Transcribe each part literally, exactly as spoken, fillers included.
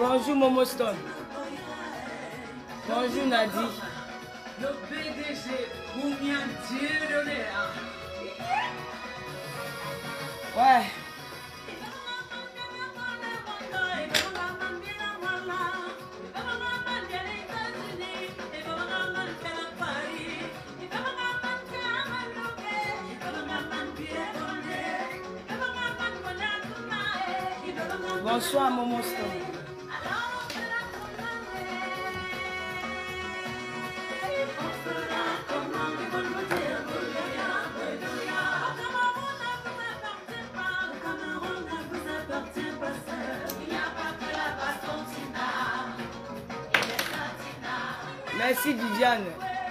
Bonjour Momo Stone. Bonjour Nadi. Le P D G, combien Dieu donné. Ouais. Bonsoir Momo Stone. Merci Viviane.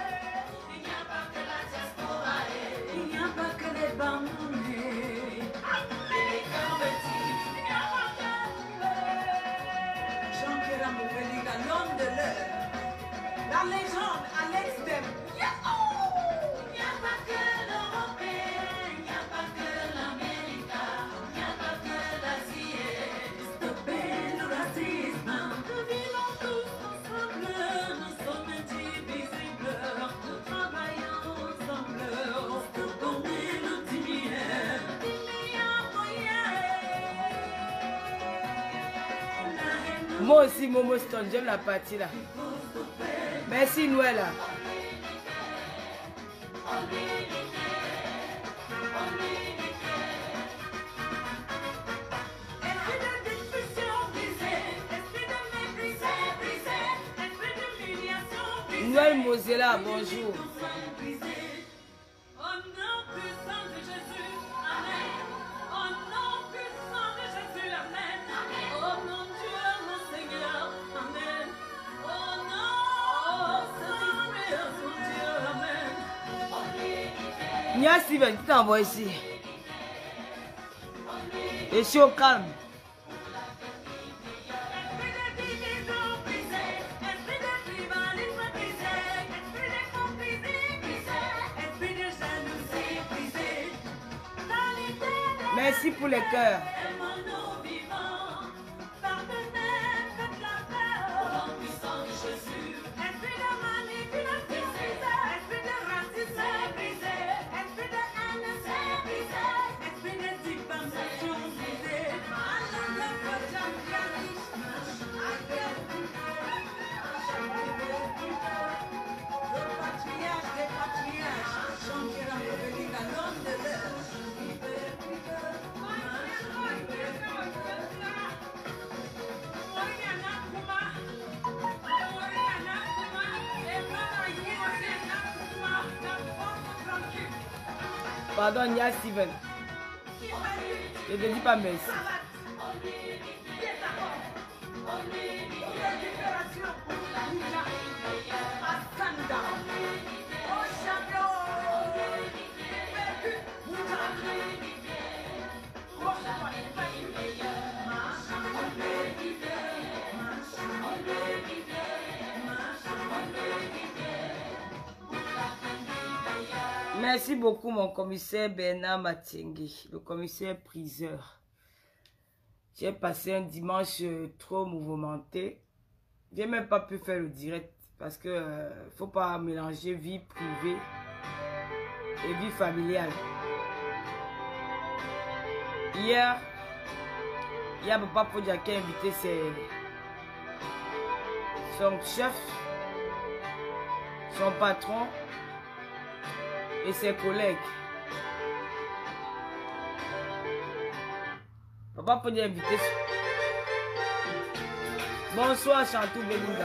La légende Alex Dem. Il n'y a pas que l'Européen, il n'y a pas que l'Américain, il n'y a pas que l'Asie. Stoppez le racisme. Nous vivons tous ensemble, nous sommes indivisibles. Nous travaillons ensemble, stoppons le timide. Il y a moyen. Moi aussi Momo Stone, j'aime la partie là. Merci Noëlla. Noël Mosella, bonjour. Nia Steven, tu t'envoies ici. Et je suis au calme. Merci pour les cœurs. Pardon, Nia Steven. Je ne te dis pas merci. Merci beaucoup mon commissaire Bernard Matiengui, le commissaire priseur. J'ai passé un dimanche trop mouvementé. J'ai même pas pu faire le direct parce que euh, faut pas mélanger vie privée et vie familiale. Hier, il y a Papa Podia qui a invité ses, son chef, son patron et ses collègues. Papa Podia a invité. Bonsoir Chantou Belinga.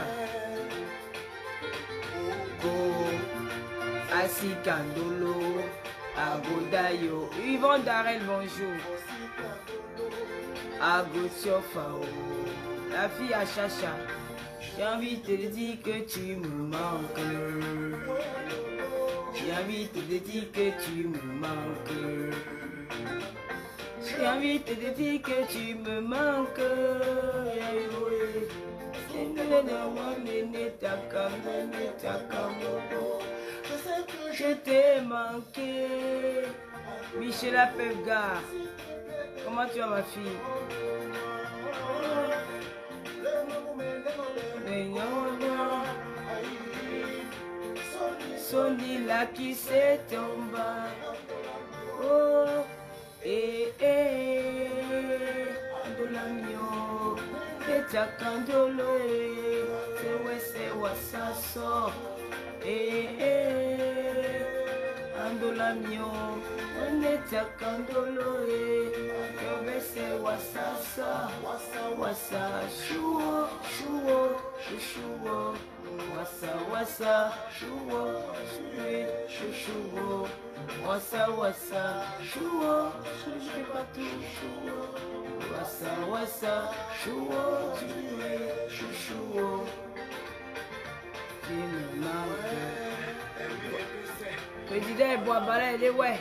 Assis Kandolo, Agodayo, Yvonne Darel, bonjour. Agotiofao, la fille à Chacha. J'ai envie de te dire que tu me manques. J'ai envie de te dire que tu me manques. J'ai envie de te dire que tu me manques. Je t'ai manqué. Michela Pevgar. Comment tu vas ma fille? Sony là qui s'est tombé. Oh, eh, eh, Andola mio, Eta Kandolo, eh, Sewe Sewa Sasso, eh, eh, Andola mio, Eta Kandolo, eh, Sewe Sewa Sasso, Wasa, Shuo, Shuo, Shuo, Wasa, Wasa, Shuo, Shuo, Shuo. Wassa wassa, chouo, je fais pas tout, chouo. Wassa wassa, chouo, chouo, chouo. Tu me manques. Président Boabala, il est ouais.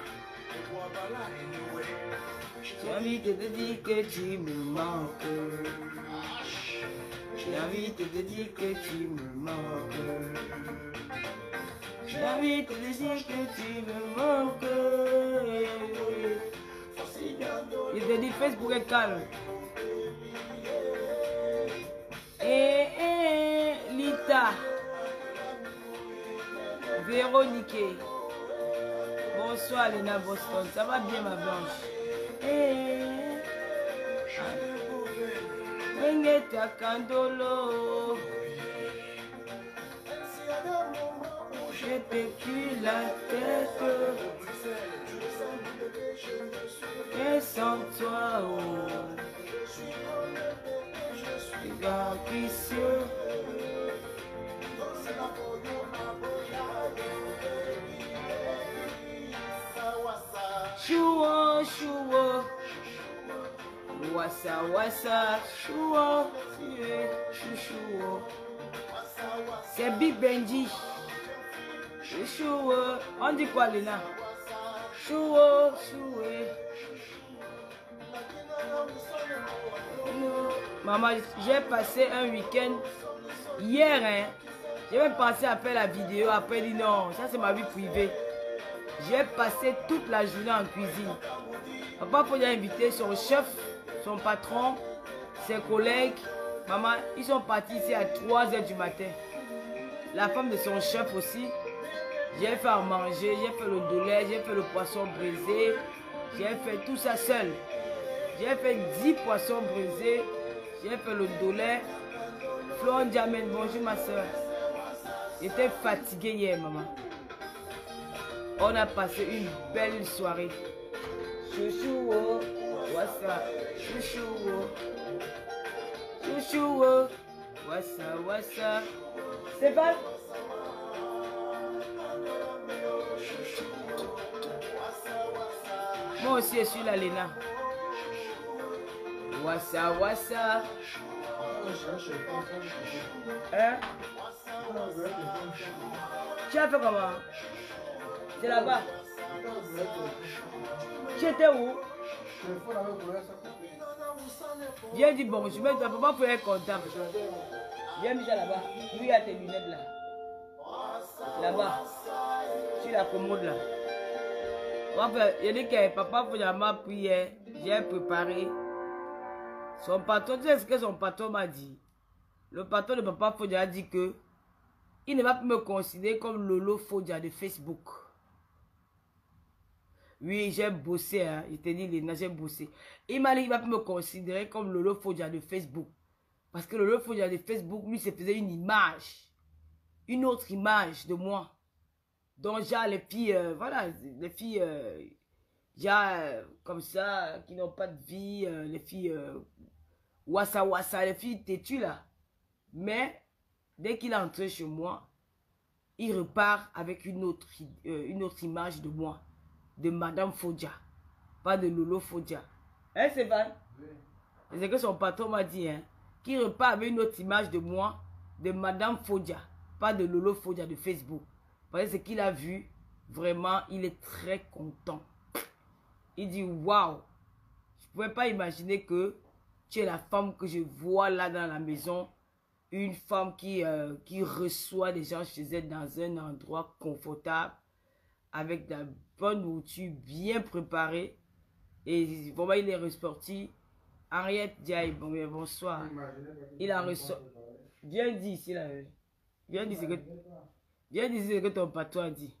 J'ai envie de te dire que tu me manques. J'ai envie de te dire que tu me manques. J'ai envie de te dire que tu me manques. Il te dit Facebook est calme. Eh, eh, Lita. Véronique. Bonsoir Lena Boston. Ça va bien ma blanche? Eh. Wengeta Kandolo. Je te cuis la tête. Et sans toi, oh, regarde précieux. Chouo, chouo. Wassa, wassa, chouo. Chouchouo. C'est Big Benji. Chouo. On dit quoi, Léna? Chouo, choué. Maman, j'ai passé un week-end hier, hein. J'ai même pensé à faire la vidéo, après dit non, ça c'est ma vie privée. J'ai passé toute la journée en cuisine. Papa Fodia a invité son chef, son patron, ses collègues. Maman, ils sont partis ici à trois heures du matin. La femme de son chef aussi. J'ai fait à manger, j'ai fait le doulet, j'ai fait le poisson brisé. J'ai fait tout ça seul. J'ai fait dix poissons brisés. J'ai fait le doulet. Florent Diamène, bonjour ma soeur. J'étais fatiguée hier, maman. On a passé une belle soirée. Chouchou, oh, what's up? Chouchou, oh. Chouchou, oh, what's up, what's up? C'est pas? Moi aussi, je suis la Léna. Wassa, wassa. Hein? Tu as fait comment? C'est là-bas. Tu étais où? Viens dire bonjour. Mais tu ne peux pas faire content. Viens déjà là-bas. Lui, il a tes lunettes là. Là-bas. Sur la commode là. Enfin, il dit que papa Fodia m'a prié. J'ai préparé. Son patron, tu sais ce que son patron m'a dit? Le patron de papa Fodia a dit que il ne va plus me considérer comme Lolo Fodia de Facebook. Oui, j'ai bossé, hein. Il t'a dit, Léna, j'ai bossé. Il m'a dit qu'il ne va plus me considérer comme Lolo Fodia de Facebook. Parce que Lolo Fodia de Facebook, lui, se faisait une image. Une autre image de moi. Donc, genre, les filles, euh, voilà, les filles, euh, genre, euh, comme ça, qui n'ont pas de vie, euh, les filles, euh, wassa wassa, les filles têtues, là. Mais, dès qu'il est entré chez moi, il repart avec une autre, euh, une autre image de moi. De Madame Fodia, pas de Lolo Fodia. Hein, c'est vrai? Oui. C'est ce que son patron m'a dit, hein. Qui repart avec une autre image de moi, de Madame Fodia, pas de Lolo Fodia de Facebook. Parce que ce qu'il a vu, vraiment, il est très content. Il dit, waouh, je ne pouvais pas imaginer que tu es la femme que je vois là dans la maison. Une femme qui, euh, qui reçoit des gens chez elle dans un endroit confortable, avec de la bonne nourriture bien préparée. Et vraiment, il est ressorti. Henriette Diaye, bon, bonsoir. Il a ressorti. Viens dire ici, là. Viens dire ce que... Viens dire ce que ton patron a dit.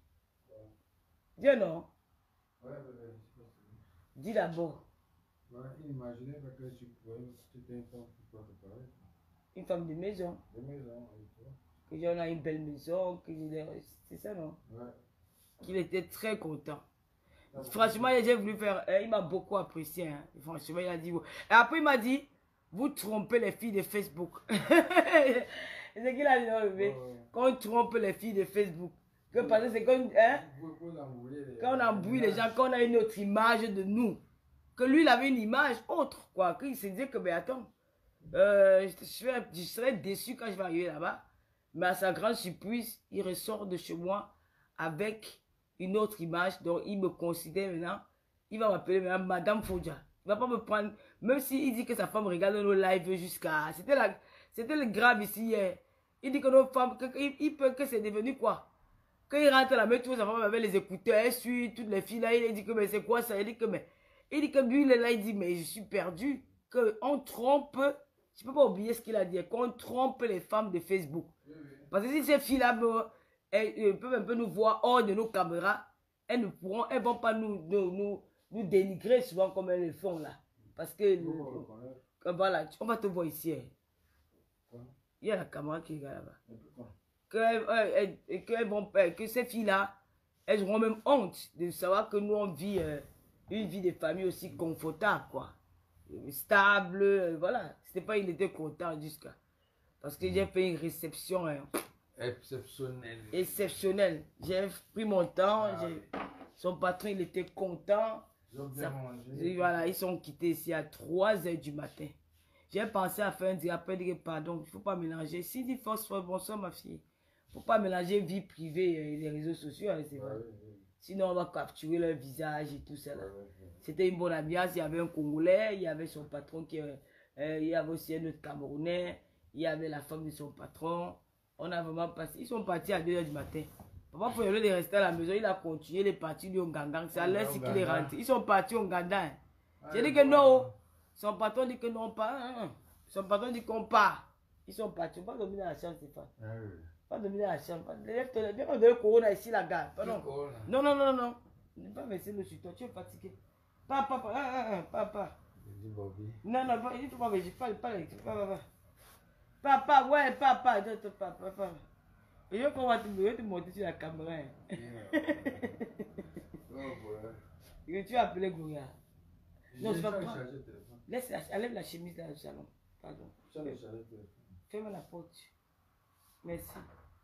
Viens non. Ouais, ouais, ouais, c'est possible. Dis d'abord. Ouais, imaginez que tu pouvais, tu étais une femme qui peut préparer. Une femme de maison. De maison, et toi. Que j'en ai une belle maison. Que j'ai... C'est ça non? Ouais. Qu'il était très content. Ah, Franchement, j'ai voulu faire... Il m'a beaucoup apprécié. Hein. Franchement, il a dit... Et après, il m'a dit, vous trompez les filles de Facebook. C'est ce qu'il a dit, non, bébé. ouais. Qu'on trompe les filles de Facebook. Que parce que c'est comme... Hein? Vous pouvez l'embrouiller, les- Quand on embrouille les gens, quand on a une autre image de nous. Que lui, il avait une image autre, quoi. Qu'il se disait que, ben attends, euh, je, serais, je serais déçu quand je vais arriver là-bas. Mais à sa grande surprise, il ressort de chez moi avec une autre image. Donc, il me considère maintenant. Il va m'appeler maintenant Madame Fodja. Il va pas me prendre, même s'il dit que sa femme regarde nos lives jusqu'à... C'était la, c'était le grave ici hier. Il dit que nos femmes, que, il, il peut que c'est devenu quoi? Quand il rentre à la maison, sa femme avait les écouteurs, elle suit toutes les filles là, il dit que mais c'est quoi ça? Il dit que mais, il dit que lui il est là, il dit mais je suis perdu, qu'on trompe, je peux pas oublier ce qu'il a dit, qu'on trompe les femmes de Facebook. Oui, oui. Parce que si ces filles là, elles, elles peuvent un peu nous voir hors de nos caméras, elles ne pourront, elles vont pas nous, nous, nous, nous dénigrer souvent comme elles le font là. Parce que, Vous vous reconnaissez. que voilà, on va te voir ici. Hein. Quoi? Il y a la caméra qui est là-bas. Et pourquoi? Que, euh, euh, que, vont, que ces filles-là, elles auront même honte de savoir que nous, on vit euh, une vie de famille aussi confortable, quoi. Euh, Stable, euh, voilà. C'était pas, il était content jusqu'à. Parce que j'ai fait une réception hein, Exceptionnel. exceptionnelle. J'ai pris mon temps, Ah, j'ai- son patron, il était content. Ils ont bien Ça- mangé. Et voilà, ils sont quittés ici à trois heures du matin. J'ai pensé à faire un dire après dire pardon, il ne faut pas mélanger. Si dit force, bonsoir ma fille. Il ne faut pas mélanger vie privée et les réseaux sociaux, hein, c'est Ouais, vrai. ouais, ouais. Sinon, on va capturer leur visage et tout ça. là. Ouais, ouais, ouais. C'était une bonne ambiance. Il y avait un Congolais, il y avait son patron, qui, euh, euh, il y avait aussi un autre Camerounais, il y avait la femme de son patron. On a vraiment passé. Ils sont partis à deux heures du matin. Papa, il au lieu de rester à la maison, il a continué, il est parti du Nganga. C'est à l'heure qu'il est rentré. Ils sont partis au Nganda. Hein. J'ai dit que non. Son patron dit que non, pas. Hein. Son patron dit qu'on part. Ils sont partis. On va dormir dans la chambre, Stéphane. Ah, oui. Pas dormir dans la chambre. Lève-toi. Viens, on donne le corona ici, la gare. Pardon. Corona. Non, non, non, non. Ne pas verser le sur toi. Tu es fatigué. Papa, papa, ah, ah, ah, papa. Il dit Bobby. Non, non, pas, il faut pas verser. Pas, pas, pas, papa. Papa, ouais, papa. Papa, papa. papa. Et je vais te, je vais te monter sur la caméra. Hein. Oh, ouais. Et tu as appelé Gouria. Non, c'est pas J'ai grave. chargé le téléphone. Laisse la, enlève la chemise dans le salon. Pardon. J'ai chargé le téléphone. Ferme la porte. Merci.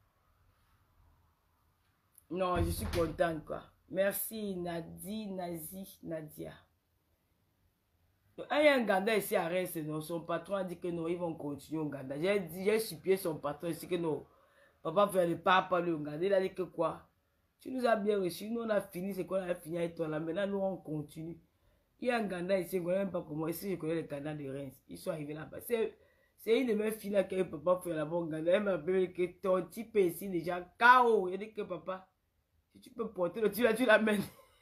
Non, je suis contente, quoi. Merci, Nadi, Nazi, Nadia. Il y a un Ganda ici à Reims, non. Son patron a dit que non, ils vont continuer au Ganda. J'ai dit, j'ai supplié son patron ici que non. Papa fait le papa le Ganda. Il a dit que quoi? Tu nous as bien reçus. Nous, on a fini ce qu'on a fini avec toi là. Maintenant, nous, on continue. Il y a un Ganda ici, je ne connais même pas comment. Ici, je connais les Ganda de Reims. Ils sont arrivés là-bas. C'est une de mes filles là qui peut pas faire là-bas au Ganda. Elle m'a appelé que ton type est ici déjà K O. Il a dit que papa, si tu peux porter le type là, tu l'amènes.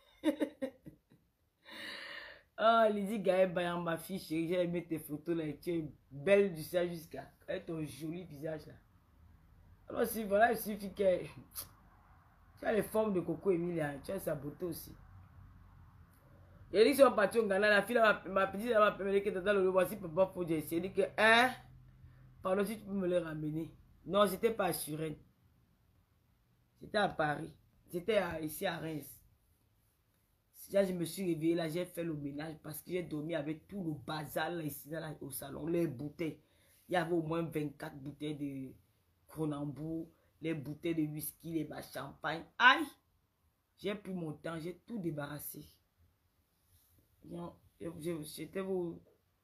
Ah, oh, Lydie Gaël Bayan, ma fille chérie, j'ai aimé tes photos là. Tu es belle du visage jusqu'à. Avec ton joli visage là. Alors, si voilà, il suffit que. Tu as les formes de Coco Emilia, tu as sa beauté aussi. Et ils sont partis au Ghana, la fille m'a petite m'a permis que dans le voici papa faut dire. Elle dit que, hein, pardon, si tu peux me les ramener. Non, c'était pas à Suresnes. C'était à Paris. C'était ici à Reims. Là, je me suis réveillé, là, j'ai fait le ménage parce que j'ai dormi avec tout le bazar là, ici là, au salon, les bouteilles. Il y avait au moins vingt-quatre bouteilles de Cronenbourg, les bouteilles de whisky, les bas champagne. Aïe! J'ai pris mon temps, j'ai tout débarrassé. Non, j'étais vous.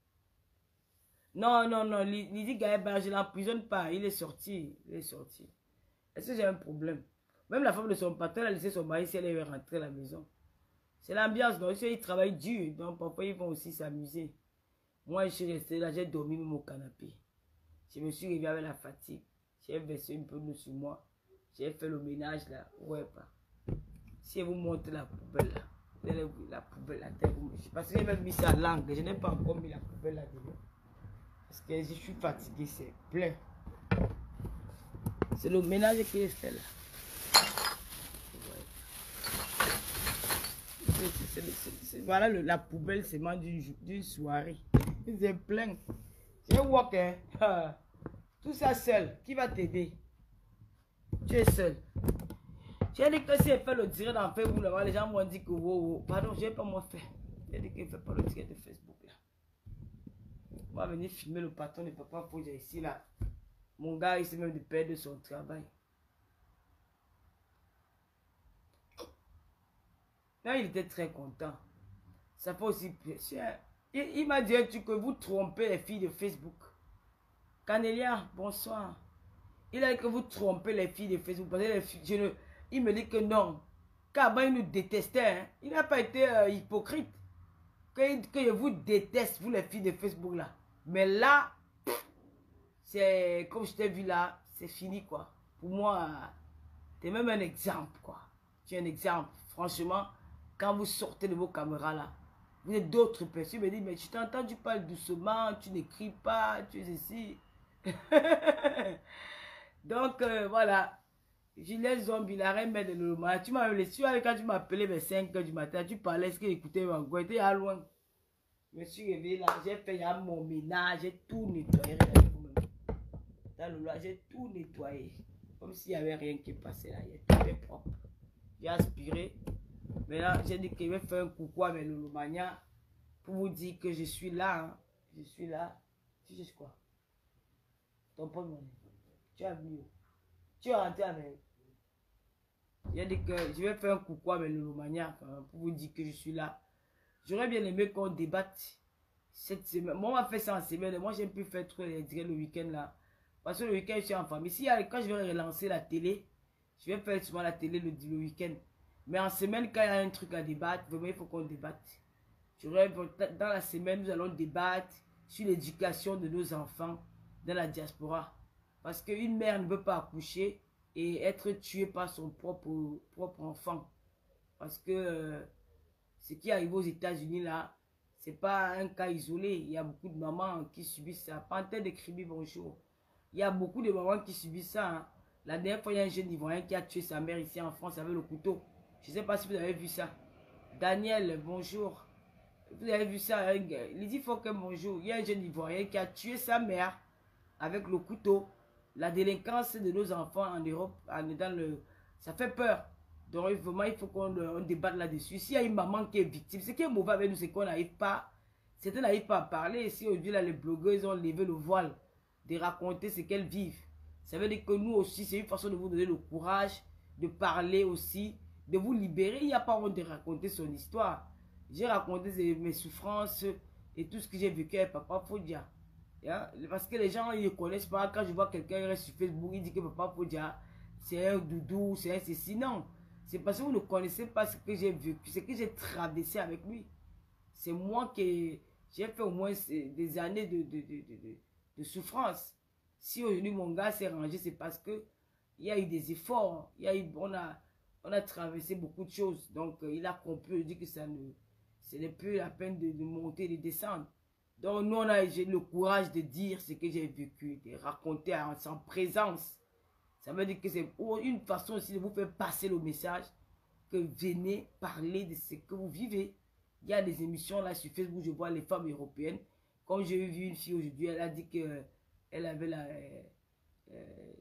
Non, non, non, Lydie Gaël, je ne l'emprisonne pas, il est sorti, il est sorti. Est-ce que j'ai un problème? Même la femme de son patron a laissé son mari si elle est rentrée à la maison. C'est l'ambiance, donc ils travaillent dur, donc parfois ils vont aussi s'amuser. Moi, je suis resté là, j'ai dormi même au canapé. Je me suis réveillé avec la fatigue. J'ai versé un peu d'eau sur moi. J'ai fait le ménage là. Ouais, pas. Si je vous montre la poubelle là, la poubelle là, parce que j'ai même mis sa langue, je n'ai pas encore mis la poubelle là dedans. Parce que je suis fatigué, c'est plein. C'est le ménage qui est fait là. Voilà le, la poubelle seulement d'une soirée. C'est plein. C'est un walk, hein. Ah. Tout ça seul. Qui va t'aider? Tu es seul. J'ai dit que si elle fait le direct dans Facebook, là, les gens m'ont dit que wow, wow. Pardon, je n'ai pas moi fait. J'ai dit qu'elle ne fait pas le direct de Facebook là. On va venir filmer le patron de Papa Fodja ici là. Mon gars, il s'est même de perdre son travail. Là, il était très content. Ça fait aussi plaisir. Il, il m'a dit que vous trompez les filles de Facebook. Canélia, bonsoir. Il a dit que vous trompez les filles de Facebook. Parce que les filles, je ne, il me dit que non. Car il nous détestait. Hein. Il n'a pas été euh, hypocrite. Que, que je vous déteste, vous les filles de Facebook là. Mais là, c'est comme je t'ai vu là, c'est fini quoi. Pour moi, tu es même un exemple quoi. Tu es un exemple. Franchement, quand vous sortez de vos caméras là, vous êtes d'autres personnes. Il me dit, mais tu t'entends, tu parles doucement, tu n'écris pas, tu es ici. Donc euh, voilà. Gilles Zombie, la reine de l'Oma. Tu m'as laissé quand tu m'as appelé vers cinq heures du matin, tu parlais, est-ce que écoutais ma voix, tu es à loin. Je me suis réveillé là, j'ai fait mon ménage, j'ai tout nettoyé. Dans le loir, j'ai tout nettoyé. Comme s'il n'y avait rien qui passait là, il était propre. J'ai aspiré. Maintenant, j'ai dit que je vais faire un coucou à mes Lolomania pour vous dire que je suis là. Hein. Je suis là. Tu sais quoi? Ton porte-monnaie. Tu as vu. Tu es rentré avec. J'ai dit que je vais faire un coucou à mes Lolomania pour vous dire que je suis là. J'aurais bien aimé qu'on débatte cette semaine. Moi, on m'a fait ça en semaine. Moi, j'aime plus faire trop les directs le week-end là. Parce que le week-end, je suis en famille. Si, quand je vais relancer la télé, je vais faire souvent la télé le, le week-end. Mais en semaine, quand il y a un truc à débattre, vraiment, il faut qu'on débatte. Dans la semaine, nous allons débattre sur l'éducation de nos enfants dans la diaspora. Parce qu'une mère ne peut pas accoucher et être tuée par son propre, propre enfant. Parce que euh, ce qui arrive aux États-Unis là, c'est pas un cas isolé. Il y a beaucoup de mamans qui subissent ça. Panthère de Kribi, bonjour. Il y a beaucoup de mamans qui subissent ça. Hein. La dernière fois, il y a un jeune Ivoirien qui a tué sa mère ici en France avec le couteau. Je ne sais pas si vous avez vu ça. Daniel, bonjour. Vous avez vu ça. Lydie Fouquet, bonjour. Il y a un jeune Ivoirien qui a tué sa mère avec le couteau. La délinquance de nos enfants en Europe, dans le, ça fait peur. Donc, vraiment, il faut qu'on débatte là-dessus. S'il y a une maman qui est victime, ce qui est mauvais avec nous, c'est qu'on n'arrive pas, certains n'arrivent pas à parler. Si aujourd'hui, là, les blogueurs ont levé le voile de raconter ce qu'elles vivent. Ça veut dire que nous aussi, c'est une façon de vous donner le courage de parler aussi, de vous libérer. Il n'y a pas honte de raconter son histoire. J'ai raconté mes souffrances et tout ce que j'ai vécu avec Papa Fodja. Yeah? Parce que les gens ils ne connaissent pas. Quand je vois quelqu'un reste sur Facebook, il dit que Papa Fodja, c'est un doudou, c'est un ceci. Non. C'est parce que vous ne connaissez pas ce que j'ai vécu, ce que j'ai traversé avec lui. C'est moi qui j'ai fait au moins des années de, de, de, de, de, de souffrance. Si aujourd'hui mon gars s'est rangé, c'est parce que il y a eu des efforts. Il y a eu, on, a, on a traversé beaucoup de choses. Donc euh, il a compris, il dit que ça ne, ce n'est plus la peine de, de monter et de descendre. Donc nous, on a le courage de dire ce que j'ai vécu, de raconter en sans présence. Ça veut dire que c'est une façon aussi de vous faire passer le message que venez parler de ce que vous vivez. Il y a des émissions là sur Facebook, je vois les femmes européennes. Comme j'ai vu une fille aujourd'hui, elle a dit qu'elle avait la... Euh, euh,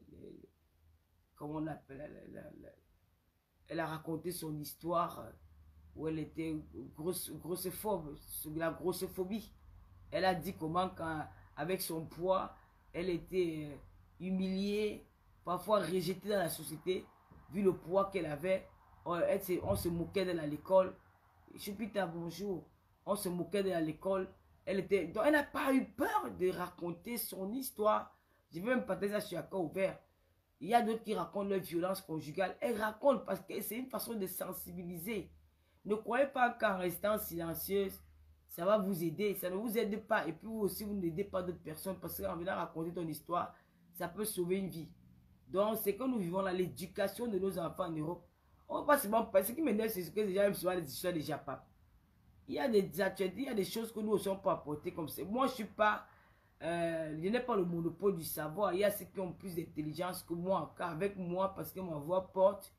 comment on appelle la, la, la, elle a raconté son histoire où elle était grosse, grosse phobe, la grossophobie. Elle a dit comment quand, avec son poids, elle était humiliée, parfois rejetée dans la société, vu le poids qu'elle avait. On, elle, on se moquait d'elle à l'école. Chupita, bonjour. On se moquait d'elle à l'école. Elle était, donc elle n'a pas eu peur de raconter son histoire. Je vais même partager ça sur un cas ouvert. Il y a d'autres qui racontent leur violence conjugale. Elles racontent parce que c'est une façon de sensibiliser. Ne croyez pas qu'en restant silencieuse, ça va vous aider. Ça ne vous aide pas. Et puis vous aussi, vous n'aidez pas d'autres personnes. Parce qu'en venant raconter ton histoire, ça peut sauver une vie. Donc, c'est que nous vivons là, l'éducation de nos enfants en Europe. On va pas seulement passer. Ce qui m'énerve, c'est que les gens aiment souvent les histoires des Japon. Il y a des actualités, il y a des choses que nous aussi on peut apporter comme ça. Moi, je suis pas... Euh, je n'ai pas le monopole du savoir. Il y a ceux qui ont plus d'intelligence que moi. Car avec moi, parce que ma voix porte,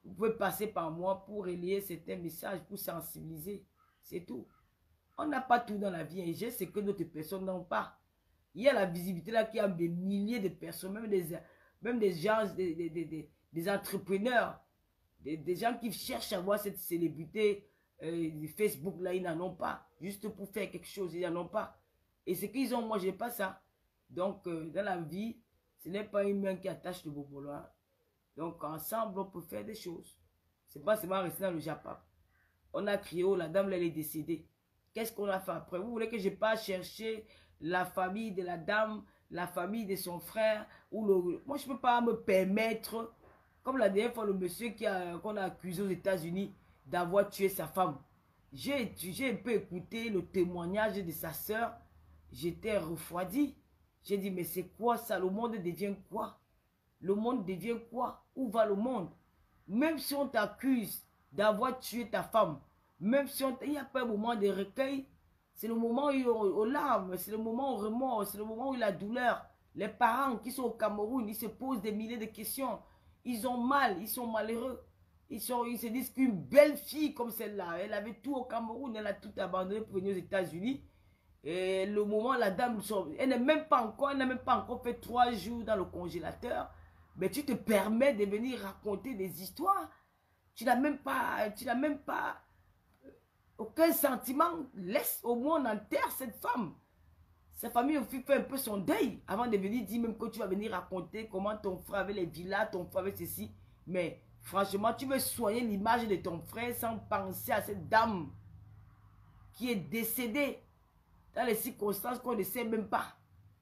Vous pouvez passer par moi pour relayer certains messages, pour sensibiliser. C'est tout. On n'a pas tout dans la vie. Et j'ai ce que d'autres personnes n'ont pas. Il y a la visibilité là qui a des milliers de personnes, même des, même des gens, des, des, des, des entrepreneurs, des, des gens qui cherchent à avoir cette célébrité euh, Facebook là, ils n'en ont pas. Juste pour faire quelque chose, ils n'en ont pas. Et ce qu'ils ont, moi, je n'ai pas ça. Donc, euh, dans la vie, ce n'est pas une main qui attache le bobolo. Donc, ensemble, on peut faire des choses. C'est pas seulement rester dans le Japon. On a crié, oh, la dame, là, elle est décédée. Qu'est-ce qu'on a fait après? Vous voulez que je parte chercher la famille de la dame, la famille de son frère ou le... Moi, je ne peux pas me permettre, comme la dernière fois, le monsieur qui a, qu'on a accusé aux États-Unis d'avoir tué sa femme. J'ai un peu écouté le témoignage de sa sœur. J'étais refroidi. J'ai dit, mais c'est quoi ça? Le monde devient quoi? Le monde devient quoi? Où va le monde? Même si on t'accuse d'avoir tué ta femme, même si on... il n'y a pas un moment de recueil, c'est le moment où il y a aux larmes, c'est le moment au remords, c'est le moment où il y a la douleur. Les parents qui sont au Cameroun, ils se posent des milliers de questions. Ils ont mal, ils sont malheureux. Ils, sont, ils se disent qu'une belle fille comme celle-là, elle avait tout au Cameroun, elle a tout abandonné pour venir aux États-Unis. Et le moment, la dame, elle n'est même pas encore, elle n'a même pas encore fait trois jours dans le congélateur. Mais tu te permets de venir raconter des histoires. Tu n'as même pas, tu n'as même pas aucun sentiment. Laisse au moins on enterre cette femme. Sa famille aussi fait un peu son deuil avant de venir dire même que tu vas venir raconter comment ton frère avait les villas, ton frère avait ceci. Mais franchement, tu veux soigner l'image de ton frère sans penser à cette dame qui est décédée dans les circonstances qu'on ne sait même pas.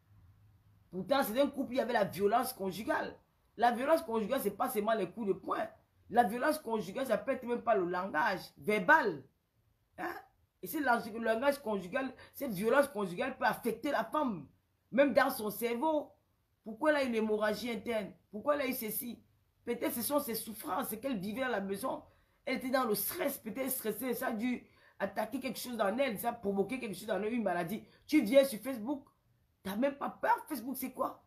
Pourtant, c'est un couple, il y avait la violence conjugale. La violence conjugale, ce n'est pas seulement les coups de poing. La violence conjugale, ça peut être même pas le langage verbal. Hein? Et c'est le langage conjugal, cette violence conjugale peut affecter la femme, même dans son cerveau. Pourquoi elle a une hémorragie interne? Pourquoi elle a eu ceci? Peut-être ce sont ses souffrances qu'elle vivait à la maison. Elle était dans le stress, peut-être stressée, ça a dû attaquer quelque chose dans elle, ça a provoqué quelque chose dans elle, une maladie. Tu viens sur Facebook, tu n'as même pas peur. Facebook, c'est quoi?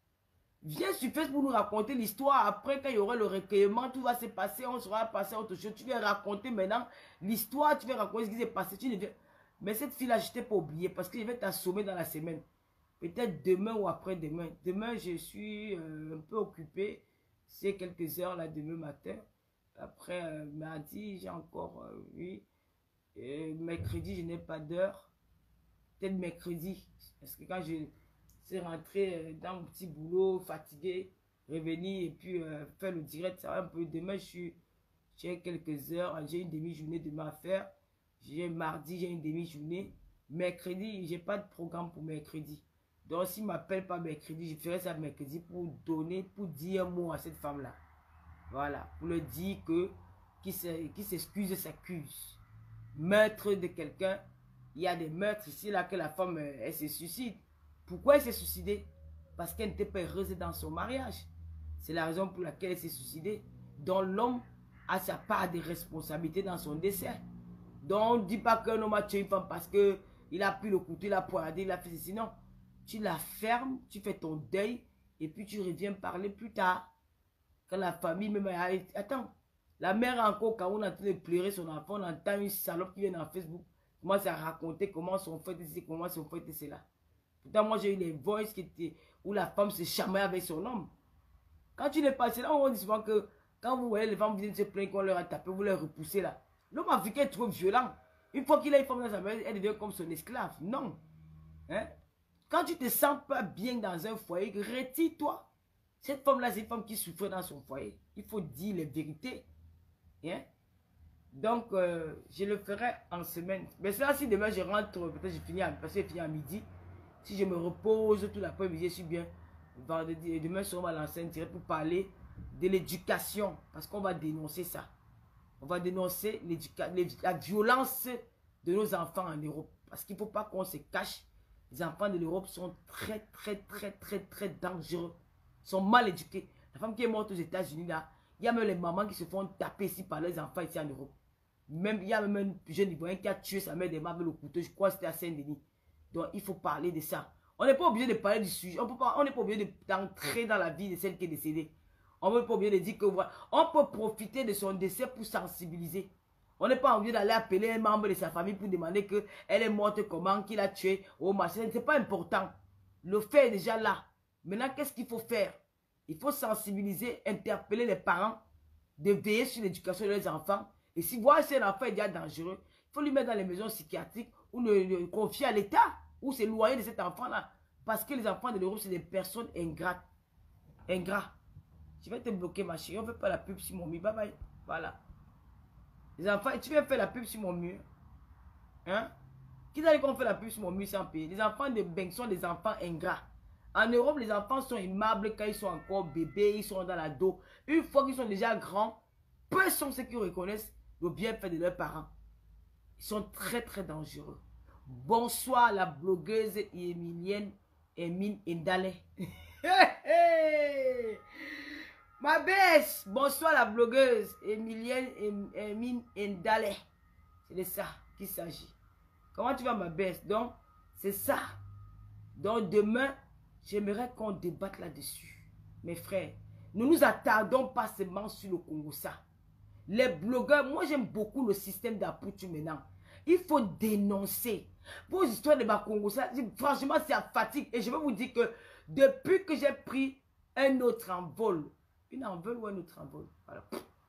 Viens sur Facebook nous raconter l'histoire. Après, quand il y aura le recueillement, tout va se passer, on sera passé à autre chose. Tu viens raconter maintenant l'histoire, tu viens raconter ce qui s'est passé. Tu viens... Mais cette fille-là, je ne t'ai pas oublié parce que je vais t'assommer dans la semaine. Peut-être demain ou après-demain. Demain, je suis euh, un peu occupé. C'est quelques heures là, demain matin. Après, euh, mardi, j'ai encore, euh, oui. Et mercredi, je n'ai pas d'heure. Peut-être mercredi. Parce que quand je... c'est rentrer dans mon petit boulot, fatigué, revenir et puis euh, faire le direct, ça va un peu. Demain, je suis, j'ai quelques heures, j'ai une demi-journée demain à faire. J'ai mardi, j'ai une demi-journée. Mercredi, j'ai pas de programme pour mercredi. Donc, s'il ne m'appelle pas mercredi, je ferai ça mercredi pour donner, pour dire un mot à cette femme-là. Voilà, pour le dire que, qui s'excuse, s'accuse. Meurtre de quelqu'un, il y a des meurtres ici, là, que la femme, elle se suicide. Pourquoi elle s'est suicidée? Parce qu'elle n'était pas heureuse dans son mariage. C'est la raison pour laquelle elle s'est suicidée. Donc l'homme a sa part de responsabilité dans son décès. Donc on ne dit pas qu'un homme a tué une femme parce qu'il a pris le couteau, il a poignardé, il a fait ceci. Non, tu la fermes, tu fais ton deuil et puis tu reviens parler plus tard. Quand la famille même a... Attends, la mère encore, quand on est en train de pleurer son enfant, on entend une salope qui vient dans Facebook, commence à raconter comment son frère était ici, comment son frère était cela. Pourtant, moi, j'ai eu les voices qui étaient où la femme se chamaille avec son homme. Quand tu n'es pas, c'est là on dit souvent que quand vous voyez les femmes viennent se plaindre qu'on leur a tapé, vous les repoussez là. L'homme africain est trop violent. Une fois qu'il a une femme dans sa maison, elle devient comme son esclave. Non. Hein? Quand tu te sens pas bien dans un foyer, retire-toi. Cette femme-là, c'est une femme qui souffre dans son foyer. Il faut dire les vérités. Hein? Donc, euh, je le ferai en semaine. Mais ça, si demain je rentre, peut-être je finis à, parce que je finis à midi. Si je me repose tout l'après-midi, je suis bien. Vendredi et demain, on va lancer un direct pour parler de l'éducation. Parce qu'on va dénoncer ça. On va dénoncer la violence de nos enfants en Europe. Parce qu'il ne faut pas qu'on se cache. Les enfants de l'Europe sont très, très, très, très, très dangereux. Ils sont mal éduqués. La femme qui est morte aux États-Unis, là, il y a même les mamans qui se font taper ici par les enfants ici en Europe. Même, il y a même un jeune Ivoirien qui a tué sa mère des mains avec le couteau. Je crois que c'était à Saint-Denis. Donc, il faut parler de ça. On n'est pas obligé de parler du sujet. On n'est pas obligé d'entrer dans la vie de celle qui est décédée. On ne peut pas oublier de dire que voilà, on peut profiter de son décès pour sensibiliser. On n'est pas obligé d'aller appeler un membre de sa famille pour demander qu'elle est morte comment, qu'il a tué au machin. Ce n'est pas important. Le fait est déjà là. Maintenant, qu'est-ce qu'il faut faire? Il faut sensibiliser, interpeller les parents, de veiller sur l'éducation de leurs enfants. Et si voir si un enfant est déjà dangereux, il faut lui mettre dans les maisons psychiatriques ou le, le confier à l'État ou s'éloigner de cet enfant-là. Parce que les enfants de l'Europe, c'est des personnes ingrates. Ingrats. Je vais te bloquer, ma chérie. On ne fait pas la pub sur mon mur. Bye bye. Voilà. Les enfants, tu viens faire la pub sur mon mur. Hein? Qui t'a dit qu'on fait la pub sur mon mur sans payer? Les enfants de Beng sont des enfants ingrats. En Europe, les enfants sont aimables quand ils sont encore bébés, ils sont dans la dos. Une fois qu'ils sont déjà grands, peu sont ceux qui reconnaissent le bienfait de leurs parents. Ils sont très très dangereux. Bonsoir la blogueuse émilienne Emine Indale. Ma baisse. Bonsoir la blogueuse émilienne Emine Indale. C'est de ça qu'il s'agit. Comment tu vas ma baisse? Donc, c'est ça. Donc, demain, j'aimerais qu'on débatte là-dessus. Mes frères, ne nous attardons pas seulement sur le Congo ça. Les blogueurs, moi j'aime beaucoup le système d'Aputu maintenant. Il faut dénoncer. Vos histoires de ma Congo ça, franchement c'est à fatigue. Et je vais vous dire que depuis que j'ai pris un autre envol, une envol ou un autre envol, voilà.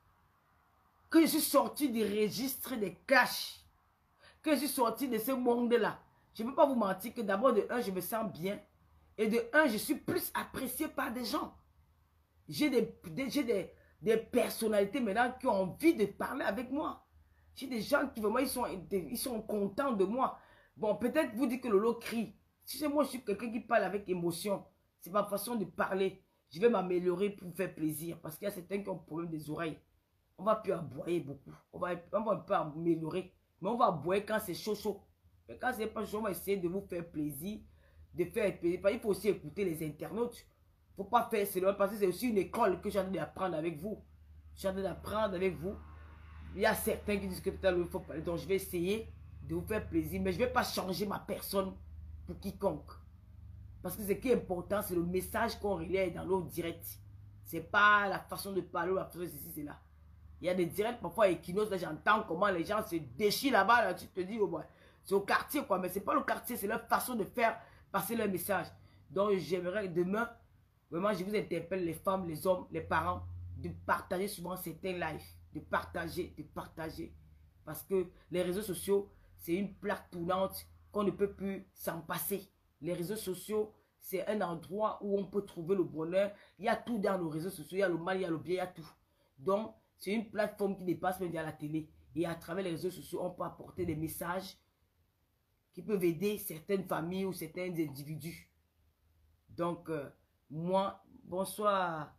Que je suis sorti du registre des clashs, que je suis sorti de ce monde-là, je ne peux pas vous mentir que d'abord de un, je me sens bien. Et de un, je suis plus apprécié par des gens. J'ai des, des, j'ai des, des personnalités maintenant qui ont envie de parler avec moi. J'ai des gens qui vraiment, ils sont, ils sont contents de moi. Bon, peut-être vous dites que Lolo crie. Si c'est moi, je suis quelqu'un qui parle avec émotion. C'est ma façon de parler. Je vais m'améliorer pour vous faire plaisir. Parce qu'il y a certains qui ont problème des oreilles. On va plus aboyer beaucoup. On va, on va un peu améliorer. Mais on va aboyer quand c'est chaud, chaud. Mais quand c'est pas chaud, on va essayer de vous faire plaisir. De faire plaisir. Il faut aussi écouter les internautes. Il ne faut pas faire cela. Parce que c'est aussi une école que j'ai envie d'apprendre avec vous. J'ai envie d'apprendre avec vous. Il y a certains qui disent que peut-être il faut parler. Donc je vais essayer de vous faire plaisir. Mais je ne vais pas changer ma personne pour quiconque. Parce que ce qui est important, c'est le message qu'on relaie dans l'eau direct. Ce n'est pas la façon de parler ou la façon de ceci, c'est là. Il y a des directs, parfois à Equinox, là j'entends comment les gens se déchirent là-bas. Là, tu te dis, oh, ouais, c'est au quartier quoi. Mais ce n'est pas le quartier, c'est leur façon de faire passer leur message. Donc j'aimerais demain, vraiment je vous interpelle les femmes, les hommes, les parents, de partager souvent certains lives. De partager, de partager. Parce que les réseaux sociaux, c'est une plaque tournante qu'on ne peut plus s'en passer. Les réseaux sociaux, c'est un endroit où on peut trouver le bonheur. Il y a tout dans les réseaux sociaux. Il y a le mal, il y a le bien, il y a tout. Donc, c'est une plateforme qui dépasse même à la télé. Et à travers les réseaux sociaux, on peut apporter des messages qui peuvent aider certaines familles ou certains individus. Donc, euh, moi, bonsoir,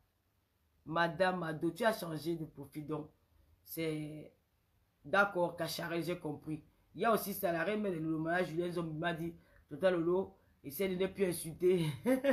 Madame Ado. Tu as changé de profil. Donc, c'est d'accord, Cacharel, j'ai compris. Il y a aussi salarié, mais le mariage, Julien Zombi m'a dit, Total Lolo, essaie de ne plus insulter.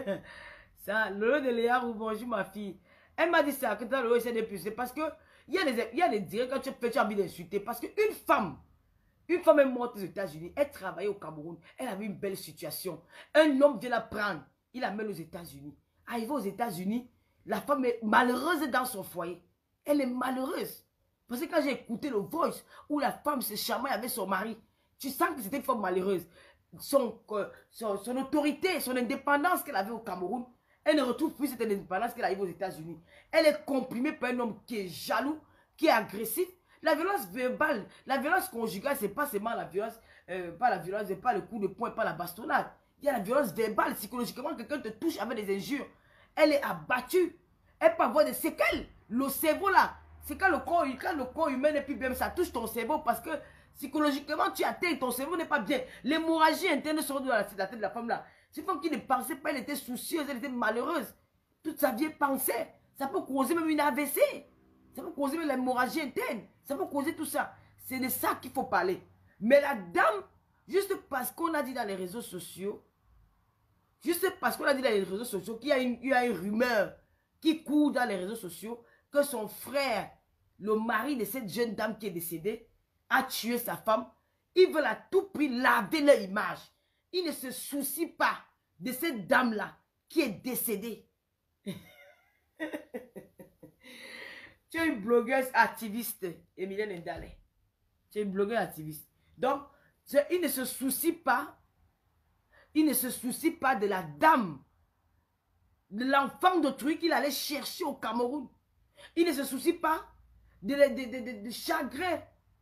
Ça, Lolo de Léa, bonjour ma fille. Elle m'a dit ça, que Total Lolo essaie de plus. C'est parce que il y a des, il y a des directs quand tu fais, tu as envie d'insulter. Parce qu'une femme, une femme est morte aux États-Unis, elle travaillait au Cameroun, elle avait une belle situation. Un homme vient la prendre, il la mène aux États-Unis. Arrivé aux États-Unis, la femme est malheureuse dans son foyer. Elle est malheureuse. Parce que quand j'ai écouté le voice où la femme se chamaille avec son mari, tu sens que c'était une femme malheureuse. Son, euh, son, son autorité, son indépendance qu'elle avait au Cameroun, elle ne retrouve plus cette indépendance qu'elle arrive aux États-Unis. Elle est comprimée par un homme qui est jaloux, qui est agressif. La violence verbale, la violence conjugale, c'est pas seulement la violence, euh, pas la violence, pas le coup de poing, pas la bastonnade. Il y a la violence verbale, psychologiquement, quelqu'un te touche avec des injures. Elle est abattue. Elle peut avoir des séquelles. Le cerveau là, c'est quand le corps, quand le corps humain n'est plus bien, ça touche ton cerveau parce que psychologiquement, tu atteins, ton cerveau n'est pas bien. L'hémorragie interne sort de la, de la tête de la femme là. C'est une femme qui ne pensait pas, elle était soucieuse, elle était malheureuse. Toute sa vie, elle pensait. Ça peut causer même une A V C. Ça peut causer même l'hémorragie interne. Ça peut causer tout ça. C'est de ça qu'il faut parler. Mais la dame, juste parce qu'on a dit dans les réseaux sociaux, juste parce qu'on a dit dans les réseaux sociaux qu'il y a une, il y a une rumeur qui court dans les réseaux sociaux que son frère, le mari de cette jeune dame qui est décédée, a tué sa femme. Ils veulent à tout prix laver leur image. Ils ne se soucient pas de cette dame-là qui est décédée. Tu es une blogueuse activiste, Emilienne Ndale. Tu es une blogueuse activiste. Donc, il ne se soucie pas, il ne se soucie pas de la dame, de l'enfant d'autrui qu'il allait chercher au Cameroun. Il ne se soucie pas de, de, de, de, de chagrin,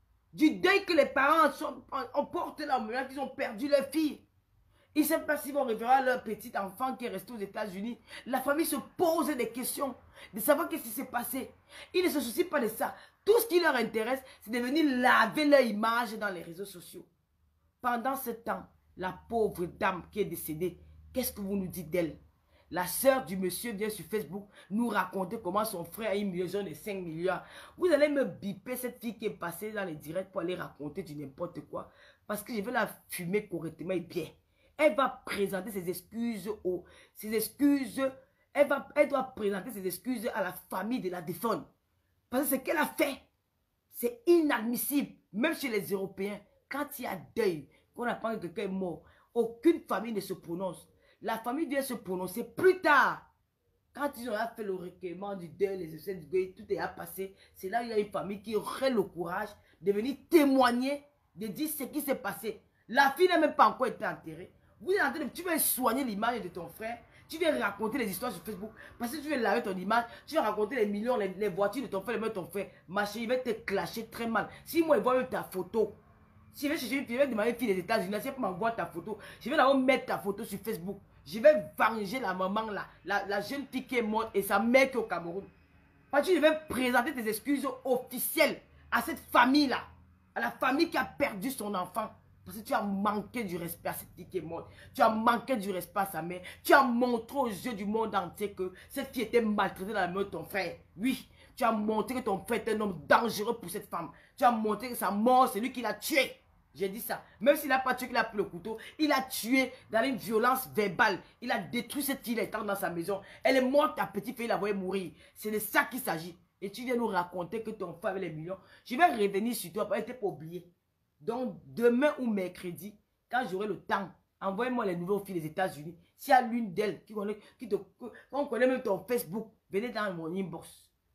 du deuil que les parents sont, ont porté là, maintenant qu'ils ont perdu leur fille. Ils ne savent pas s'ils vont référer à leur petit enfant qui est resté aux États-Unis. La famille se pose des questions, de savoir qu'est-ce qui s'est passé. Ils ne se soucient pas de ça. Tout ce qui leur intéresse, c'est de venir laver leur image dans les réseaux sociaux. Pendant ce temps, la pauvre dame qui est décédée, qu'est-ce que vous nous dites d'elle? La sœur du monsieur vient sur Facebook nous raconter comment son frère a une maison de cinq milliards. Vous allez me biper cette fille qui est passée dans les directs pour aller raconter du n'importe quoi. Parce que je vais la fumer correctement et bien. Elle va présenter ses excuses aux, ses excuses, elle, va, elle doit présenter ses excuses à la famille de la défunte. Parce que ce qu'elle a fait, c'est inadmissible. Même chez les Européens, quand il y a deuil, qu'on apprend que quelqu'un est mort, aucune famille ne se prononce. La famille vient se prononcer plus tard. Quand ils ont fait le recueillement du deuil, les essais du deuil, tout est à passer. C'est là qu'il y a une famille qui aurait le courage de venir témoigner, de dire ce qui s'est passé. La fille n'a même pas encore été enterrée. Vous êtes en train de, tu veux soigner l'image de ton frère, tu viens raconter les histoires sur Facebook, parce que tu veux laver ton image, tu vas raconter les millions, les, les voitures de ton frère, les de ton frère, ma chérie, il va te clasher très mal. Si moi, il voit même ta photo, si je vais chercher une fille, je vais demander une fille des États-Unis, si elle m'envoie ta photo, je vais d'abord mettre ta photo sur Facebook, je vais venger la maman là, la, la jeune fille qui est morte et sa mère qui est au Cameroun. Parce que je vais présenter tes excuses officielles à cette famille là, à la famille qui a perdu son enfant. Parce que tu as manqué du respect à cette fille qui est morte. Tu as manqué du respect à sa mère. Tu as montré aux yeux du monde entier que cette fille était maltraitée dans la main de ton frère. Oui, tu as montré que ton frère est un homme dangereux pour cette femme. Tu as montré que sa mort, c'est lui qui l'a tué. J'ai dit ça. Même s'il n'a pas tué, qu'il a pris le couteau, il a tué dans une violence verbale. Il a détruit cette fille étant dans sa maison. Elle est morte, ta petite fille, il la voyait mourir. C'est de ça qu'il s'agit. Et tu viens nous raconter que ton frère avait les millions. Je vais revenir sur toi, elle n'était pas oublié. Donc, demain ou mercredi, quand j'aurai le temps, envoyez-moi les nouvelles filles des États-Unis. S'il y a l'une d'elles qui connaît, qui te, on connaît même ton Facebook, venez dans mon inbox.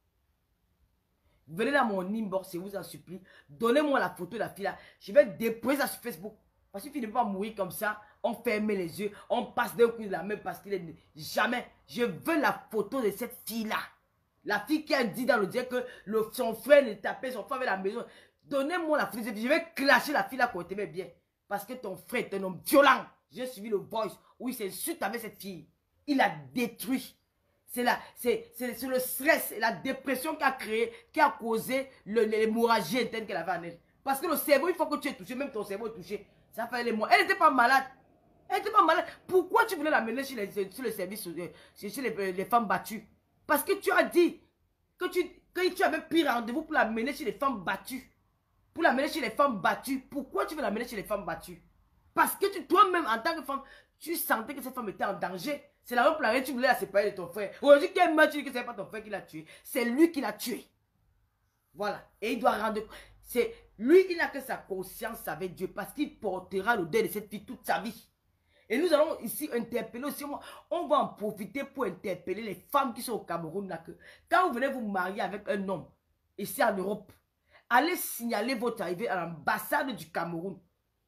Venez dans mon inbox, je vous en supplie. Donnez-moi la photo de la fille là. Je vais déposer ça sur Facebook. Parce qu'il ne peut pas mourir comme ça. On ferme les yeux, on passe d'un coup de la main parce qu'il est... Jamais. Je veux la photo de cette fille-là. La fille qui a dit dans le direct que le, son frère ne tapait son frère avec la maison. Donnez-moi la photo. Je vais clasher la fille là côté mais bien. Parce que ton frère est un homme violent. J'ai suivi le voice où il s'insulte avec cette fille. Il a détruit. C'est le stress et la dépression qui a créé, qui a causé l'hémorragie interne qu'elle avait en elle. Parce que le cerveau, il faut que tu aies touché, même ton cerveau est touché. Ça fait les mois. Elle n'était pas malade. Elle n'était pas malade. Pourquoi tu voulais l'amener sur, les, sur le service, chez les, les femmes battues? Parce que tu as dit que tu, que tu avais pris rendez-vous pour l'amener chez les femmes battues. Pour l'amener chez les femmes battues. Pourquoi tu veux l'amener chez les femmes battues? Parce que toi-même, en tant que femme, tu sentais que cette femme était en danger. C'est la même pour laquelle tu voulais la séparer de ton frère. Aujourd'hui, qu'elle meurt, tu dis que ce n'est pas ton frère qui l'a tué. C'est lui qui l'a tué. Voilà. Et il doit rendre... C'est lui, il n'a que sa conscience avec Dieu parce qu'il portera le deuil de cette fille toute sa vie. Et nous allons ici interpeller aussi. On va en profiter pour interpeller les femmes qui sont au Cameroun. Là, que quand vous venez vous marier avec un homme, ici en Europe, allez signaler votre arrivée à l'ambassade du Cameroun.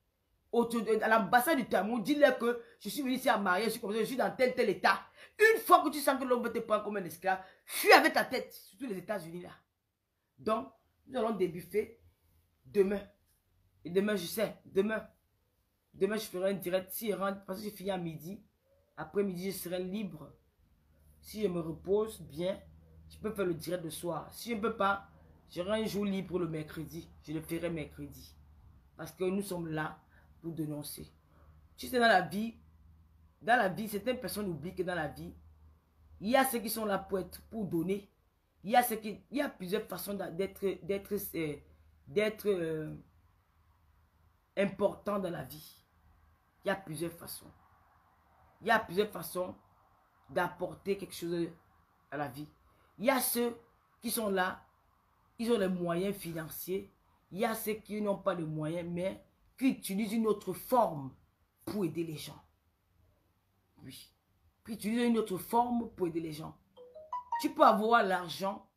À l'ambassade du Cameroun, dis-leur que je suis venu ici à marier, je suis, comme ça, je suis dans tel tel état. Une fois que tu sens que l'homme te prend comme un esclave, fuis avec ta tête, surtout les États-Unis là. Donc, nous allons débuffer demain. Et demain, je sais, demain, demain je ferai un direct. Si je rentre, parce que j'ai fini à midi, après midi, je serai libre. Si je me repose bien, je peux faire le direct de soir. Si je ne peux pas, j'aurai un jour libre le mercredi. Je le ferai mercredi. Parce que nous sommes là pour dénoncer. Tu sais, dans la vie, dans la vie, certaines personnes oublient que dans la vie, il y a ceux qui sont là pour être, pour donner. Il y a ceux qui, il y a plusieurs façons d'être, d'être, euh, d'être euh, important dans la vie. Il y a plusieurs façons. Il y a plusieurs façons d'apporter quelque chose à la vie. Il y a ceux qui sont là, ils ont les moyens financiers. Il y a ceux qui n'ont pas de moyens, mais qui utilisent une autre forme pour aider les gens. Oui. Qui utilisent une autre forme pour aider les gens. Tu peux avoir l'argent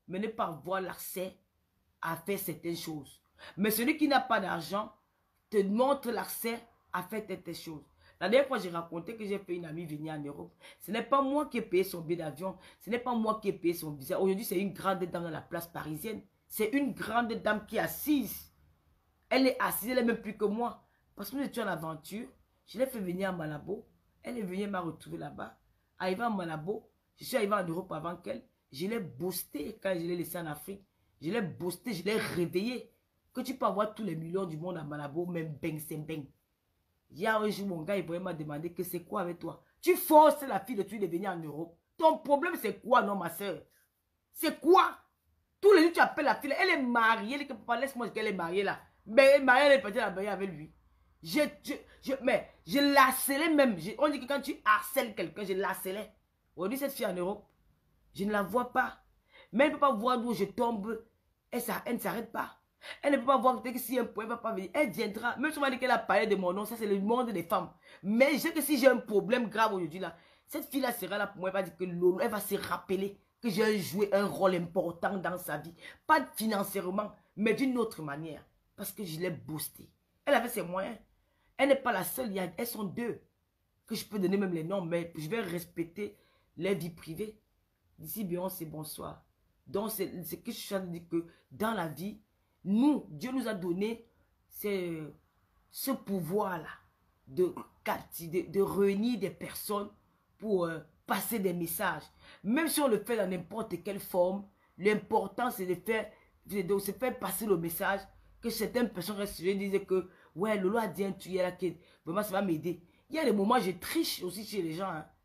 mais ne pas avoir l'accès à faire certaines choses. Mais celui qui n'a pas d'argent te montre l'accès à faire certaines choses. La dernière fois, j'ai raconté que j'ai fait une amie venir en Europe. Ce n'est pas moi qui ai payé son billet d'avion. Ce n'est pas moi qui ai payé son visa. Aujourd'hui, c'est une grande dame dans la place parisienne. C'est une grande dame qui est assise. Elle est assise, elle est même plus que moi. Parce que nous étions en aventure. Je l'ai fait venir à Malabo. Elle est venue m'a retrouvé là-bas. Arrivée à Malabo, je suis arrivé en Europe avant qu'elle. Je l'ai boosté quand je l'ai laissé en Afrique. Je l'ai boosté, je l'ai réveillé. Que tu peux avoir tous les millions du monde à Malabo, même beng, c'est beng. Il y a un jour, mon gars, il m'a demandé que c'est quoi avec toi. Tu forces la fille de tu de venir en Europe. Ton problème, c'est quoi, non, ma soeur? C'est quoi? Tous les jours, tu appelles la fille, elle est mariée. Elle, papa, laisse-moi qu'elle est mariée là. Mais elle est mariée, elle est partie la mariée avec lui. Je, je, je, mais je l'harcelais même. Je, on dit que quand tu harcèles quelqu'un, je l'harcelais. Aujourd'hui, cette fille en Europe, je ne la vois pas. Mais elle ne peut pas voir d'où je tombe. Elle, ça, elle ne s'arrête pas. Elle ne peut pas voir que si un point ne va pas venir, elle viendra. Même si on m'a dit qu'elle a parlé de mon nom, ça c'est le monde des femmes. Mais je sais que si j'ai un problème grave aujourd'hui là, cette fille-là sera là pour moi. Elle va dire que Lolo, elle va se rappeler que j'ai joué un rôle important dans sa vie. Pas financièrement, mais d'une autre manière. Parce que je l'ai boosté. Elle avait ses moyens. Elle n'est pas la seule, il y a, elles sont deux. Que je peux donner même les noms, mais je vais respecter les vies privées. D'ici Beyoncé, bonsoir. Donc c'est que je suis en train de dire que dans la vie, nous, Dieu nous a donné ce, ce pouvoir-là de, de, de réunir des personnes pour euh, passer des messages. Même si on le fait dans n'importe quelle forme, l'important c'est de faire, de se faire passer le message, que certaines personnes restent, je disais que, ouais, Lolo a dit un tuyau là, que vraiment ça va m'aider. Il y a des moments où je triche aussi chez les gens. Hein.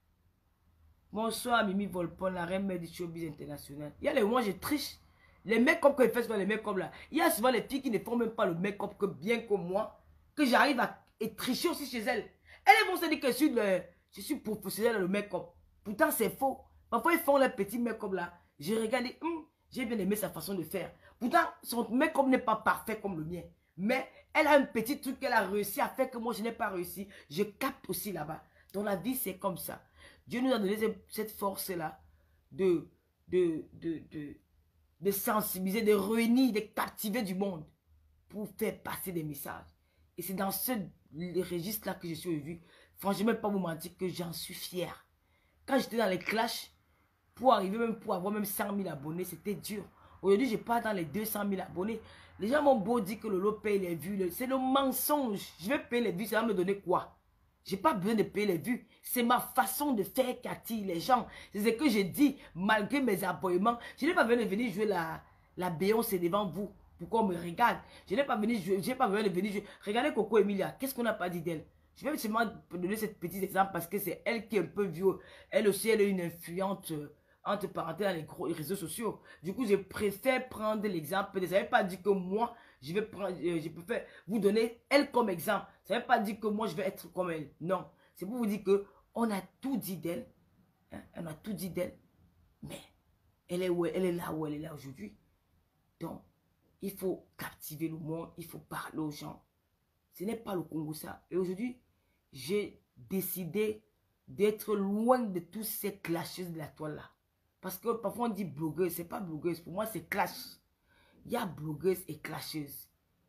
Bonsoir Mimi Volpon, la reine du showbiz international. Il y a des moments où je triche. Les make-up que je fais souvent les make-up là. Il y a souvent les filles qui ne font même pas le make-up que bien que moi. Que j'arrive à et tricher aussi chez elles. Elles vont se dire que je suis, le, je suis professionnel dans le make-up. Pourtant c'est faux. Parfois ils font les petits make-up là. Je regarde et hum, j'ai bien aimé sa façon de faire. Pourtant son make-up n'est pas parfait comme le mien. Mais elle a un petit truc qu'elle a réussi à faire que moi je n'ai pas réussi. Je capte aussi là-bas. Dans la vie c'est comme ça. Dieu nous a donné cette force là de... de, de, de de sensibiliser, de réunir, de captiver du monde pour faire passer des messages. Et c'est dans ce registre-là que je suis revu. Franchement, je ne vais pas vous mentir que j'en suis fier. Quand j'étais dans les clashs, pour arriver même pour avoir même cent mille abonnés, c'était dur. Aujourd'hui, je pars dans les deux cent mille abonnés. Les gens m'ont beau dire que Lolo paye les vues. C'est le mensonge. Je vais payer les vues, ça va me donner quoi? Je n'ai pas besoin de payer les vues. C'est ma façon de faire qui attire les gens. C'est ce que je dis, malgré mes abonnements. Je n'ai pas besoin de venir jouer la, la Beyoncé devant vous pour qu'on me regarde. Je n'ai pas, pas besoin de venir jouer. Regardez Coco Emilia. Qu'est-ce qu'on n'a pas dit d'elle? Je vais seulement donner ce petit exemple parce que c'est elle qui est un peu vieux. Elle aussi, elle est une influente euh, entre parenthèses dans les gros réseaux sociaux. Du coup, je préfère prendre l'exemple. Ça ne veut pas dire que moi, je vais prendre, euh, je préfère vous donner elle comme exemple. Ça ne veut pas dire que moi, je vais être comme elle. Non. C'est pour vous dire que on a tout dit d'elle. Hein? On a tout dit d'elle. Mais elle est, où elle, elle est là où elle est là aujourd'hui. Donc, il faut captiver le monde. Il faut parler aux gens. Ce n'est pas le Congo ça. Et aujourd'hui, j'ai décidé d'être loin de tous ces clasheuses de la toile là. Parce que parfois on dit blogueuse. Ce n'est pas blogueuse. Pour moi, c'est clash. Il y a blogueuse et clasheuse.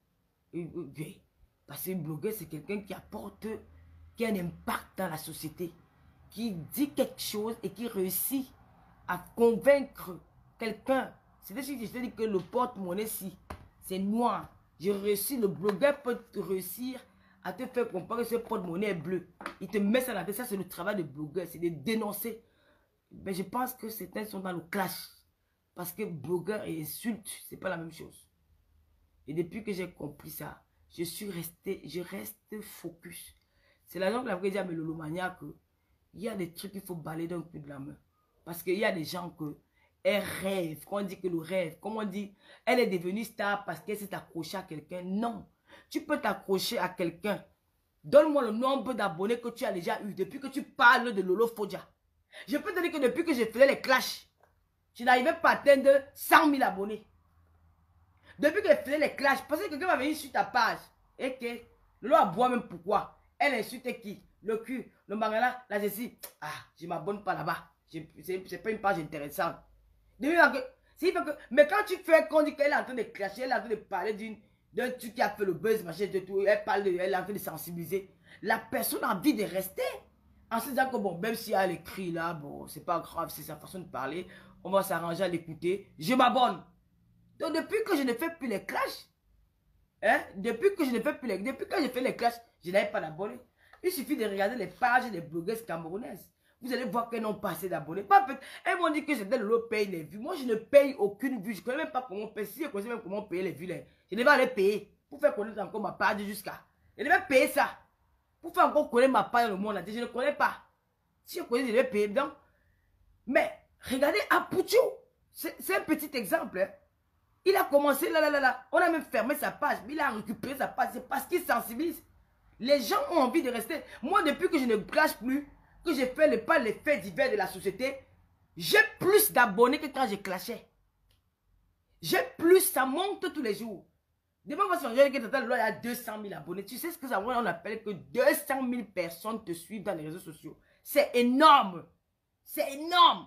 Parce qu'une blogueuse, c'est quelqu'un qui apporte, qui a un impact dans la société. Qui dit quelque chose et qui réussit à convaincre quelqu'un. C'est-à-dire que je te dis que le porte-monnaie, si c'est noir. Je réussis, le blogueur peut réussir à te faire comprendre que ce porte-monnaie est bleu. Il te met ça dans la tête. Ça, c'est le travail de blogueur. C'est de dénoncer. Mais je pense que certains sont dans le clash. Parce que blogueur et insulte, c'est pas la même chose. Et depuis que j'ai compris ça, je suis resté, je reste focus. C'est la raison pour laquelle j'ai dit à mes Lolomania que il y a des trucs qu'il faut balayer d'un coup de la main. Parce qu'il y a des gens que elle rêve. Quand on dit que le rêve, comme on dit, elle est devenue star parce qu'elle s'est accrochée à quelqu'un. Non. Tu peux t'accrocher à quelqu'un. Donne-moi le nombre d'abonnés que tu as déjà eu depuis que tu parles de Lolo Fodja. Je peux te dire que depuis que je faisais les clashs, tu n'arrivais pas à atteindre cent mille abonnés. Depuis que je faisais les clashs, parce que quelqu'un va venir sur ta page. Et que Lolo a boit même pourquoi. Elle insulte qui? Le cul, le mangala, la ceci. Ah, je ne m'abonne pas là-bas. C'est pas une page intéressante. Que, mais quand tu fais qu'on dit qu'elle est en train de clasher, elle est en train de parler d'une d'un truc qui a fait le buzz, machin, de tout, elle parle de, elle est en train de sensibiliser. La personne a envie de rester. En se disant que bon, même si elle écrit là, bon, c'est pas grave, c'est sa façon de parler, on va s'arranger à l'écouter. Je m'abonne. Donc depuis que je ne fais plus les clashs, hein, depuis que je ne fais plus les, depuis que je fais les clashs, je n'avais pas d'abonnés. Il suffit de regarder les pages des blogueuses camerounaises. Vous allez voir qu'elles n'ont pas assez d'abonnés. Pas peut elles m'ont dit que c'était le lot paye les vues. Moi, je ne paye aucune vue. Je ne connais même pas comment payer. Si je connaissais même comment payer les vues, les... je devais aller payer pour faire connaître encore ma page jusqu'à. Je devais payer ça. Pour faire encore connaître ma page dans le monde entier. Je ne connais pas. Si je connais, je devais payer. Donc, mais regardez Apouchou. C'est un petit exemple. Hein. Il a commencé là, là, là, là. On a même fermé sa page. Mais il a récupéré sa page. C'est parce qu'il sensibilise. Les gens ont envie de rester. Moi, depuis que je ne clash plus, que j'ai fait le pas les faits divers de la société, j'ai plus d'abonnés que quand je clashais. J'ai plus, ça monte tous les jours. Demain, on va se faire que il y a deux cent mille abonnés. Tu sais ce que ça veut dire? On appelle que deux cent mille personnes te suivent dans les réseaux sociaux. C'est énorme. C'est énorme.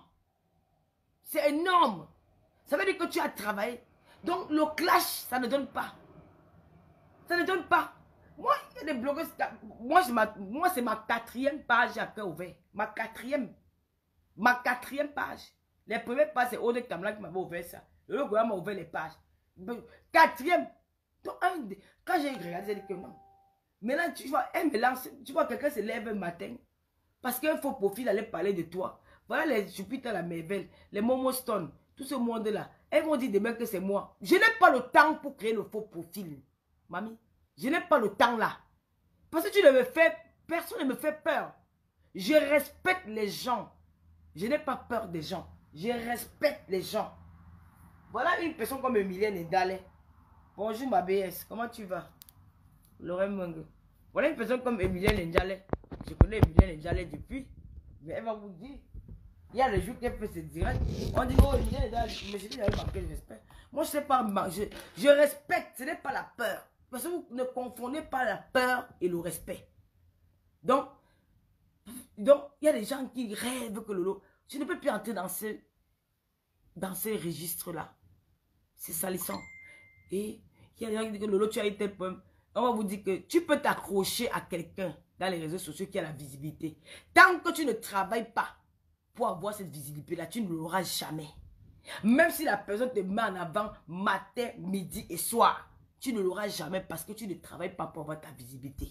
C'est énorme. Ça veut dire que tu as travaillé. Donc, le clash, ça ne donne pas. Ça ne donne pas. Moi, il y a des blogueurs. Moi, c'est ma, ma quatrième page à cœur ouvert. Ma quatrième. Ma quatrième page. Les premières pages, c'est Ode Kamla qui m'avait ouvert ça. Le gouvernement m'a ouvert les pages. Quatrième. Donc, un, quand j'ai regardé, j'ai dit que non. Maintenant, tu vois, elle me lance. Tu vois, quelqu'un se lève un matin. Parce qu'il faut profiter d'aller parler de toi. Voilà les Jupiter, la Merveille, les Momo Stone, tout ce monde-là. Elles vont dire demain que c'est moi. Je n'ai pas le temps pour créer le faux profil. Mamie. Je n'ai pas le temps là. Parce que tu ne me fais, personne ne me fait peur. Je respecte les gens. Je n'ai pas peur des gens. Je respecte les gens. Voilà une personne comme Emilienne Ndale. Bonjour ma B S, comment tu vas? Lorraine Mungo. Voilà une personne comme Emilienne Ndale. Je connais Emilienne Ndale depuis. Mais elle va vous dire. Il y a les jours qu'elle fait ses directs. On dit, oh Emilienne Ndale. Mais je dis, elle marqué le respect. Moi je sais pas, je, je respecte, ce n'est pas la peur. Parce que vous ne confondez pas la peur et le respect. Donc, donc il y a des gens qui rêvent que Lolo, je ne peux plus entrer dans ce, dans ces registres-là. C'est salissant. Et il y a des gens qui disent que Lolo, tu as été pomme. On va vous dire que tu peux t'accrocher à quelqu'un dans les réseaux sociaux qui a la visibilité. Tant que tu ne travailles pas pour avoir cette visibilité-là, tu ne l'auras jamais. Même si la personne te met en avant matin, midi et soir. Tu ne l'auras jamais parce que tu ne travailles pas pour avoir ta visibilité.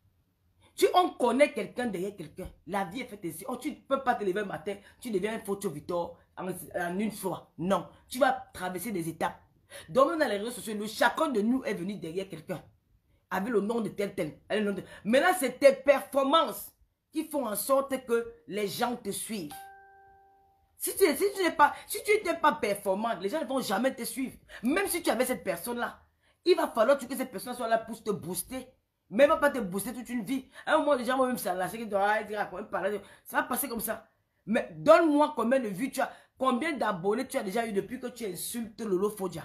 Tu, on connaît quelqu'un derrière quelqu'un. La vie est faite ainsi. Oh, tu ne peux pas te lever le matin. Tu deviens un photo Victor en, en une fois. Non. Tu vas traverser des étapes. Donc, dans les réseaux sociaux, nous, chacun de nous est venu derrière quelqu'un. Avec le nom de tel, tel. tel. Maintenant, c'est tes performances qui font en sorte que les gens te suivent. Si tu si tu n'es pas, si tu n'es pas performant, les gens ne vont jamais te suivre. Même si tu avais cette personne-là. Il va falloir que cette personne soit là pour te booster. Mais elle ne va pas te booster toute une vie. À un moment, les gens vont même s'enlacer. Ça va passer comme ça. Mais donne-moi combien de vues tu as. Combien d'abonnés tu as déjà eu depuis que tu insultes Lolo Fodja.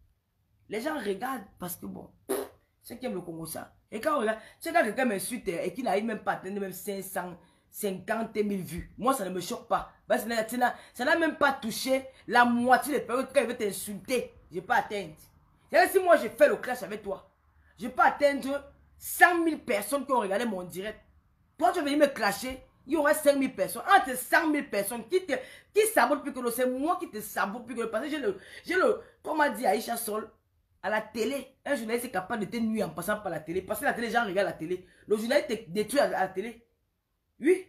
Les gens regardent parce que bon, c'est qui aime le Congo ça. Et quand on regarde, c'est quand quelqu'un m'insulte et qu'il n'arrive même pas à atteindre même cinq cent cinquante mille vues. Moi, ça ne me choque pas. Parce que ça n'a même pas touché la moitié des personnes quand il veut t'insulter. Je n'ai pas atteint. Si moi je fais le clash avec toi, je peux atteindre cent mille personnes qui ont regardé mon direct. Toi, tu vas venir me clasher, il y aura cinq mille personnes. Entre cent mille personnes qui, te, qui sabotent plus que le, c'est moi qui te sabote plus que le. Parce que j'ai le, j'ai le, comme a dit Aïcha Sol, à la télé, un journaliste est capable de te nuire en passant par la télé. Parce que la télé, les gens regardent la télé. Le journaliste te détruit à la télé. Oui.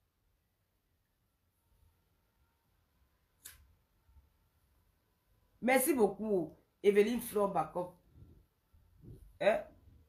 Merci beaucoup, Evelyne Flor Bakop. Hein?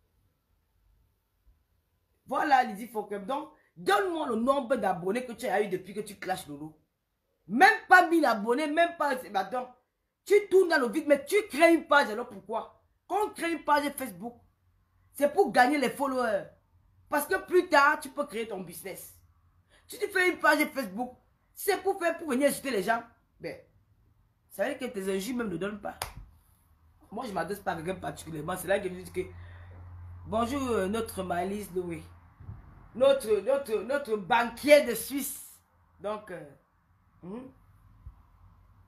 Voilà, Lydie Fouquet. Donc, donne-moi le nombre d'abonnés que tu as eu depuis que tu clashes Lolo. Même pas mille abonnés, même pas... Attends, tu tournes dans le vide, mais tu crées une page. Alors pourquoi? Quand on crée une page Facebook, c'est pour gagner les followers. Parce que plus tard, tu peux créer ton business. Si tu fais une page Facebook, c'est pour faire, pour venir ajouter les gens. Ben, ça veut dire que tes injures même ne donnent pas. Moi, je ne m'adresse pas à quelqu'un particulièrement. C'est là que je dis que... Bonjour, euh, notre Malice Loué. Notre, notre, notre banquier de Suisse. Donc, euh, hmm?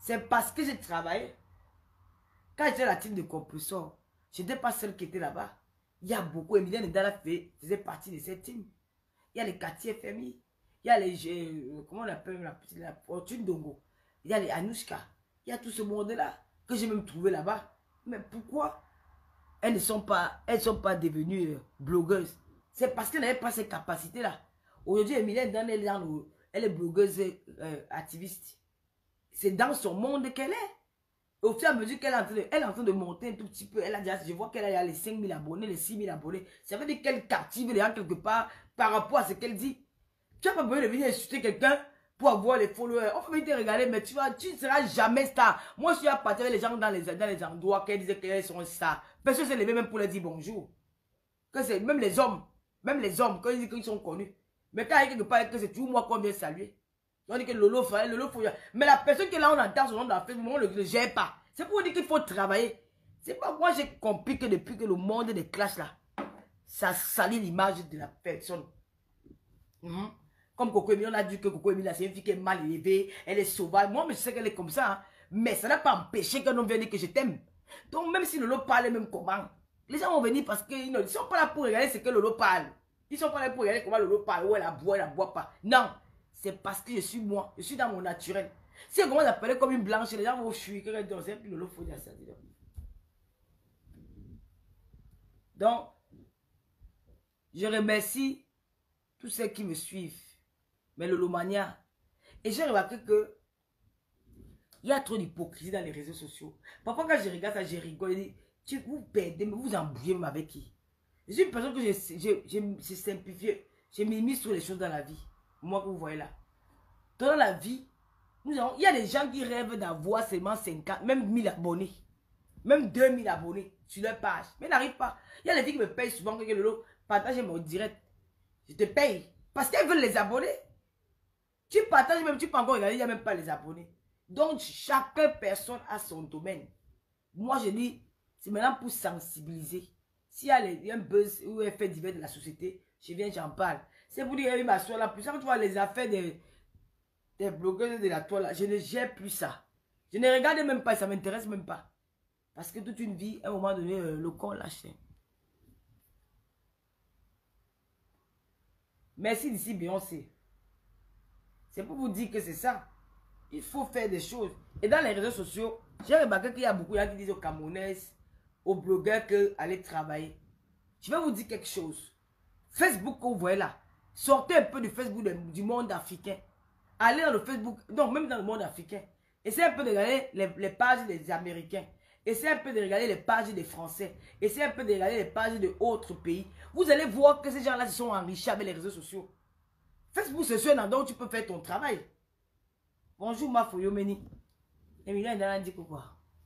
C'est parce que j'ai travaillé. Quand j'étais la team de compresseur, je n'étais pas seule qui était là-bas. Il y a beaucoup. Emilien Ndala faisait partie de cette team. Il y a les quartiers F M I. Il y a les... Euh, comment on appelle la petite... La Fortune Dongo. Il y a les Anouchka. Il y a tout ce monde-là que j'ai même trouvé là-bas. Mais pourquoi elles ne sont pas, elles sont pas devenues euh, blogueuses? C'est parce qu'elles n'avaient pas ces capacités-là. Aujourd'hui, Emilien Ndala, elle, elle est blogueuse euh, activiste. C'est dans son monde qu'elle est. Au fur et à mesure qu'elle est, en train de, elle est en train de monter un tout petit peu, elle a déjà, je vois qu'elle a les cinq mille abonnés, les six mille abonnés. Ça veut dire qu'elle captive les gens quelque part par rapport à ce qu'elle dit. Tu n'as pas besoin de venir insulter quelqu'un pour avoir les followers. On peut venir te regarder, mais tu, vas, tu ne seras jamais star. Moi, je suis à partir avec les gens dans les, dans les endroits qu'elles disaient qu'elles sont stars. Personne ne s'est levé même pour leur dire bonjour. Que c'est même les hommes, même les hommes, quand ils disent qu'ils sont connus. Mais quand il y a quelque part, que c'est toujours moi qu'on vient saluer. On dit que Lolo frère, Lolo faut... Mais la personne qui est là, on entend son nom dans la Facebook, on ne le gère pas. C'est pour dire qu'il faut travailler. C'est pas moi j'ai compris que depuis que le monde des clashs là, ça salit l'image de la personne. Mm-hmm. Comme Coco Emile, on a dit que Coco Emile, c'est une fille qui est mal élevée, elle est sauvage. Moi, je sais qu'elle est comme ça. Hein. Mais ça n'a pas empêché qu'un homme vienne dire que je t'aime. Donc, même si Lolo parle même comment, les gens vont venir parce qu'ils ne sont pas là pour regarder ce que Lolo parle. Ils ne sont pas là pour regarder comment Lolo parle, où elle la boit, elle la boit pas. Non. C'est parce que je suis moi, je suis dans mon naturel. Si on commence à parler comme une blanche, les gens vont fuir, que c'est plus le faut dire ça. Donc, je remercie tous ceux qui me suivent, mais Lolomania. Et j'ai remarqué que il y a trop d'hypocrisie dans les réseaux sociaux. Parfois, quand je regarde ça, je rigole. Je dis, tu vous perdez, mais vous embrouillez même avec qui? Je suis une personne que j'ai simplifié, j'ai mis sur les choses dans la vie. Moi que vous voyez là. Dans la vie, nous avons, il y a des gens qui rêvent d'avoir seulement cinquante, même mille abonnés. Même deux mille abonnés sur leur page. Mais ils n'arrivent pas. Il y a des filles qui me payent souvent que le lot, partagez mon direct. Je te paye. Parce qu'elles veulent les abonnés. Tu partages même, tu peux encore regarder, il n'y a même pas les abonnés. Donc, chaque personne a son domaine. Moi, je dis, c'est maintenant pour sensibiliser. S'il y a les, un buzz ou un fait divers de la société, je viens, j'en parle. C'est pour dire, il m'assoit là. Plus ça, tu vois, les affaires des, des blogueurs de la toile, là, je ne gère plus ça. Je ne regarde même pas, ça ne m'intéresse même pas. Parce que toute une vie, à un moment donné, euh, le corps lâche. Merci d'ici Beyoncé. C'est pour vous dire que c'est ça. Il faut faire des choses. Et dans les réseaux sociaux, j'ai remarqué qu'il y a beaucoup de gens qui disent aux Camerounais, aux blogueurs que allez travailler. Je vais vous dire quelque chose. Facebook que vous voyez là, sortez un peu du Facebook de, du monde africain. Allez dans le Facebook, non, même dans le monde africain. Essayez un peu de regarder les, les pages des Américains. Essayez un peu de regarder les pages des Français. Essayez un peu de regarder les pages d'autres pays. Vous allez voir que ces gens-là se sont enrichis avec les réseaux sociaux. Facebook, c'est un endroit où tu peux faire ton travail. Bonjour, ma Foyomeni. Emilien Ndala dit quoi?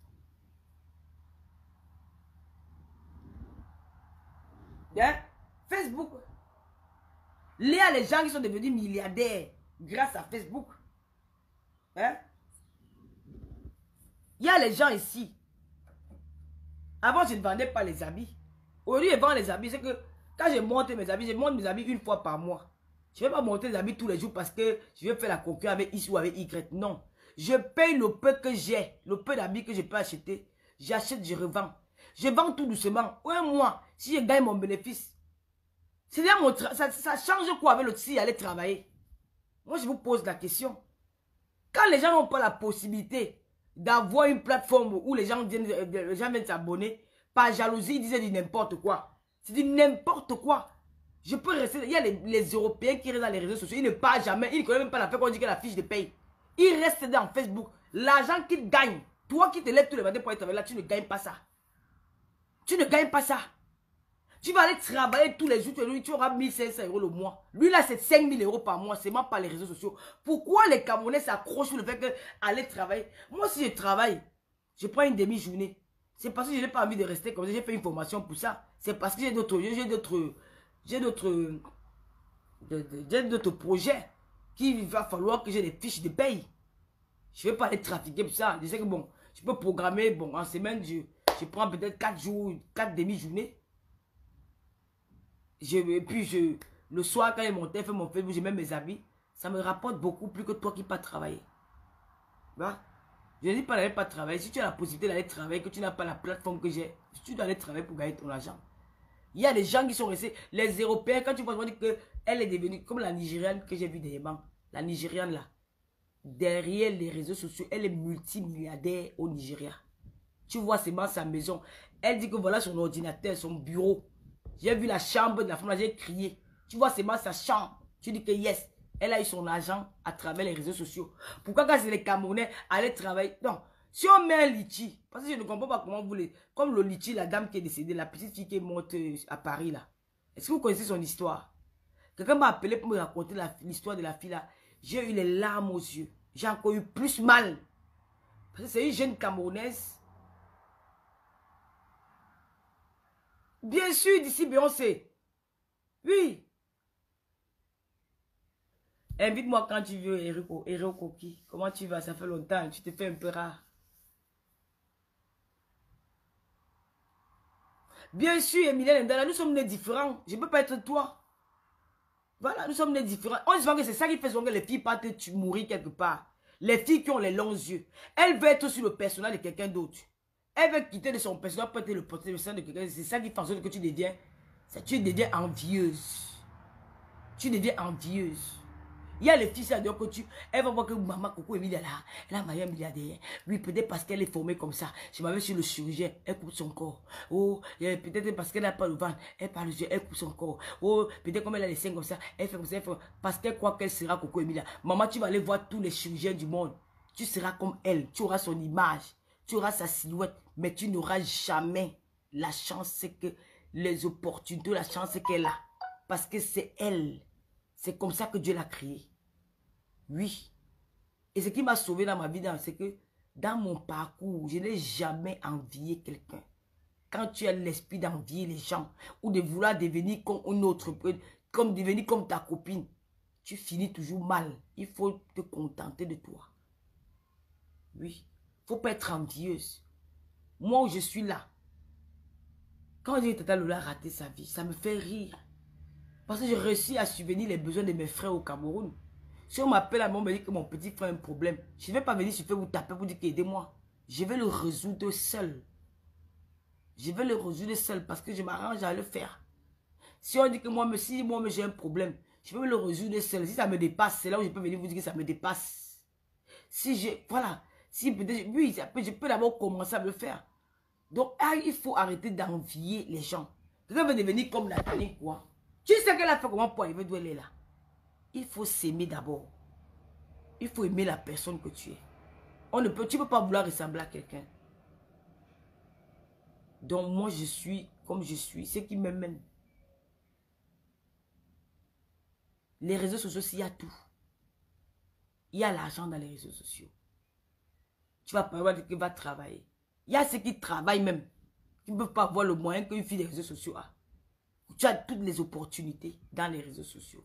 Hein? Facebook. Il y a les gens qui sont devenus milliardaires grâce à Facebook. Hein? Il y a les gens ici. Avant, je ne vendais pas les habits. Aujourd'hui, je vends les habits. C'est que quand je monte mes habits, je monte mes habits une fois par mois. Je ne vais pas monter les habits tous les jours parce que je vais faire la concurrence avec X ou avec Y. Non. Je paye le peu que j'ai. Le peu d'habits que je peux acheter. J'achète, je revends. Je vends tout doucement. Un mois, si je gagne mon bénéfice. C'est-à-dire, mon ça, ça change quoi avec l'autre si aller travailler? Moi, je vous pose la question. Quand les gens n'ont pas la possibilité d'avoir une plateforme où les gens viennent les gens viennent s'abonner, par jalousie, ils disaient du n'importe quoi. C'est du n'importe quoi. Je peux rester... Il y a les, les Européens qui restent dans les réseaux sociaux. Ils ne parlent jamais. Ils ne connaissent même pas la fait qu'on dit que la fiche de paye. Ils restent dans Facebook. L'argent qu'ils gagnent, toi qui te lèves tous les matins pour être travailler là, tu ne gagnes pas ça. Tu ne gagnes pas ça. Tu vas aller travailler tous les jours, tu auras mille cinq cents euros le mois. Lui là, c'est cinq mille euros par mois, c'est même pas les réseaux sociaux. Pourquoi les Camerounais s'accrochent sur le fait qu'aller travailler? Moi, si je travaille, je prends une demi-journée. C'est parce que je n'ai pas envie de rester comme ça. J'ai fait une formation pour ça. C'est parce que j'ai d'autres j'ai d'autres j'ai d'autres j'ai d'autres projets qu'il va falloir que j'ai des fiches de paye. Je ne vais pas aller trafiquer pour ça. Je sais que bon, je peux programmer, bon, en semaine, je, je prends peut-être quatre jours, quatre demi-journées. Je, et puis, je, le soir, quand je monte, fait mon Facebook, je mets mes habits. Ça me rapporte beaucoup plus que toi qui pas travailler. Voilà. Je ne dis pas d'aller pas travailler. Si tu as la possibilité d'aller travailler, que tu n'as pas la plateforme que j'ai, tu dois aller travailler pour gagner ton argent. Il y a des gens qui sont restés, les Européens, quand tu vois, on dit qu'elle est devenue comme la Nigériane que j'ai vue dernièrement. La Nigériane là, derrière les réseaux sociaux, elle est multimilliardaire au Nigeria. Tu vois seulement sa maison. Elle dit que voilà son ordinateur, son bureau. J'ai vu la chambre de la femme, j'ai crié. Tu vois seulement sa chambre. Tu dis que yes, elle a eu son argent à travers les réseaux sociaux. Pourquoi quand c'est les Camerounais allaient travailler? Non. Si on met un litchi, parce que je ne comprends pas comment vous voulez. Comme le litchi, la dame qui est décédée, la petite fille qui est morte à Paris là. Est-ce que vous connaissez son histoire? Quelqu'un m'a appelé pour me raconter l'histoire de la fille là. J'ai eu les larmes aux yeux. J'ai encore eu plus mal. Parce que c'est une jeune Camerounaise. Bien sûr, d'ici Beyoncé. Oui. Invite-moi quand tu veux, Eriko, Eriko Koki. Comment tu vas? Ça fait longtemps. Tu te fais un peu rare. Bien sûr, Emilia Ndala, nous sommes nés différents. Je ne peux pas être toi. Voilà, nous sommes nés différents. On se voit que c'est ça qui fait souvent que les filles partent mourir quelque part. Les filles qui ont les longs yeux. Elle veut être sur le personnage de quelqu'un d'autre. Elle veut quitter de son personnage pour être le personnage de quelqu'un. C'est ça qui fait en sorte que tu deviens, tu deviens envieuse. Tu deviens envieuse. Il y a les filles, ça que tu... Elle va voir que maman Coco Emilia là, elle a marié un milliardaire. Oui, peut-être parce qu'elle est formée comme ça. Je m'avais sur le chirurgien, elle coupe son corps. Oh, peut-être parce qu'elle n'a pas le ventre, elle parle, elle coupe son corps. Oh, peut-être comme elle a les seins comme ça, elle fait comme ça, elle fait... Parce qu'elle croit qu'elle sera Coco Emilia. Maman, tu vas aller voir tous les chirurgiens du monde. Tu seras comme elle, tu auras son image, tu auras sa silhouette, mais tu n'auras jamais la chance que les opportunités, la chance qu'elle a. Parce que c'est elle. C'est comme ça que Dieu l'a créé. Oui. Et ce qui m'a sauvé dans ma vie, c'est que dans mon parcours, je n'ai jamais envié quelqu'un. Quand tu as l'esprit d'envier les gens ou de vouloir devenir comme une autre, comme devenir comme ta copine, tu finis toujours mal. Il faut te contenter de toi. Oui. Il ne faut pas être envieuse. Moi où je suis là, quand j'ai Tata Lola raté sa vie, ça me fait rire. Parce que j'ai réussi à subvenir les besoins de mes frères au Cameroun. Si on m'appelle à moi, on me dit que mon petit frère a un problème, je ne vais pas venir sur Facebook vous taper pour dire aidez-moi. Je vais le résoudre seul. Je vais le résoudre seul parce que je m'arrange à le faire. Si on dit que moi, si moi j'ai un problème, je vais le résoudre seul. Si ça me dépasse, c'est là où je peux venir vous dire que ça me dépasse. Si j'ai, voilà, si peut-être, oui, je peux d'abord commencer à le faire. Donc, ah, il faut arrêter d'envier les gens. Quelqu'un veut devenir comme Nathalie, quoi. Tu sais qu'elle a fait comment pour arriver d'où elle est là. Il faut s'aimer d'abord. Il faut aimer la personne que tu es. On ne peut, tu ne peux pas vouloir ressembler à quelqu'un. Donc moi je suis comme je suis. Ce qui m'aime. Les réseaux sociaux, il y a tout. Il y a l'argent dans les réseaux sociaux. Tu vas pas voir qui va travailler. Il y a ceux qui travaillent même. Qui ne peuvent pas avoir le moyen qu'une fille des réseaux sociaux a. Tu as toutes les opportunités dans les réseaux sociaux.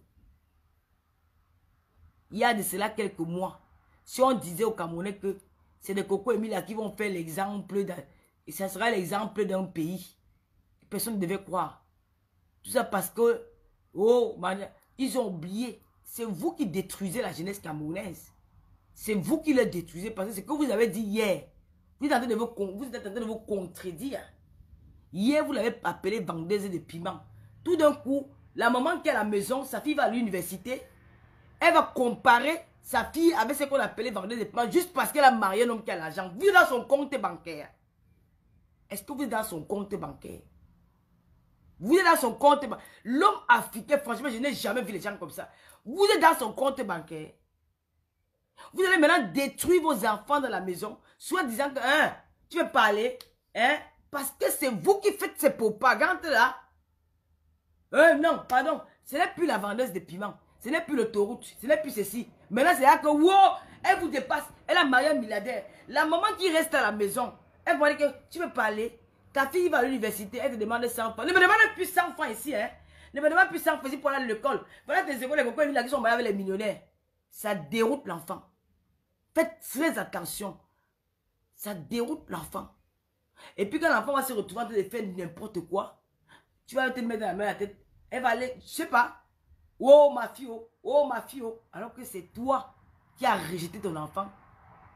Il y a de cela quelques mois. Si on disait aux Camerounais que c'est des Coco Emilia qui vont faire l'exemple, et ça sera l'exemple d'un pays, personne ne devait croire. Tout ça parce que, oh, man, ils ont oublié. C'est vous qui détruisez la jeunesse camerounaise. C'est vous qui le détruisez parce que ce que vous avez dit hier, vous êtes en train de vous, vous, êtes en train de vous contredire. Hier, vous l'avez appelé vendeuse de piment. Tout d'un coup, la maman qui est à la maison, sa fille va à l'université, elle va comparer sa fille avec ce qu'on appelait vendeuse de piment juste parce qu'elle a marié un homme qui a l'argent. Vous êtes dans son compte bancaire. Est-ce que vous êtes dans son compte bancaire? Vous êtes dans son compte bancaire. L'homme africain, franchement, je n'ai jamais vu les gens comme ça. Vous êtes dans son compte bancaire. Vous allez maintenant détruire vos enfants dans la maison, soit disant que, hein, tu veux parler, hein, parce que c'est vous qui faites ces propagandes-là. Euh, non, pardon, ce n'est plus la vendeuse de piment, ce n'est plus l'autoroute, ce n'est plus ceci. Maintenant, c'est là que, wow, elle vous dépasse, elle a marié un milliardaire. La maman qui reste à la maison, elle va dire que, tu veux parler, ta fille va à l'université, elle te demande cent francs. Ne me demande plus cent francs ici, hein. Ne me demande plus cent francs ici pour aller à l'école. Voilà tes écoles, les copains qui sont mariés avec les millionnaires. Ça déroute l'enfant. Faites très attention. Ça déroute l'enfant. Et puis quand l'enfant va se retrouver en train de faire n'importe quoi, tu vas te mettre la main à la tête. Elle va aller, je sais pas. Oh ma fille, oh, oh ma fille, oh. Alors que c'est toi qui as rejeté ton enfant.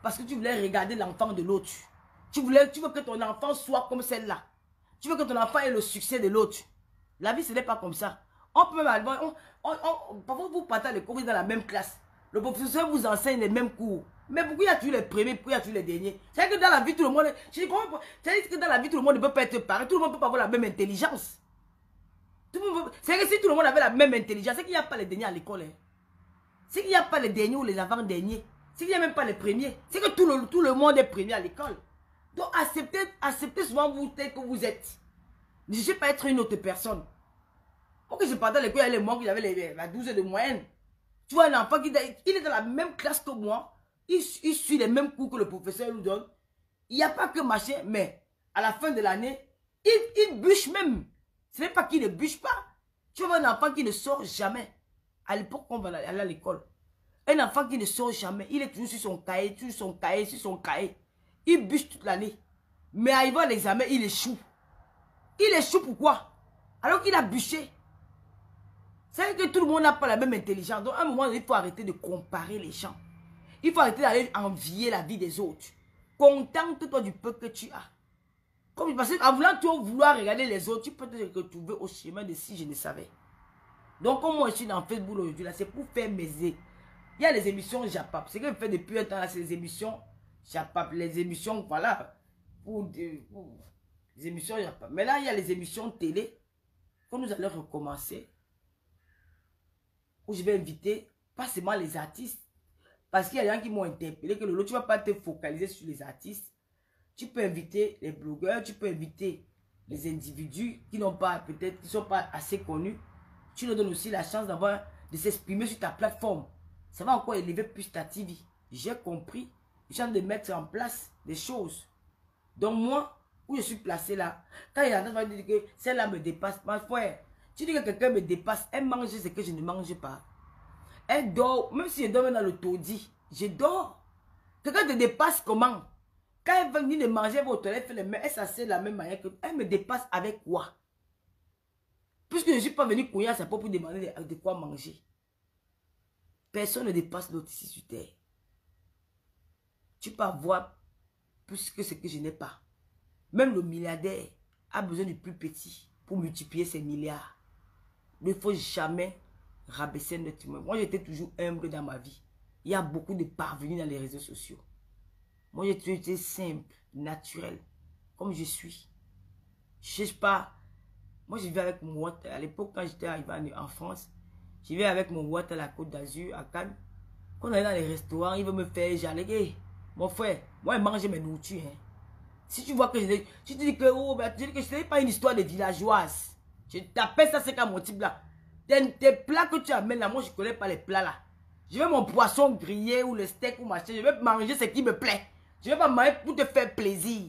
parce que tu voulais regarder l'enfant de l'autre. Tu voulais, tu veux que ton enfant soit comme celle-là. Tu veux que ton enfant ait le succès de l'autre. La vie, ce n'est pas comme ça. On peut même... On, on, on, parfois, vous partez les cours, vous êtes dans la même classe. Le professeur vous enseigne les mêmes cours. Mais pourquoi y a-tu les premiers, pourquoi y a-tu les derniers? C'est que dans la vie, tout le monde... C'est que dans la vie, tout le monde ne peut pas être pareil. Tout le monde ne peut pas avoir la même intelligence. C'est que si tout le monde avait la même intelligence, c'est qu'il n'y a pas les derniers à l'école. Hein. C'est qu'il n'y a pas les derniers ou les avant-derniers. C'est qu'il n'y a même pas les premiers. C'est que tout le, tout le monde est premier à l'école. Donc acceptez, acceptez souvent vous tel que vous êtes. Ne cherchez pas être une autre personne. Pour que je partais à l'école, il y avait les mois qui avaient la douze de moyenne. Tu vois un enfant qui il est dans la même classe que moi. Il, il suit les mêmes cours que le professeur nous donne. Il n'y a pas que machin, mais à la fin de l'année, il, il bûche même. Ce n'est pas qu'il ne bûche pas. Tu vois un enfant qui ne sort jamais. À l'époque, on va aller à l'école. Un enfant qui ne sort jamais. Il est toujours sur son cahier, sur son cahier, sur son cahier. Il bûche toute l'année. Mais arrivé à l'examen, il échoue. Il échoue pourquoi? Alors qu'il a bûché. C'est que tout le monde n'a pas la même intelligence. Donc à un moment, il faut arrêter de comparer les gens. Il faut arrêter d'aller envier la vie des autres. Contente-toi du peu que tu as. Comme, parce qu'en voulant toujours vouloir regarder les autres, tu peux te retrouver au chemin de si je ne savais. Donc comme moi je suis dans Facebook aujourd'hui, là, c'est pour faire mes... Il y a les émissions Japap. Ce que je fais depuis un temps, là, c'est les émissions Japap. Les émissions, voilà, pour, pour les émissions Japap. Mais là, il y a les émissions télé que nous allons recommencer. Où je vais inviter, pas seulement les artistes. Parce qu'il y a des gens qui m'ont interpellé que le lot, tu ne vas pas te focaliser sur les artistes. Tu peux inviter les blogueurs, tu peux inviter les individus qui n'ont pas, peut-être, qui ne sont pas assez connus. Tu leur donnes aussi la chance d'avoir, de s'exprimer sur ta plateforme. Ça va encore élever plus ta T V. J'ai compris. Je viens de mettre en place des choses. Donc moi, où je suis placé là, quand il y a un qui dit que celle-là me dépasse, ma frère, tu dis que quelqu'un me dépasse, elle mange ce que je ne mange pas. Elle dort, même si je dors dans le taudis, je dors. Quelqu'un te dépasse comment? Quand elle veut venir de manger vos toilettes, elle fait les mains, elle s'assied de la même manière que elle me dépasse avec quoi? Puisque je ne suis pas venu courir à sa propre pour demander de, de quoi manger. Personne ne dépasse l'autre ici sur terre. Tu peux avoir plus que ce que je n'ai pas. Même le milliardaire a besoin du plus petit pour multiplier ses milliards. Il ne faut jamais rabaisser notre humain. Moi, j'étais toujours humble dans ma vie. Il y a beaucoup de parvenus dans les réseaux sociaux. Moi, j'ai toujours été simple, naturel, comme je suis. Je ne cherche pas. Moi, je vivais avec mon watt. À l'époque, quand j'étais arrivé en France, je vivais avec mon watt à la Côte d'Azur, à Cannes. Quand on allait dans les restaurants, il veut me faire, j'allais, hey, mon frère, moi, je mange mes nourritures. Hein. Si tu vois que je tu te dis que, oh, ben, tu dis que ce n'est pas une histoire de villageoise. Je t'appelle ça, c'est comme mon type là. Tes, tes plats que tu amènes là, moi, je ne connais pas les plats là. Je veux mon poisson grillé ou le steak ou machin. Je veux manger ce qui me plaît. Je ne vais pas manger pour te faire plaisir.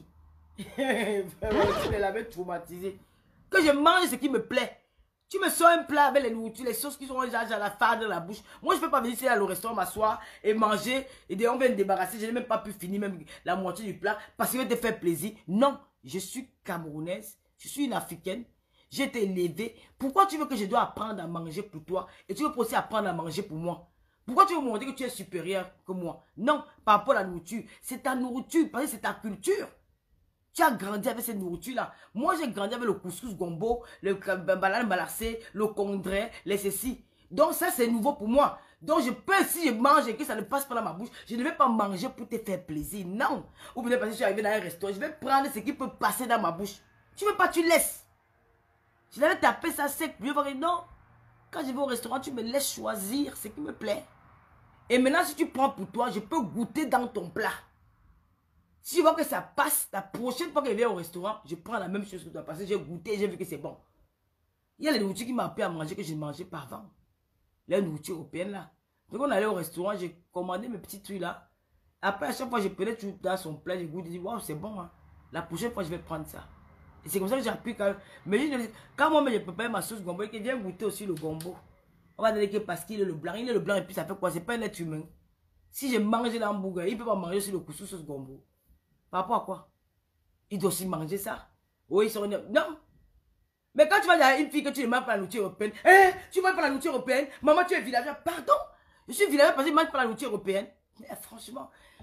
Tu l'avais traumatisé. Que je mange ce qui me plaît. Tu me sors un plat avec les nourritures, les sauces qui sont déjà à la farde dans la bouche. Moi, je ne peux pas venir ici à le restaurant m'asseoir et manger. Et on vient me débarrasser. Je n'ai même pas pu finir même la moitié du plat parce que je vais te faire plaisir. Non, je suis camerounaise. Je suis une africaine. J'ai été élevée. Pourquoi tu veux que je dois apprendre à manger pour toi et tu veux aussi apprendre à manger pour moi? Pourquoi tu veux me montrer que tu es supérieur que moi? Non, par rapport à la nourriture. C'est ta nourriture, parce que c'est ta culture. Tu as grandi avec cette nourriture-là. Moi, j'ai grandi avec le couscous gombo, le banane balassé, le condré, les ceci. Donc, ça, c'est nouveau pour moi. Donc, je peux, si je mange et que ça ne passe pas dans ma bouche, je ne vais pas manger pour te faire plaisir. Non. Ou bien parce que je suis arrivé dans un restaurant, je vais prendre ce qui peut passer dans ma bouche. Tu veux pas, tu laisses. Je l'avais tapé ça sec. Je vais dire non. Quand je vais au restaurant, tu me laisses choisir ce qui me plaît. Et maintenant, si tu prends pour toi, je peux goûter dans ton plat. Si je vois que ça passe, la prochaine fois que je viens au restaurant, je prends la même chose que toi. Parce que j'ai goûté et j'ai vu que c'est bon. Il y a les nourritures qui m'ont appris à manger que je ne mangeais pas avant. Les nourritures européennes là. Donc on allait au restaurant, j'ai commandé mes petits trucs là. Après, à chaque fois, je prenais tout dans son plat, je goûte, je dis, waouh, c'est bon. Hein. La prochaine fois, je vais prendre ça. Et c'est comme ça que j'ai appris quand mais je, quand moi, je prépare ma sauce gombo, et viens goûter aussi le gombo. On va dire que parce qu'il est le blanc, il est le blanc et puis ça fait quoi? C'est pas un être humain. Si je mange l'hamburger, il ne peut pas manger aussi le couscous sauce gombo. Par rapport à quoi? Il doit aussi manger ça. Oui, ils sont... Non. Mais quand tu vas dire à une fille que tu ne manges pas la nourriture européenne, eh, tu ne manges pas la nourriture européenne, maman, tu es villageois. Pardon? Je suis villageois parce que je ne mange pas la nourriture européenne. Mais franchement,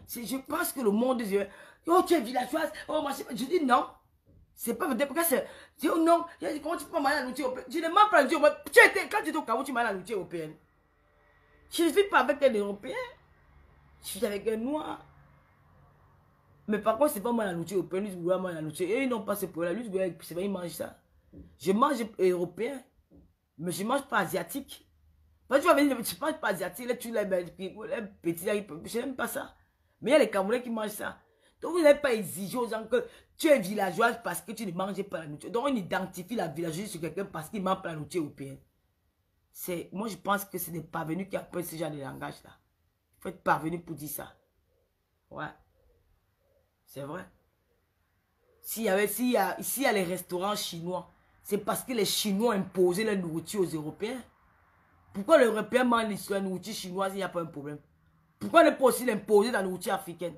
Je pense que le monde, je, oh, tu es villageoise, oh, moi, je dis non. C'est pas peut-être parce que c'est, je dis oh, non, comment tu peux manger la nourriture européenne? Je ne mange pas la nourriture européenne. Tu étais, quand tu étais au Cameroun, tu manges la nourriture européenne. Je ne suis pas avec un Européen, je suis avec un Noir. Mais par contre, c'est pas moi la nourriture européenne, lui, moi la nourriture. Et ils n'ont pas ce problème, lui, c'est vrai, ils mangent ça. Je mange européen, mais je ne mange pas asiatique. Quand tu vas venir, tu ne manges pas asiatique, là, tu l'as petit, je n'aime pas ça. Mais il y a les Camerounais qui mangent ça. Donc, vous n'avez pas exigé aux gens que tu es villageoise parce que tu ne manges pas la nourriture. Donc, on identifie la villageoise sur quelqu'un parce qu'il ne mange pas la nourriture européenne. Moi, je pense que c'est des parvenus qui appellent ce genre de langage-là. Il faut être parvenu pour dire ça. Ouais. C'est vrai. S'il y avait, s'il y a, s'il y a les restaurants chinois, c'est parce que les Chinois imposaient la nourriture aux Européens. Pourquoi les Européens mangent la nourriture chinoise, il n'y a pas un problème? Pourquoi ne pas aussi l'imposer dans la nourriture africaine?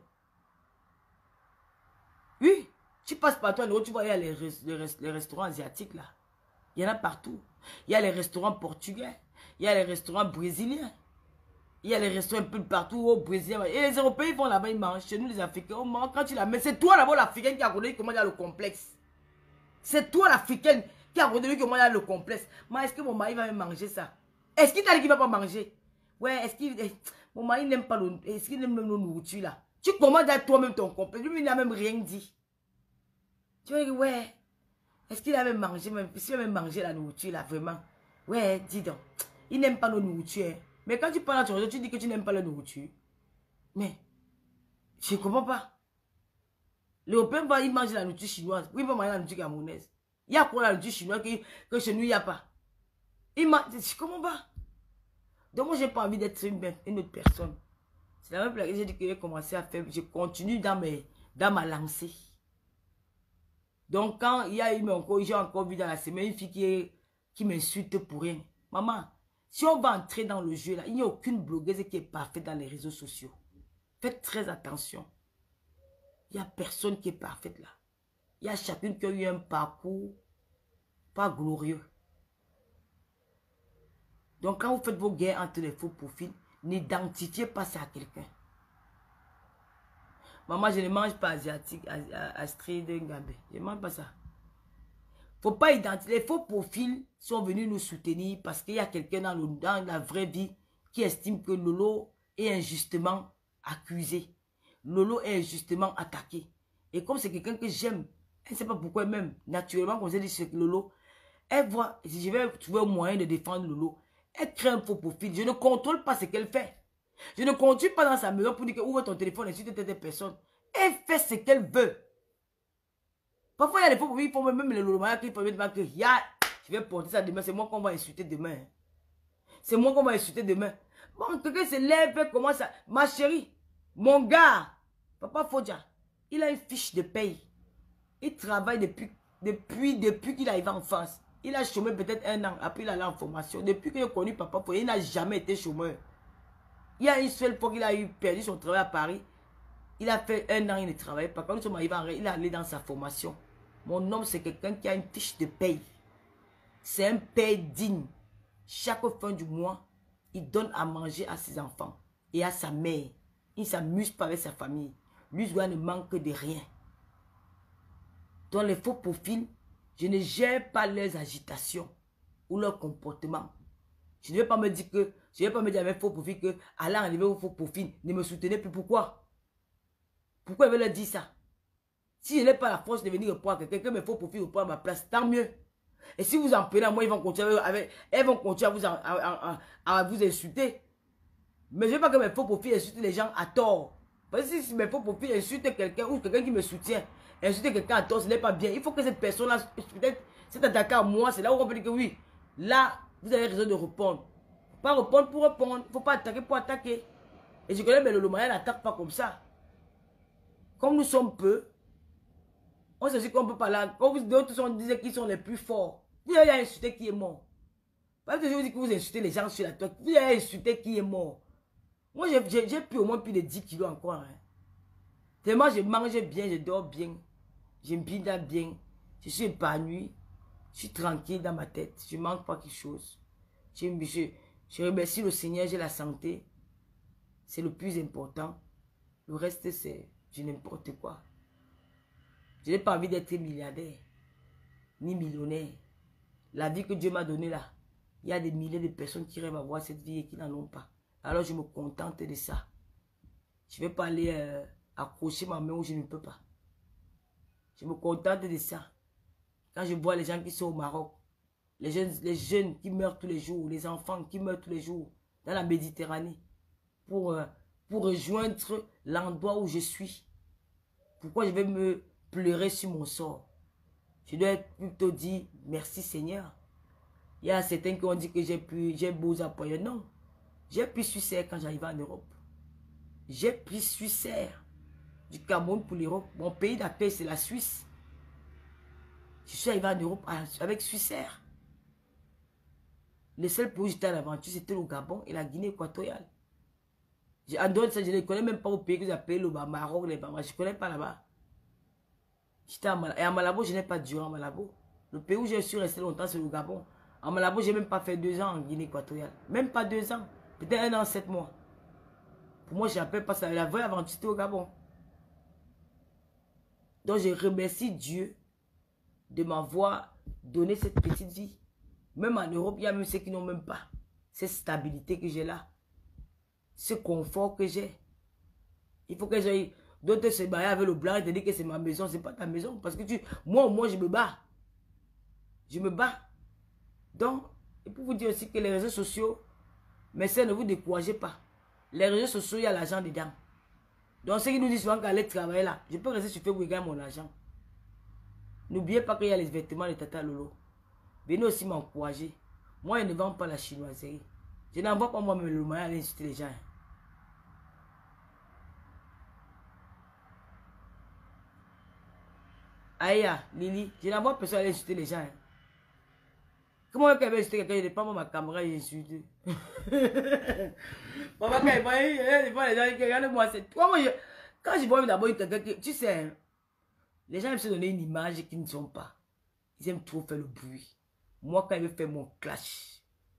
Oui, tu passes partout, tu vois, il y a les, les, les restaurants asiatiques là. Il y en a partout. Il y a les restaurants portugais, il y a les restaurants brésiliens. Il y a les restaurants un peu partout au Brésil. Et les Européens ils vont là-bas, ils mangent. Chez nous, les Africains, on mange quand tu la mets. C'est toi d'abord l'Africaine qui a connu comment il y a le complexe. C'est toi l'Africaine qui a connu comment il y a le complexe. Moi, est-ce que mon mari va me manger ça? Est-ce qu'il t'a dit qu'il ne va pas manger? Ouais, est-ce qu'il... Mon mari n'aime pas le... Est-ce qu'il aime même nos nourritures là? Tu commandes à toi-même ton complexe. Lui, il n'a même rien dit. Tu vas dire, ouais. Est-ce qu'il a même mangé, même... Est-ce qu'il a même mangé la nourriture là, vraiment? Ouais, dis donc. Il n'aime pas nos nourritures, hein. Mais quand tu parles à ton réseau, tu dis que tu n'aimes pas la nourriture. Mais, je ne comprends pas. L'Européen va, il mange la nourriture chinoise. Oui, il va manger la nourriture camerounaise. Il y a quoi la nourriture chinoise que, que chez nous, il n'y a pas. Il mange, je ne comprends pas. Donc, moi, je n'ai pas envie d'être une, une autre personne. C'est la même place que j'ai dit que j'ai commencé à faire. Je continue dans, mes, dans ma lancée. Donc, quand il y a eu encore, j'ai encore vu dans la semaine une fille qui, qui m'insulte pour rien. Maman, si on va entrer dans le jeu, là, il n'y a aucune blogueuse qui est parfaite dans les réseaux sociaux. Faites très attention. Il n'y a personne qui est parfaite là. Il y a chacune qui a eu un parcours pas glorieux. Donc quand vous faites vos guerres entre les faux profils, n'identifiez pas ça à quelqu'un. Maman, je ne mange pas asiatique, Astrid Ngabé. Je ne mange pas ça. Faut pas identifier. Les faux profils sont venus nous soutenir parce qu'il y a quelqu'un dans, dans la vraie vie qui estime que Lolo est injustement accusé. Lolo est injustement attaqué. Et comme c'est quelqu'un que j'aime, elle ne sait pas pourquoi même, naturellement, comme j'ai dit sur Lolo, elle voit, si je vais trouver un moyen de défendre Lolo, elle crée un faux profil. Je ne contrôle pas ce qu'elle fait. Je ne continue pas dans sa maison pour dire que ouvre ton téléphone et insulte telle personne. Elle fait ce qu'elle veut. Parfois, il y a des faux profils, il faut même les lolomaya qui peuvent dire que ya, je vais porter ça demain, c'est moi qu'on va insulter demain. C'est moi qu'on va insulter demain. Bon, quelqu'un se lève, commence à... Ma chérie, mon gars, Papa Fodja, il a une fiche de paye. Il travaille depuis, depuis, depuis qu'il arrive en France. Il a chômé peut-être un an, après il a en formation. Depuis qu'il a connu Papa Fodja, il n'a jamais été chômeur. Il y a une seule fois qu'il a eu perdu son travail à Paris. Il a fait un an, il ne travaillait pas. Quand nous sommes arrivés en Rennes, il est allé dans sa formation. Mon homme, c'est quelqu'un qui a une fiche de paye. C'est un père digne. Chaque fin du mois, il donne à manger à ses enfants et à sa mère. Il ne s'amuse pas avec sa famille. Lui, il ne manque de rien. Dans les faux profils, je ne gère pas leurs agitations ou leur comportement. Je ne vais pas me dire que, je ne vais pas me dire avec faux profil que, allez enlever vos faux profils, ne me soutenez plus. Pourquoi? Pourquoi il veut leur dire ça? Si je n'ai pas la force de venir reprendre quelqu'un, que mes faux profils reprennent ma place, tant mieux. Et si vous en prenez à moi, ils vont continuer, avec, elles vont continuer à vous, à, à, à, à vous insulter. Mais je ne veux pas que mes faux profils insultent les gens à tort. Parce que si mes faux profils insultent quelqu'un ou quelqu'un qui me soutient, insulter quelqu'un à tort, ce n'est pas bien. Il faut que cette personne-là, peut-être, s'est attaquée à moi, c'est là où on peut dire que oui, là, vous avez raison de répondre. Il ne faut pas répondre pour répondre. Il ne faut pas attaquer pour attaquer. Et je connais, mais le Lomaya n'attaque pas comme ça. Comme nous sommes peu, on sait qu'on peut pas là. Quand vous d'autres disent qu'ils sont les plus forts, vous avez insulté qui est mort. Pas que je vous dis que vous insultez les gens sur la toile. Vous avez insulté qui est mort. Moi, j'ai plus au moins plus de dix kilos encore. Hein. Tellement je mange bien, je dors bien. Je me bien. Je suis épanoui. Je suis tranquille dans ma tête. Je ne manque pas quelque chose. Je, je, je remercie le Seigneur, j'ai la santé. C'est le plus important. Le reste, c'est du n'importe quoi. Je n'ai pas envie d'être milliardaire, ni millionnaire. La vie que Dieu m'a donnée là, il y a des milliers de personnes qui rêvent avoir cette vie et qui n'en ont pas. Alors je me contente de ça. Je ne vais pas aller euh, accrocher ma main où je ne peux pas. Je me contente de ça. Quand je vois les gens qui sont au Maroc, les jeunes, les jeunes qui meurent tous les jours, les enfants qui meurent tous les jours dans la Méditerranée, pour, euh, pour rejoindre l'endroit où je suis. Pourquoi je vais me pleurer sur mon sort? Je dois plutôt dire merci Seigneur. Il y a certains qui ont dit que j'ai pu, j'ai beau appuyer. Non. J'ai pris Suissair quand j'arrivais en Europe. J'ai pris Suissair du Cameroun pour l'Europe. Mon pays d'accueil, c'est la Suisse. Je suis arrivé en Europe avec Suissair. Le seul pays où j'étais à l'aventure, c'était le Gabon et la Guinée équatoriale. En dehors de ça, je ne connais même pas au pays que vous appelez le Maroc, les Bahamas. Je ne connais pas là-bas. J'étais à Malabo. Et à Malabo, je n'ai pas duré à Malabo. Le pays où je suis resté longtemps, c'est le Gabon. À Malabo, je n'ai même pas fait deux ans en Guinée équatoriale. Même pas deux ans. Peut-être un an, sept mois. Pour moi, je n'appelle pas ça. La vraie aventure, c'était au Gabon. Donc, je remercie Dieu de m'avoir donné cette petite vie. Même en Europe, il y a même ceux qui n'ont même pas cette stabilité que j'ai là. Ce confort que j'ai. Il faut que j'aille. D'autres se barrer avec le blanc et te dire que c'est ma maison. Ce n'est pas ta maison. Parce que tu, moi, moi, je me bats. Je me bats. Donc, et pour vous dire aussi que les réseaux sociaux, mais ça, ne vous découragez pas. Les réseaux sociaux, il y a l'argent dedans. Donc, ceux qui nous disent souvent qu'aller travailler là, je peux rester sur Facebook et gagner mon argent. N'oubliez pas qu'il y a les vêtements de Tata Lolo. Venez aussi m'encourager. Moi, je ne vends pas la chinoiserie. Je n'envoie pas moi-même le moyen d'aller insulter les gens. Aïe, Lily, je n'envoie personne aller insulter les gens. Comment est-ce qu'elle veut insulter quelqu'un? Je n'ai pas ma caméra et j'insulte. Papa, quand il voit les gens qui regardent moi, c'est toi. Moi, je... Quand je vois d'abord quelqu'un qui... Tu sais, les gens aiment se donner une image qu'ils ne sont pas. Ils aiment trop faire le bruit. Moi, quand il veut faire mon clash,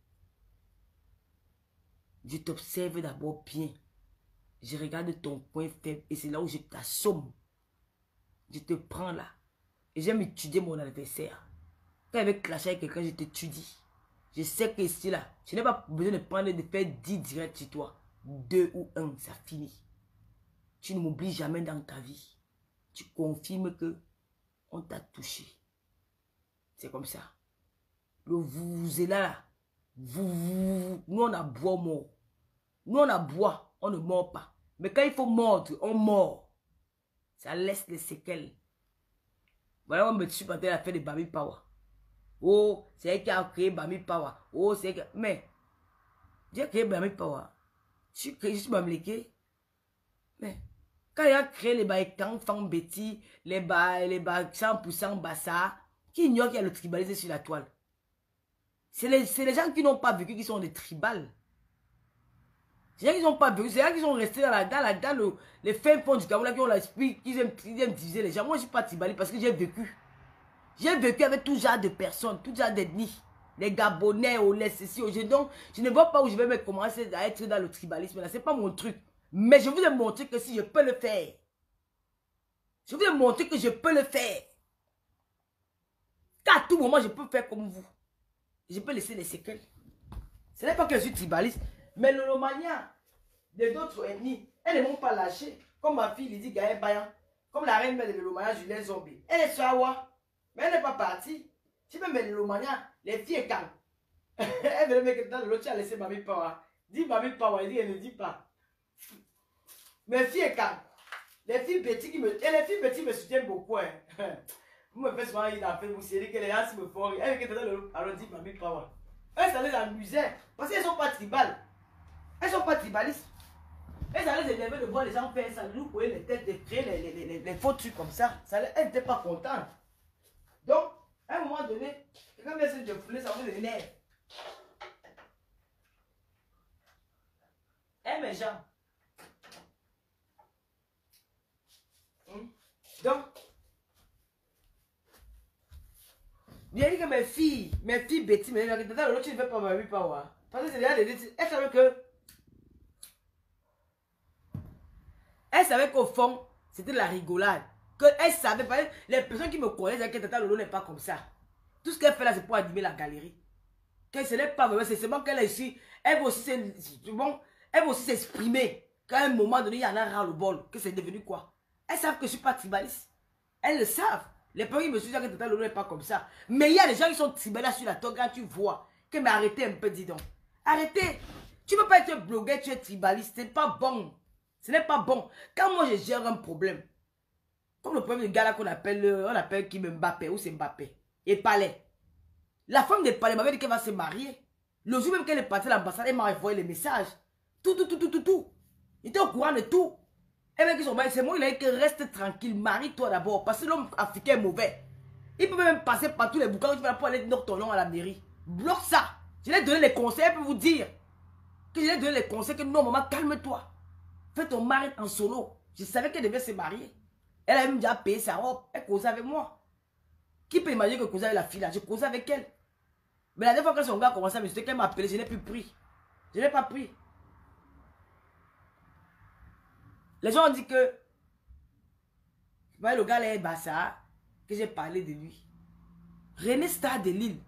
je t'observe d'abord bien. Je regarde ton point faible et c'est là où je t'assomme. Je te prends là. Et j'aime étudier mon adversaire. Quand il veut clasher avec quelqu'un, je t'étudie. Je sais que ici là, je n'ai pas besoin de prendre de faire dix directs sur toi. Deux ou un, ça finit. Tu ne m'oublies jamais dans ta vie. Tu confirmes que on t'a touché. C'est comme ça. Le vous, vous êtes là. Vous, vous, nous on a bois mort. Nous on a bois, on ne mord pas. Mais quand il faut mordre, on mord. Ça laisse les séquelles. Voilà, on me tue parce qu'elle a fait des Bami Power. Oh, c'est elle qui a créé Bami Power. Oh, c'est elle qui a... Mais, j'ai créé Bami Power. Je suis créé, je suis Bamléké. Mais, quand il a créé les Baïkang, Fang Betty, les Baï, les Baï cent pour cent Bassa, qui ignore qu'il y a le tribalisme sur la toile? C'est les, les gens qui n'ont pas vécu qui sont des tribales. C'est les gens qui n'ont pas vécu, c'est les gens qui sont restés dans, la, dans, la, dans le, les fins fonds du Cameroun, qui ont l'esprit, qui aiment, qui aiment diviser les gens. Moi, je ne suis pas tribaliste parce que j'ai vécu. J'ai vécu avec tout genre de personnes, tout genre d'ethnies. Les Gabonais, ou les ceci, ou donc, je ne vois pas où je vais me commencer à être dans le tribalisme. Ce n'est pas mon truc. Mais je vous ai montré que si je peux le faire. Je vous ai montré que je peux le faire. Qu'à tout moment, je peux faire comme vous. Je peux laisser les séquelles. Ce n'est pas que je suis tribaliste. Mais le Lomania, de d'autres ethnies, elles ne m'ont pas lâché. Comme ma fille Lydie Gaël Bayan. Comme la reine mère de Lomania, Julien Zombie. Elle est sur Awa. Mais elle n'est pas partie. Si même les Lomania, les filles est calme. Elle veut mettre dans l'autre, tu as laissé Mami Power. Dis Mami Power, elle dit, elle ne dit pas. Mes filles est calme. Les filles petits qui me... Et les filles petits me soutiennent beaucoup. Hein. Vous me faites souvent rire dans Facebook, c'est que les gens me font rire. Elle est dans le... Alors dit Mami Power. Elles, ça les amusait. Parce qu'elles ne sont pas tribales. Elles ne sont pas tribalistes. Elles, ça les énervait de voir les gens faire ça. Nous, couper les têtes, de créer les, les, les, les, les faux trucs comme ça. ça les... Elles n'étaient pas contentes. Donc, à un moment donné, quand elles se foulent, ça vous énerve. Eh mes gens. Hum. Donc, bien dit que mes filles, mes filles Betty, mais l'autre tu ne fais pas ma vie pas voir. Parce que c'est déjà des... Elles savent que... Elle savait qu'au fond, c'était de la rigolade. Que elle savait, parce que les personnes qui me connaissent, que Tata Lolo n'est pas comme ça. Tout ce qu'elle fait là, c'est pour animer la galerie. Que ce n'est pas vrai, c'est seulement qu'elle est ici. Elle veut aussi, bon, elle veut aussi s'exprimer. Qu'à un moment donné, il y en a ras le bol. Que c'est devenu quoi? Elles savent que je ne suis pas tribaliste. Elles le savent. Les personnes qui me disent que Tata Lolo n'est pas comme ça. Mais il y a des gens qui sont tribalistes sur la toge quand tu vois. Que mais arrêtez un peu, dis donc. Arrêtez. Tu ne peux pas être blogueur, tu es tribaliste. Ce n'est pas bon. Ce n'est pas bon. Quand moi je gère un problème, comme le problème du gars là qu'on appelle, on appelle qui Mbappé ou c'est Mbappé. Et Palais. La femme de Palais m'avait dit qu'elle va se marier. Le jour même qu'elle est partie à l'ambassade, elle m'a envoyé les messages. Tout, tout, tout, tout, tout, tout. Il était au courant de tout. Et bien, c'est moi, il a dit que reste tranquille, marie-toi d'abord. Parce que l'homme africain est mauvais. Il peut même passer par tous les bouquins où tu vas pour aller noter ton nom à la mairie. Bloque ça. Je lui ai donné les conseils, elle peut vous dire. Que je lui ai donné les conseils que non, maman, calme-toi. Fais ton mari en solo. Je savais qu'elle devait se marier. Elle a même déjà payé sa robe. Elle causait avec moi. Qui peut imaginer que je causais avec la fille là? Je causais avec elle. Mais la dernière fois que son gars a commencé à me dire qu'elle m'a appelé, je n'ai plus pris. Je n'ai pas pris. Les gens ont dit que le gars là est bassa, que j'ai parlé de lui. René Star de Lille.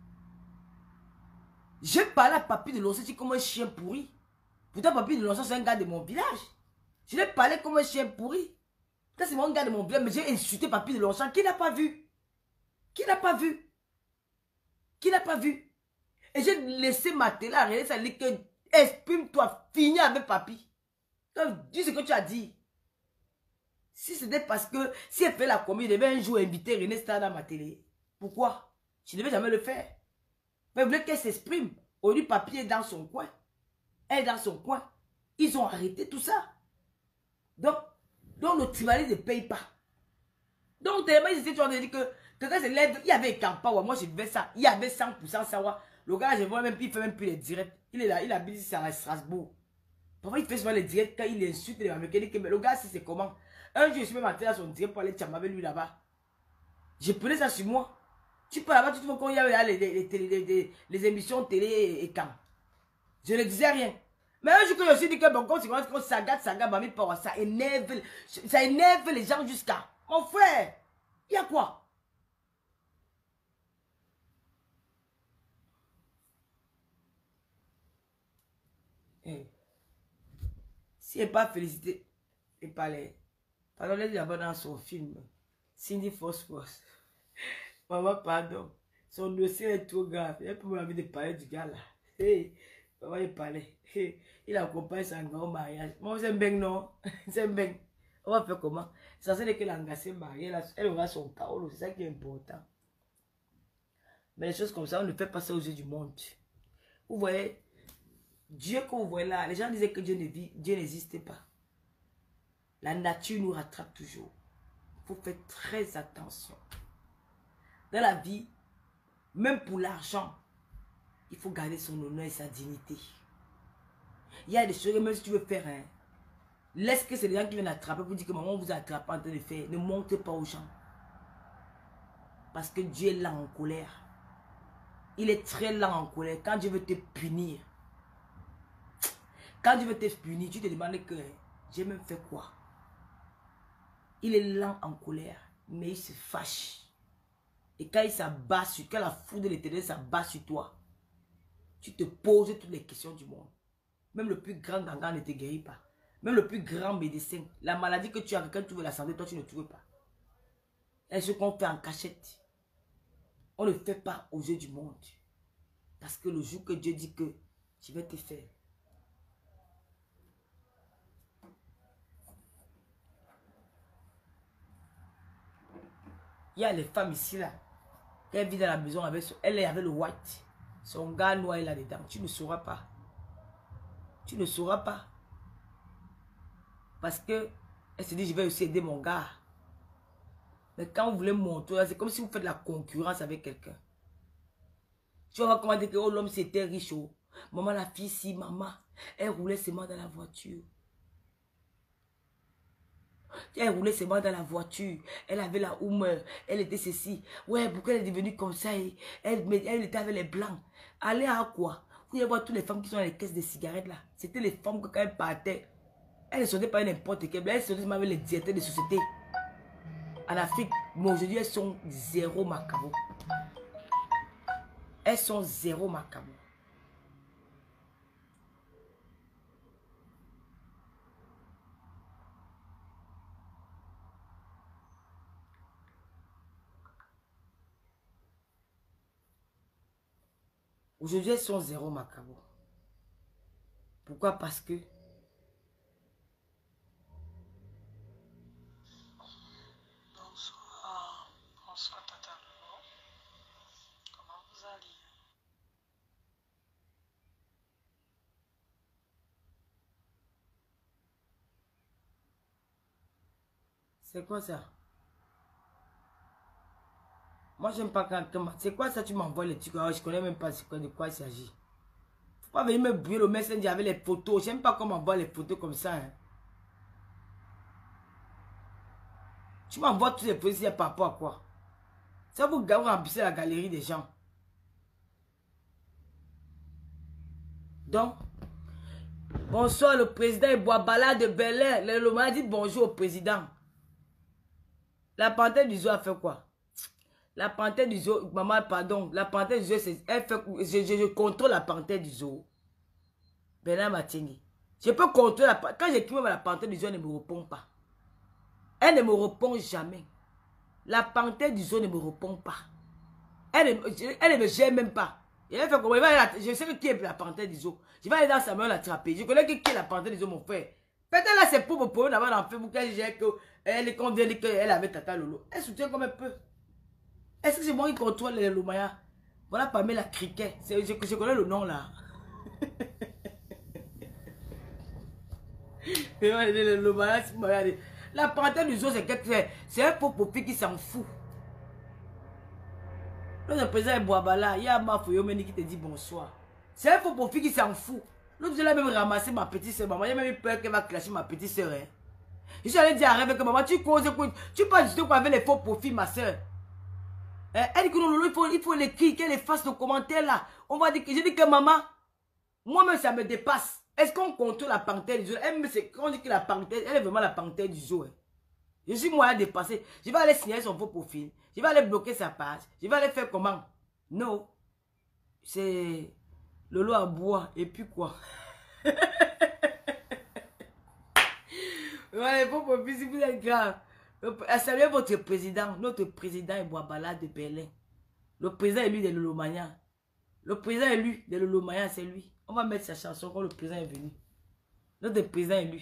J'ai parlé à Papi de Lonçon comme un chien pourri. Pourtant, Papi de Lonçon, c'est un gars de mon village. Je l'ai parlé comme un chien pourri. Pourtant, c'est mon gars de mon village, mais j'ai insulté Papi de Lonçon. Qui n'a pas vu? Qui n'a pas vu? Qui n'a pas vu? Et j'ai laissé ma télé à René, ça dit que exprime-toi, finis avec Papi. Donc, dis ce que tu as dit. Si c'était parce que, si elle fait la comédie, elle devait un jour inviter René Star dans ma télé. Pourquoi? Je ne devais jamais le faire. Mais vous voulez qu'elle s'exprime. Au lieu, Papi est dans son coin. Elle est dans son coin. Ils ont arrêté tout ça. Donc, donc le tribalisme ne paye pas. Donc, tellement ils étaient en train de dire que quelqu'un se lève, il y avait un camp, moi je vais ça, il y avait cent pour cent ça. Le gars, je vois même, il fait même plus les directs. Il est là, il habite ici à Strasbourg. Parfois, il fait souvent les directs quand il insulte les Américains. Mais le gars, c'est comment? Un jour, je suis même entré dans son direct pour aller tchamba avec lui là-bas. J'ai pris ça sur moi. Tu peux là-bas, tu te vois quand il y a les, les, les, les, les, les émissions télé et quand. Je ne disais rien. Mais un jour que je me suis dit que bon, quand c'est ça gâte, ça gâte, ça énerve, ça énerve les gens jusqu'à. Mon frère, il y a quoi? Hey. Si elle n'est pas félicitée, et pas les. Pardon, elle est d'abord dans son film. Cindy Phosphorus. Maman, pardon. Son dossier est trop grave. Elle peut m'envie de parler du gars là. Hey. Maman, il parlait. Hey. Il accompagne son grand mariage. Moi, c'est un beng, non? C'est un beng. On va faire comment? C'est censé que l'engagée mariée, elle aura son chaos. C'est ça qui est important. Mais les choses comme ça, on ne fait pas ça aux yeux du monde. Vous voyez, Dieu que vous voyez là, les gens disaient que Dieu n'existait pas. La nature nous rattrape toujours. Il faut faire très attention. Dans la vie, même pour l'argent, il faut garder son honneur et sa dignité. Il y a des choses, même si tu veux faire, hein, laisse que c'est les gens qui viennent attraper pour dire que maman vous a attrapé en train de faire. Ne montre pas aux gens. Parce que Dieu est là en colère. Il est très lent en colère. Quand Dieu veut te punir, quand Dieu veut te punir, tu te demandes que j'ai même fait quoi? Il est lent en colère, mais il se fâche. Et quand il s'abat sur, quand la foudre de l'éternel s'abat sur toi, tu te poses toutes les questions du monde. Même le plus grand ganga ne te guérit pas. Même le plus grand médecin, la maladie que tu as, quand tu veux la santé, toi tu ne trouves pas. Et ce qu'on fait en cachette, on ne fait pas aux yeux du monde. Parce que le jour que Dieu dit que je vais te faire, il y a les femmes ici là, elle vit dans la maison avec son, elle est avec le white, son gars noir est là-dedans. Tu ne sauras pas. Tu ne sauras pas. Parce que elle se dit je vais aussi aider mon gars. Mais quand vous voulez montrer, c'est comme si vous faites de la concurrence avec quelqu'un. Tu vas voir comment dire que oh, l'homme c'était riche. Oh. Maman, la fille, si, maman, elle roulait seulement dans la voiture. Elle roulait seulement dans la voiture. Elle avait la houme. Elle était ceci. Ouais, pourquoi elle est devenue comme ça? Elle, elle était avec les blancs. Allez à quoi? Vous allez voir toutes les femmes qui sont dans les caisses de cigarettes là. C'était les femmes que quand elles partaient, Elle ne sortait pas n'importe quel, elle sortait même avec les directeurs de société. En Afrique, mais aujourd'hui, elles sont zéro macabo. Elles sont zéro macabo. Aujourd'hui, elles sont zéro macabo. Pourquoi? Parce que Bonsoir. Bonsoir, Tata Lolo. Comment vous allez? c'est quoi ça? Moi, j'aime pas quand... C'est quoi ça? Tu m'envoies les trucs. Oh, je connais même pas de quoi il s'agit. Faut pas venir me brûler le messenger avec les photos. J'aime pas qu'on m'envoie les photos comme ça. Hein. Tu m'envoies toutes les photos par rapport à quoi? Ça vous remplissez la galerie des gens. Donc, bonsoir le président Boabala de Bel-Air. Le Loma dit bonjour au président. La panthère du zoo a fait quoi? La panthère du zoo, maman, pardon, la panthère du zoo, elle fait, je, je, je contrôle la panthère du zoo. Bernard Matingi. Je peux contrôler la panthère. Quand j'écris la panthère du zoo, elle ne me répond pas. Elle ne me répond jamais. La panthère du zoo ne me répond pas. Elle ne, elle ne me gère même pas. Et elle fait comment? Je sais qui est la panthère du zoo. Je vais aller dans sa main l'attraper. Je connais qui est la panthère du zoo, mon frère. Peut-être là, c'est pour me prendre là-bas dans Facebook. Elle est convaincue qu'elle avait Tata Lolo. Elle soutient comme un peu. Est-ce que c'est moi qui contrôle les Lomaya? Voilà parmi la criquet. Je, je connais le nom là. Le Lomaya, la panthère du zoo, c'est un pauvre profil qui s'en fout. Le président est Boabala, il y a ma Foyomeni qui te dit bonsoir. C'est un pauvre profil qui s'en fout. L'autre, je l'ai même ramassé ma petite soeur. Maman, j'ai même eu peur qu'elle va clasher ma petite soeur. Hein. Je suis allé dire à Rêve que maman, tu causes, tu parles juste avec les faux profils, ma soeur. Elle dit que non, il faut, il faut l'écrire, qu'elle efface nos commentaires là. On va dire que je dis que maman, moi-même ça me dépasse. Est-ce qu'on contrôle la panthère du zoo? Elle me c'est quand on dit que la panthère, elle est vraiment la panthère du zoo. Hein. Je suis moi à dépasser. Je vais aller signer son faux profil. Je vais aller bloquer sa page. Je vais aller faire comment? Non. C'est Lolo à bois. Et puis quoi? Ouais, faux profil, si vous êtes grave. Saluez votre président. Notre président est Boabala de Berlin. Le président élu de Lolomania. Le président élu de Lolomania, c'est lui. On va mettre sa chanson quand le président est venu. Notre président élu.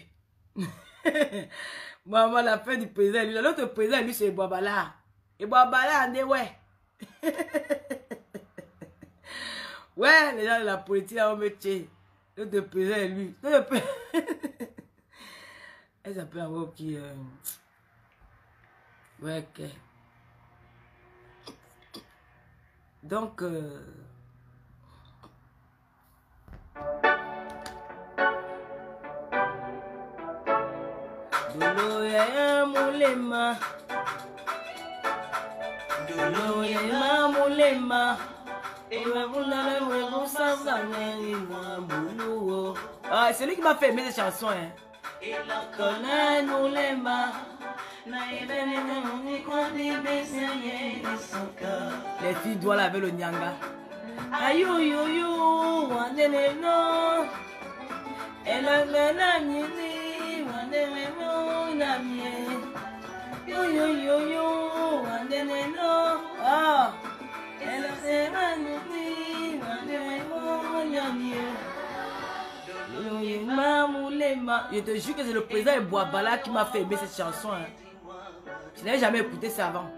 Maman, la fin du président élu. L'autre président élu, c'est Boabala. Et Boabala, on est ouais. Ouais, les gens de la politique, on met tché. Notre président élu. Notre président... Elle s'appelle encore qui... Euh... Ouais, ok. Donc, euh... Dolo ya mulema. Dolo ya mulema. Ah, c'est lui qui m'a fait aimer cette chanson, hein. Les filles doivent laver le nyanga. Ayo yo yo, wanene no. Elle me na mini, wanene no na mie. Yo yo yo yo, wanene no. Ah, elle se na mini, wanene no na mie. Je te jure que c'est le président Boabala qui m'a fait aimer cette chanson. Hein. Je n'avais jamais écouté ça avant.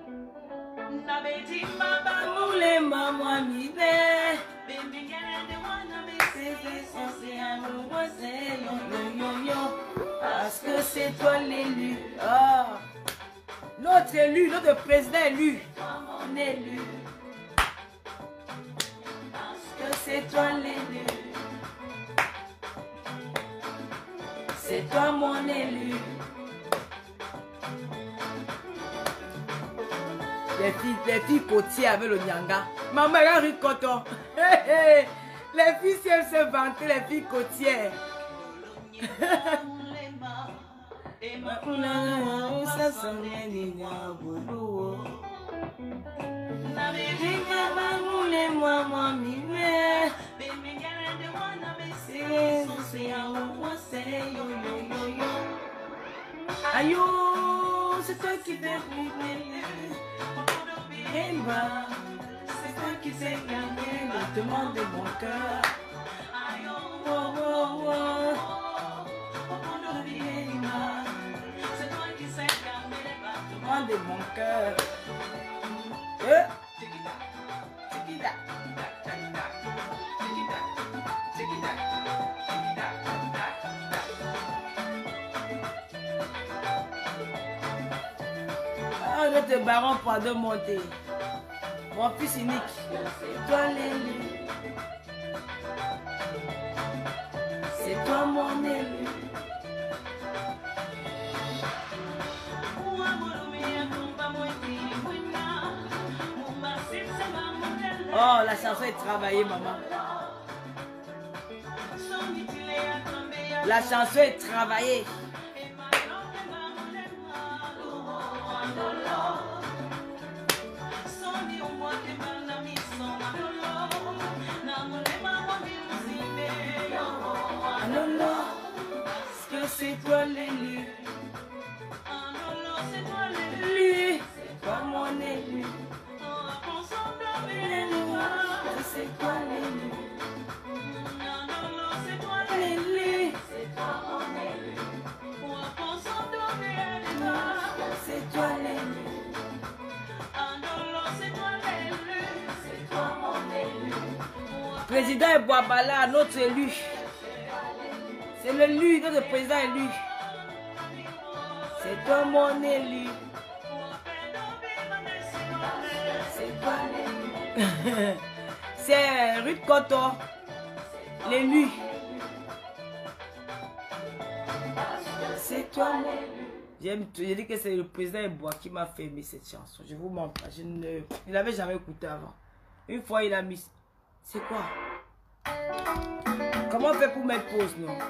Parce que c'est toi l'élu. Oh. Notre élu, notre président élu. Mon élu. Parce que c'est toi l'élu. C'est toi mon élu. Les filles, les filles côtières avec le nyanga. Maman, elle a ri coton. Les filles, si elles se vantent, les filles côtières. Ça s'en est dit à boulot. Moi, moi, mi mère. Aïe, c'est toi qui fais vivre. C'est toi qui fais gagner le demande de mon cœur. Oh, oh, oh. C'est toi qui sais gagner le demande de mon cœur. Eh? Ah, notre baron pas de monter. Mon fils unique. C'est toi l'élu. C'est toi mon élu. Oh, la chanson est travaillée, maman. La chanson est travaillée. C'est toi l'élu. L'élu. C'est toi mon élu. C'est toi l'élu. L'élu. C'est toi mon élu. C'est toi l'élu. C'est toi mon élu. Président Boabala, notre élu. C'est l'élu, notre président élu. C'est toi mon élu. C'est toi l'élu. C'est Ruth Koto, l'élu. C'est toi mon élu. J'aime tout. J'ai dit que c'est le président Ebois qui m'a fait aimer cette chanson. Je vous montre. Je ne l'avais jamais écouté avant. Une fois, il a mis. C'est quoi? Comment on fait pour mettre pause, non?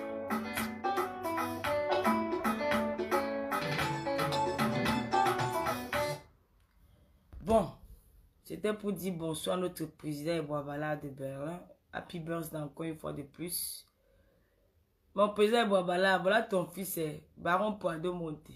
Bon, c'était pour dire bonsoir à notre président Eboabala de Berlin. Happy birthday encore une fois de plus. Mon président Eboabala, voilà ton fils, est Baron Poido Monté.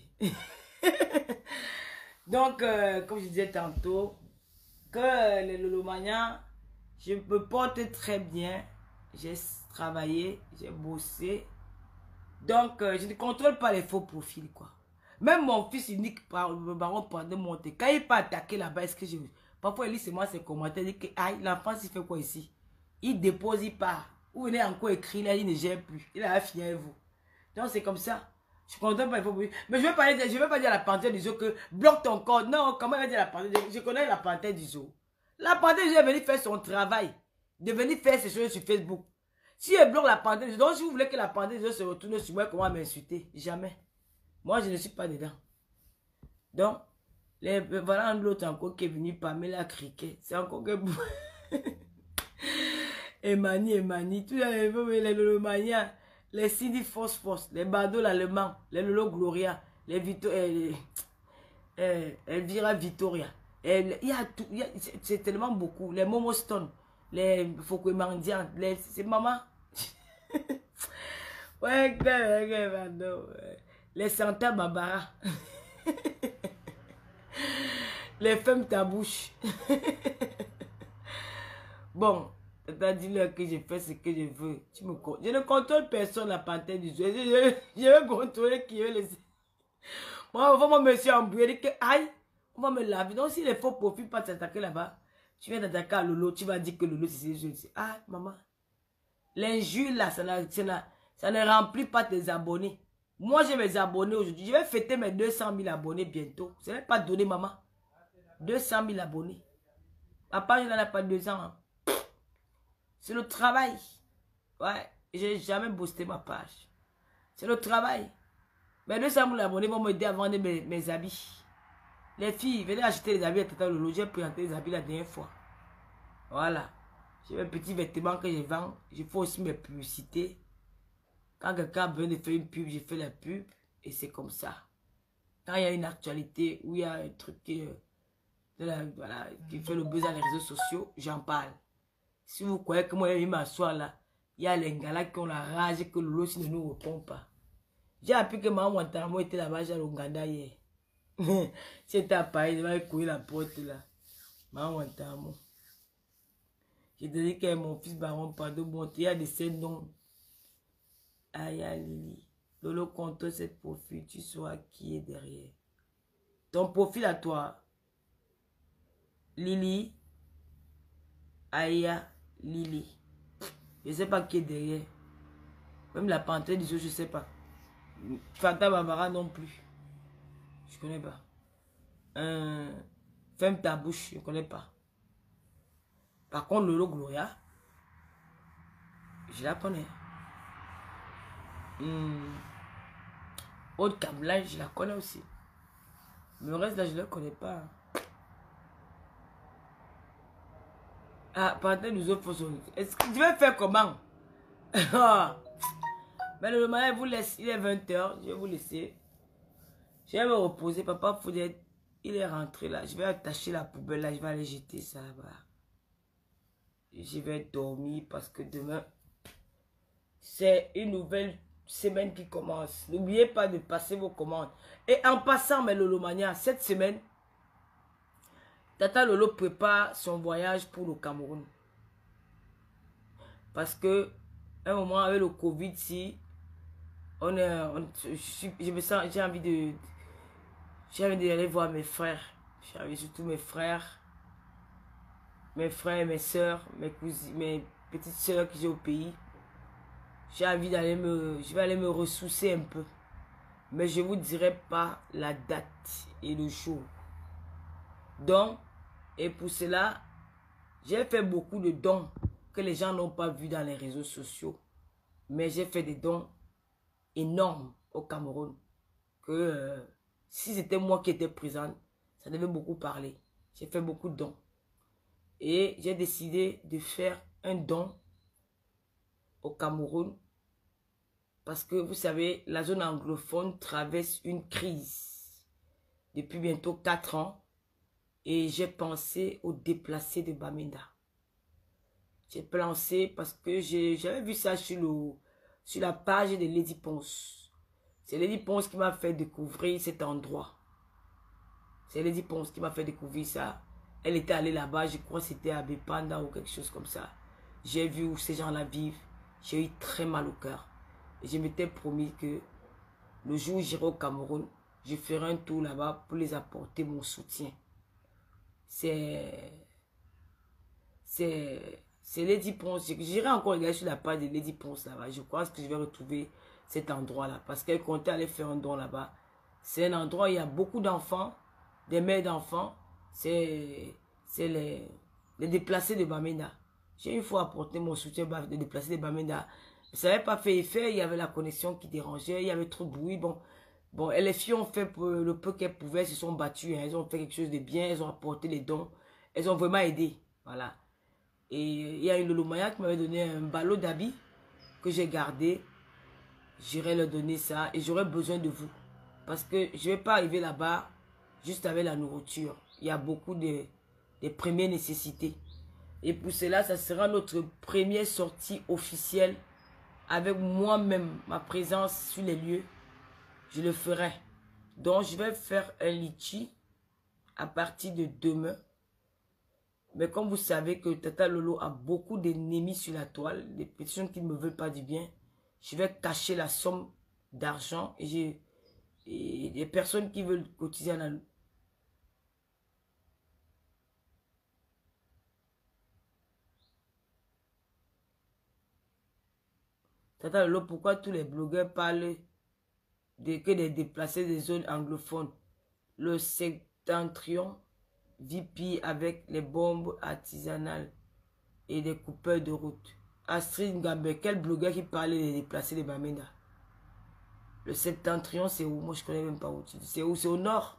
Donc, euh, comme je disais tantôt, que les Lolomania, je me porte très bien. J'ai travaillé, j'ai bossé. Donc, euh, je ne contrôle pas les faux profils, quoi. Même mon fils unique, le Baron Poido Monté, quand il peut attaquer là-bas, est-ce que je... Parfois, il lit moi ses commentaires, il dit que aïe, l'enfant, il fait quoi ici? Il dépose, il part. Ou il est encore écrit là, il ne gère plus. Il a fini avec vous. Donc, c'est comme ça. Je ne contrôle pas les faux profils. Mais je ne vais, pas, je vais pas dire à la panthère du zoo que bloque ton code. Non, comment il va dire à la panthère? Je connais la panthère du zoo. La panthère du zoo est venue faire son travail. De venir faire ses choses sur Facebook. Si elle bloque la panthère du zoo, donc si vous voulez que la panthère du zoo se retourne sur moi, comment m'insulter? Jamais. Moi, je ne suis pas dedans. Donc, les, voilà l'autre encore qui est venu Pamela Criquet. C'est encore que... Emani, Emani, tous les les Lolomania, les Cindy Phosphos, les Bado l'Allemand, les Lolo Gloria, les Vito, euh, euh, Elvira Victoria. Et, il y a tout, c'est tellement beaucoup. Les Momo Stone, les Fokwemandian, les... C'est maman. Ouais, les Santa Barbara. Les femmes ta bouche. Bon, dis-leur que je fais ce que je veux. Tu me... Je ne contrôle personne la panthère du jeu. Je, je, je vais contrôler qui veut les... Moi, on va me monsieur embrouiller que aïe, on va me laver. Donc, si les faux profils pas t'attaquer là-bas, tu viens t'attaquer à Lolo, tu vas dire que Lolo, c'est ce jeu. Ah, maman. L'injure là, ça, ça, ça ne remplit pas tes abonnés. Moi, j'ai mes abonnés aujourd'hui. Je vais fêter mes deux cent mille abonnés bientôt. Ce n'est pas donné, maman. deux cent mille abonnés. Ma page n'en a pas deux ans. Hein. C'est le travail. Ouais, j'ai jamais boosté ma page. C'est le travail. Mes deux cent mille abonnés vont m'aider à vendre mes, mes habits. Les filles, venez acheter les habits à Tata Lolo. J'ai présenté les habits la dernière fois. Voilà. J'ai mes petits vêtements que je vends. Je fais aussi mes publicités. Quand quelqu'un a besoin de faire une pub, je fais la pub. Et c'est comme ça. Quand il y a une actualité où il y a un truc qui, euh, de la, voilà, qui fait le buzz dans les réseaux sociaux, j'en parle. Si vous croyez que moi, je vais m'asseoir là, il y a les gars là qui ont la rage que Lolo ne nous répond pas. J'ai appris que Maman Wantamo était là-bas à l'Ouganda hier. J'étais à Paris, je vais courir la porte là. Maman Wantamo. J'ai dit que mon fils Baron Pardon, bon, il y a des scènes non. Aïe, Lili. Lolo contre cette profil, tu sauras qui est derrière. Ton profil à toi. Lili. Aya Lili. Je ne sais pas qui est derrière. Même la panthère du jour, je ne sais pas. Fata Barbara non plus. Je ne connais pas. Euh, Ferme ta bouche, je ne connais pas. Par contre, Lolo Gloria, je la connais. Hum. Aude Kablan, je la connais aussi. Mais le reste là, je ne le connais pas. Ah, panthère du jour, est-ce que tu vas faire comment? Mais le mariage vous laisse, il est vingt heures, je vais vous laisser. Je vais me reposer, papa Foudet, il est rentré là. Je vais attacher la poubelle là, je vais aller jeter ça là-bas. Je vais dormir parce que demain, c'est une nouvelle semaine qui commence. N'oubliez pas de passer vos commandes. Et en passant, mes Lolomania, cette semaine, Tata Lolo prépare son voyage pour le Cameroun. Parce que, un moment avec le Covid, si on est, on, je, je me sens, j'ai envie de, j'ai envie d'aller voir mes frères, j'ai envie surtout mes frères, mes frères et mes soeurs, mes cousines, mes petites soeurs que j'ai au pays. J'ai envie d'aller me, je vais aller me ressourcer un peu, mais je vous dirai pas la date et le jour. Donc, et pour cela, j'ai fait beaucoup de dons que les gens n'ont pas vus dans les réseaux sociaux. Mais j'ai fait des dons énormes au Cameroun. Que euh, si c'était moi qui étais présente, ça devait beaucoup parler. J'ai fait beaucoup de dons. Et j'ai décidé de faire un don au Cameroun. Parce que vous savez, la zone anglophone traverse une crise depuis bientôt quatre ans. Et j'ai pensé aux déplacés de Bamenda. J'ai pensé parce que j'avais vu ça sur, le, sur la page de Lady Ponce. C'est Lady Ponce qui m'a fait découvrir cet endroit. C'est Lady Ponce qui m'a fait découvrir ça. Elle était allée là-bas, je crois que c'était à Bepanda ou quelque chose comme ça. J'ai vu où ces gens-là vivent. J'ai eu très mal au cœur. Et je m'étais promis que le jour où j'irai au Cameroun, je ferai un tour là-bas pour les apporter mon soutien. C'est... C'est... C'est Lady Ponce. J'irai encore regarder sur la page de Lady Ponce là-bas. Je pense que je vais retrouver cet endroit-là. Parce qu'elle comptait aller faire un don là-bas. C'est un endroit où il y a beaucoup d'enfants, des mères d'enfants. C'est les, les déplacés de Bamenda. J'ai une fois apporté mon soutien des déplacés de Bamenda. Ça n'avait pas fait effet. Il y avait la connexion qui dérangeait. Il y avait trop de bruit. Bon, bon et les filles ont fait pour le peu qu'elles pouvaient. Elles se sont battues. Hein. Elles ont fait quelque chose de bien. Elles ont apporté les dons. Elles ont vraiment aidé. Voilà. Et il y a une Lolomaya qui m'avait donné un ballot d'habits que j'ai gardé. J'irai leur donner ça et j'aurai besoin de vous. Parce que je ne vais pas arriver là-bas juste avec la nourriture. Il y a beaucoup de, de premières nécessités. Et pour cela, ça sera notre première sortie officielle avec moi-même, ma présence sur les lieux. Je le ferai. Donc, je vais faire un litchi à partir de demain. Mais comme vous savez que Tata Lolo a beaucoup d'ennemis sur la toile, des personnes qui ne me veulent pas du bien, je vais cacher la somme d'argent et j'ai et des personnes qui veulent cotiser à la... Tata Lolo, pourquoi tous les blogueurs parlent de, que des déplacés des zones anglophones? Le septentrion vit pire avec les bombes artisanales et des coupeurs de route. Astrid Ngambé, quel blogueur qui parlait des déplacés de Bamenda? Le septentrion, c'est où? Moi, je connais même pas où. C'est où? C'est au nord.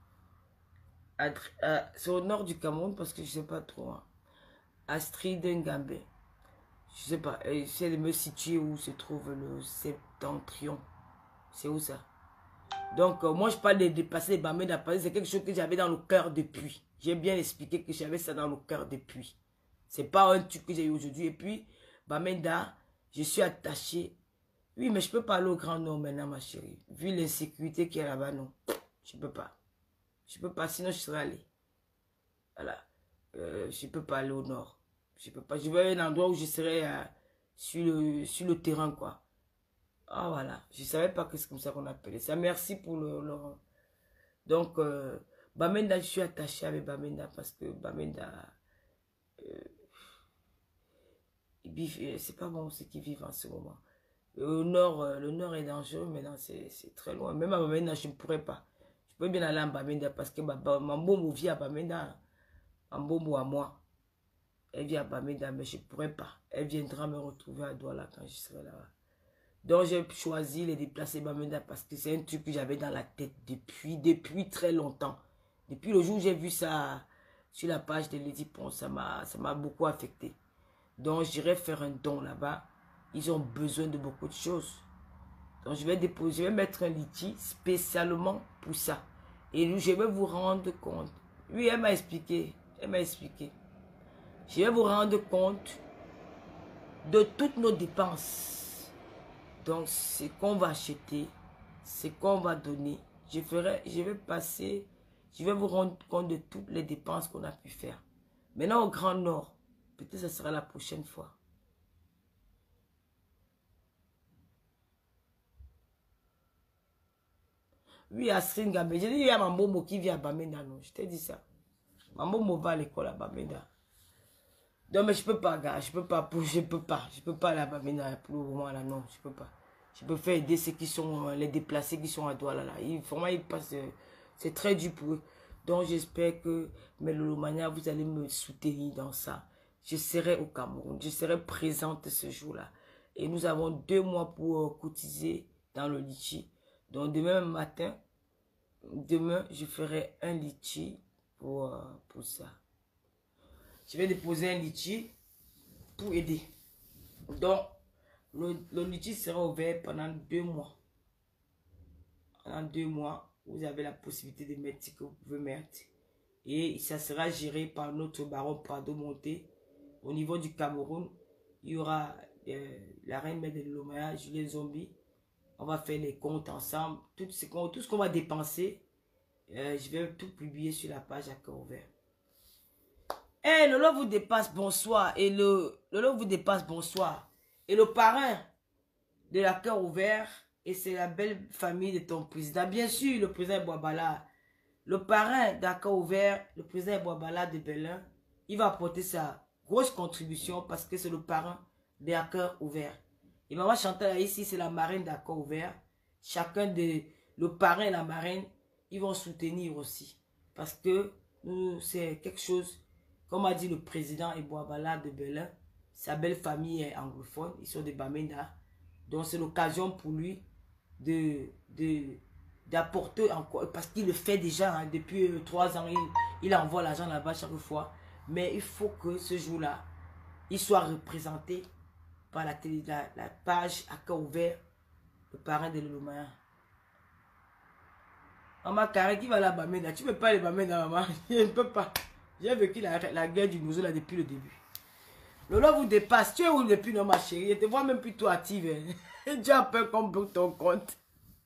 C'est au nord du Cameroun parce que je sais pas trop. Hein. Astrid Ngambé. Je sais pas. J'essaie de me situer où se trouve le septentrion. C'est où ça? Donc, euh, moi, je parle de déplacer les Bamenda parce que c'est quelque chose que j'avais dans le cœur depuis. J'ai bien expliqué que j'avais ça dans le cœur depuis. C'est pas un truc que j'ai eu aujourd'hui. Et puis, Bamenda, je suis attaché. Oui, mais je peux pas aller au Grand Nord maintenant, ma chérie. Vu l'insécurité qu'il y a là-bas, non. Je peux pas. Je peux pas, sinon je serais allé. Voilà. Euh, je peux pas aller au Nord. Je peux pas. Je veux un endroit où je serais euh, sur, le, sur le terrain, quoi. Ah, voilà. Je savais pas que c'est comme ça qu'on appelait ça. Merci pour le... le... Donc, euh, Bamenda, je suis attaché avec Bamenda parce que Bamenda... Euh, c'est pas bon ce qu'ils vivent en ce moment. Le nord, euh, le nord est dangereux, mais c'est très loin. Même à Bamenda, je ne pourrais pas. Je peux bien aller à Bamenda parce que Mambomo vit à Bamenda. Mambomo à moi. Elle vit à Bamenda, mais je ne pourrais pas. Elle viendra me retrouver à Douala quand je serai là-bas. Donc j'ai choisi les déplacer Bamenda parce que c'est un truc que j'avais dans la tête depuis, depuis très longtemps. Depuis le jour où j'ai vu ça sur la page de Lady Pon, ça m'a beaucoup affecté. Donc j'irai faire un don là-bas. Ils ont besoin de beaucoup de choses. Donc je vais déposer, je vais mettre un litchi spécialement pour ça. Et je vais vous rendre compte. Oui, elle m'a expliqué. Elle m'a expliqué. Je vais vous rendre compte de toutes nos dépenses. Donc, ce qu'on va acheter, ce qu'on va donner, je ferai, je vais passer, je vais vous rendre compte de toutes les dépenses qu'on a pu faire. Maintenant, au Grand Nord, peut-être ce sera la prochaine fois. Oui, à Sringambé, j'ai dit, il y a Mambomo qui vient à Bamenda, non, je t'ai dit ça. Mambomo va à l'école à Bamenda. Non, mais je peux pas, gars, je peux pas, je peux pas, je peux pas aller à Bamenda pour le moment, là, non, je peux pas. Je peux faire aider ceux qui sont, les déplacés qui sont à Douala, là. Ils, vraiment, ils passent, c'est très dur pour eux. Donc, j'espère que, mais Lolomania, vous allez me soutenir dans ça. Je serai au Cameroun, je serai présente ce jour-là. Et nous avons deux mois pour euh, cotiser dans le litchi. Donc, demain matin, demain, je ferai un litchi pour, euh, pour ça. Je vais déposer un litchi pour aider. Donc, le, le litchi sera ouvert pendant deux mois. Pendant deux mois, vous avez la possibilité de mettre ce que vous pouvez mettre. Et ça sera géré par notre baron Prado Monté. Au niveau du Cameroun, il y aura euh, la reine mère de Lomaya, Julien Zombie. On va faire les comptes ensemble. Tout ce qu'on tout ce qu'on va dépenser, euh, je vais tout publier sur la page à cœur ouvert. Eh, hey, Lolo vous dépasse, bonsoir. Et le Lolo vous dépasse, bonsoir. Et le parrain de la cœur ouvert, et c'est la belle famille de ton président. Bien sûr, le président Boabala. Le parrain de la cœur ouvert, le président Boabala de Belin, il va apporter sa grosse contribution parce que c'est le parrain de la cœur ouvert. Et maman Chantal ici, c'est la marraine de la cœur ouvert. Chacun de le parrain et la marraine, ils vont soutenir aussi. Parce que c'est quelque chose. Comme a dit le président Eboabala de Belin, sa belle famille est anglophone, ils sont de Bamenda. Donc c'est l'occasion pour lui de d'apporter encore, parce qu'il le fait déjà hein, depuis euh, trois ans, il, il envoie l'argent là-bas chaque fois. Mais il faut que ce jour-là, il soit représenté par la, télé, la, la page à cœur ouvert, le parrain de Lomaya. Maman Carré qui va là Bamenda, tu ne peux pas aller Bamenda, maman, je ne peux pas. J'ai vécu la, la guerre du Nouveau là depuis le début. Lolo vous dépasse. Tu es où depuis, non, ma chérie? Je te vois même plus toi active. Hein. Tu as peur qu'on bloque ton compte.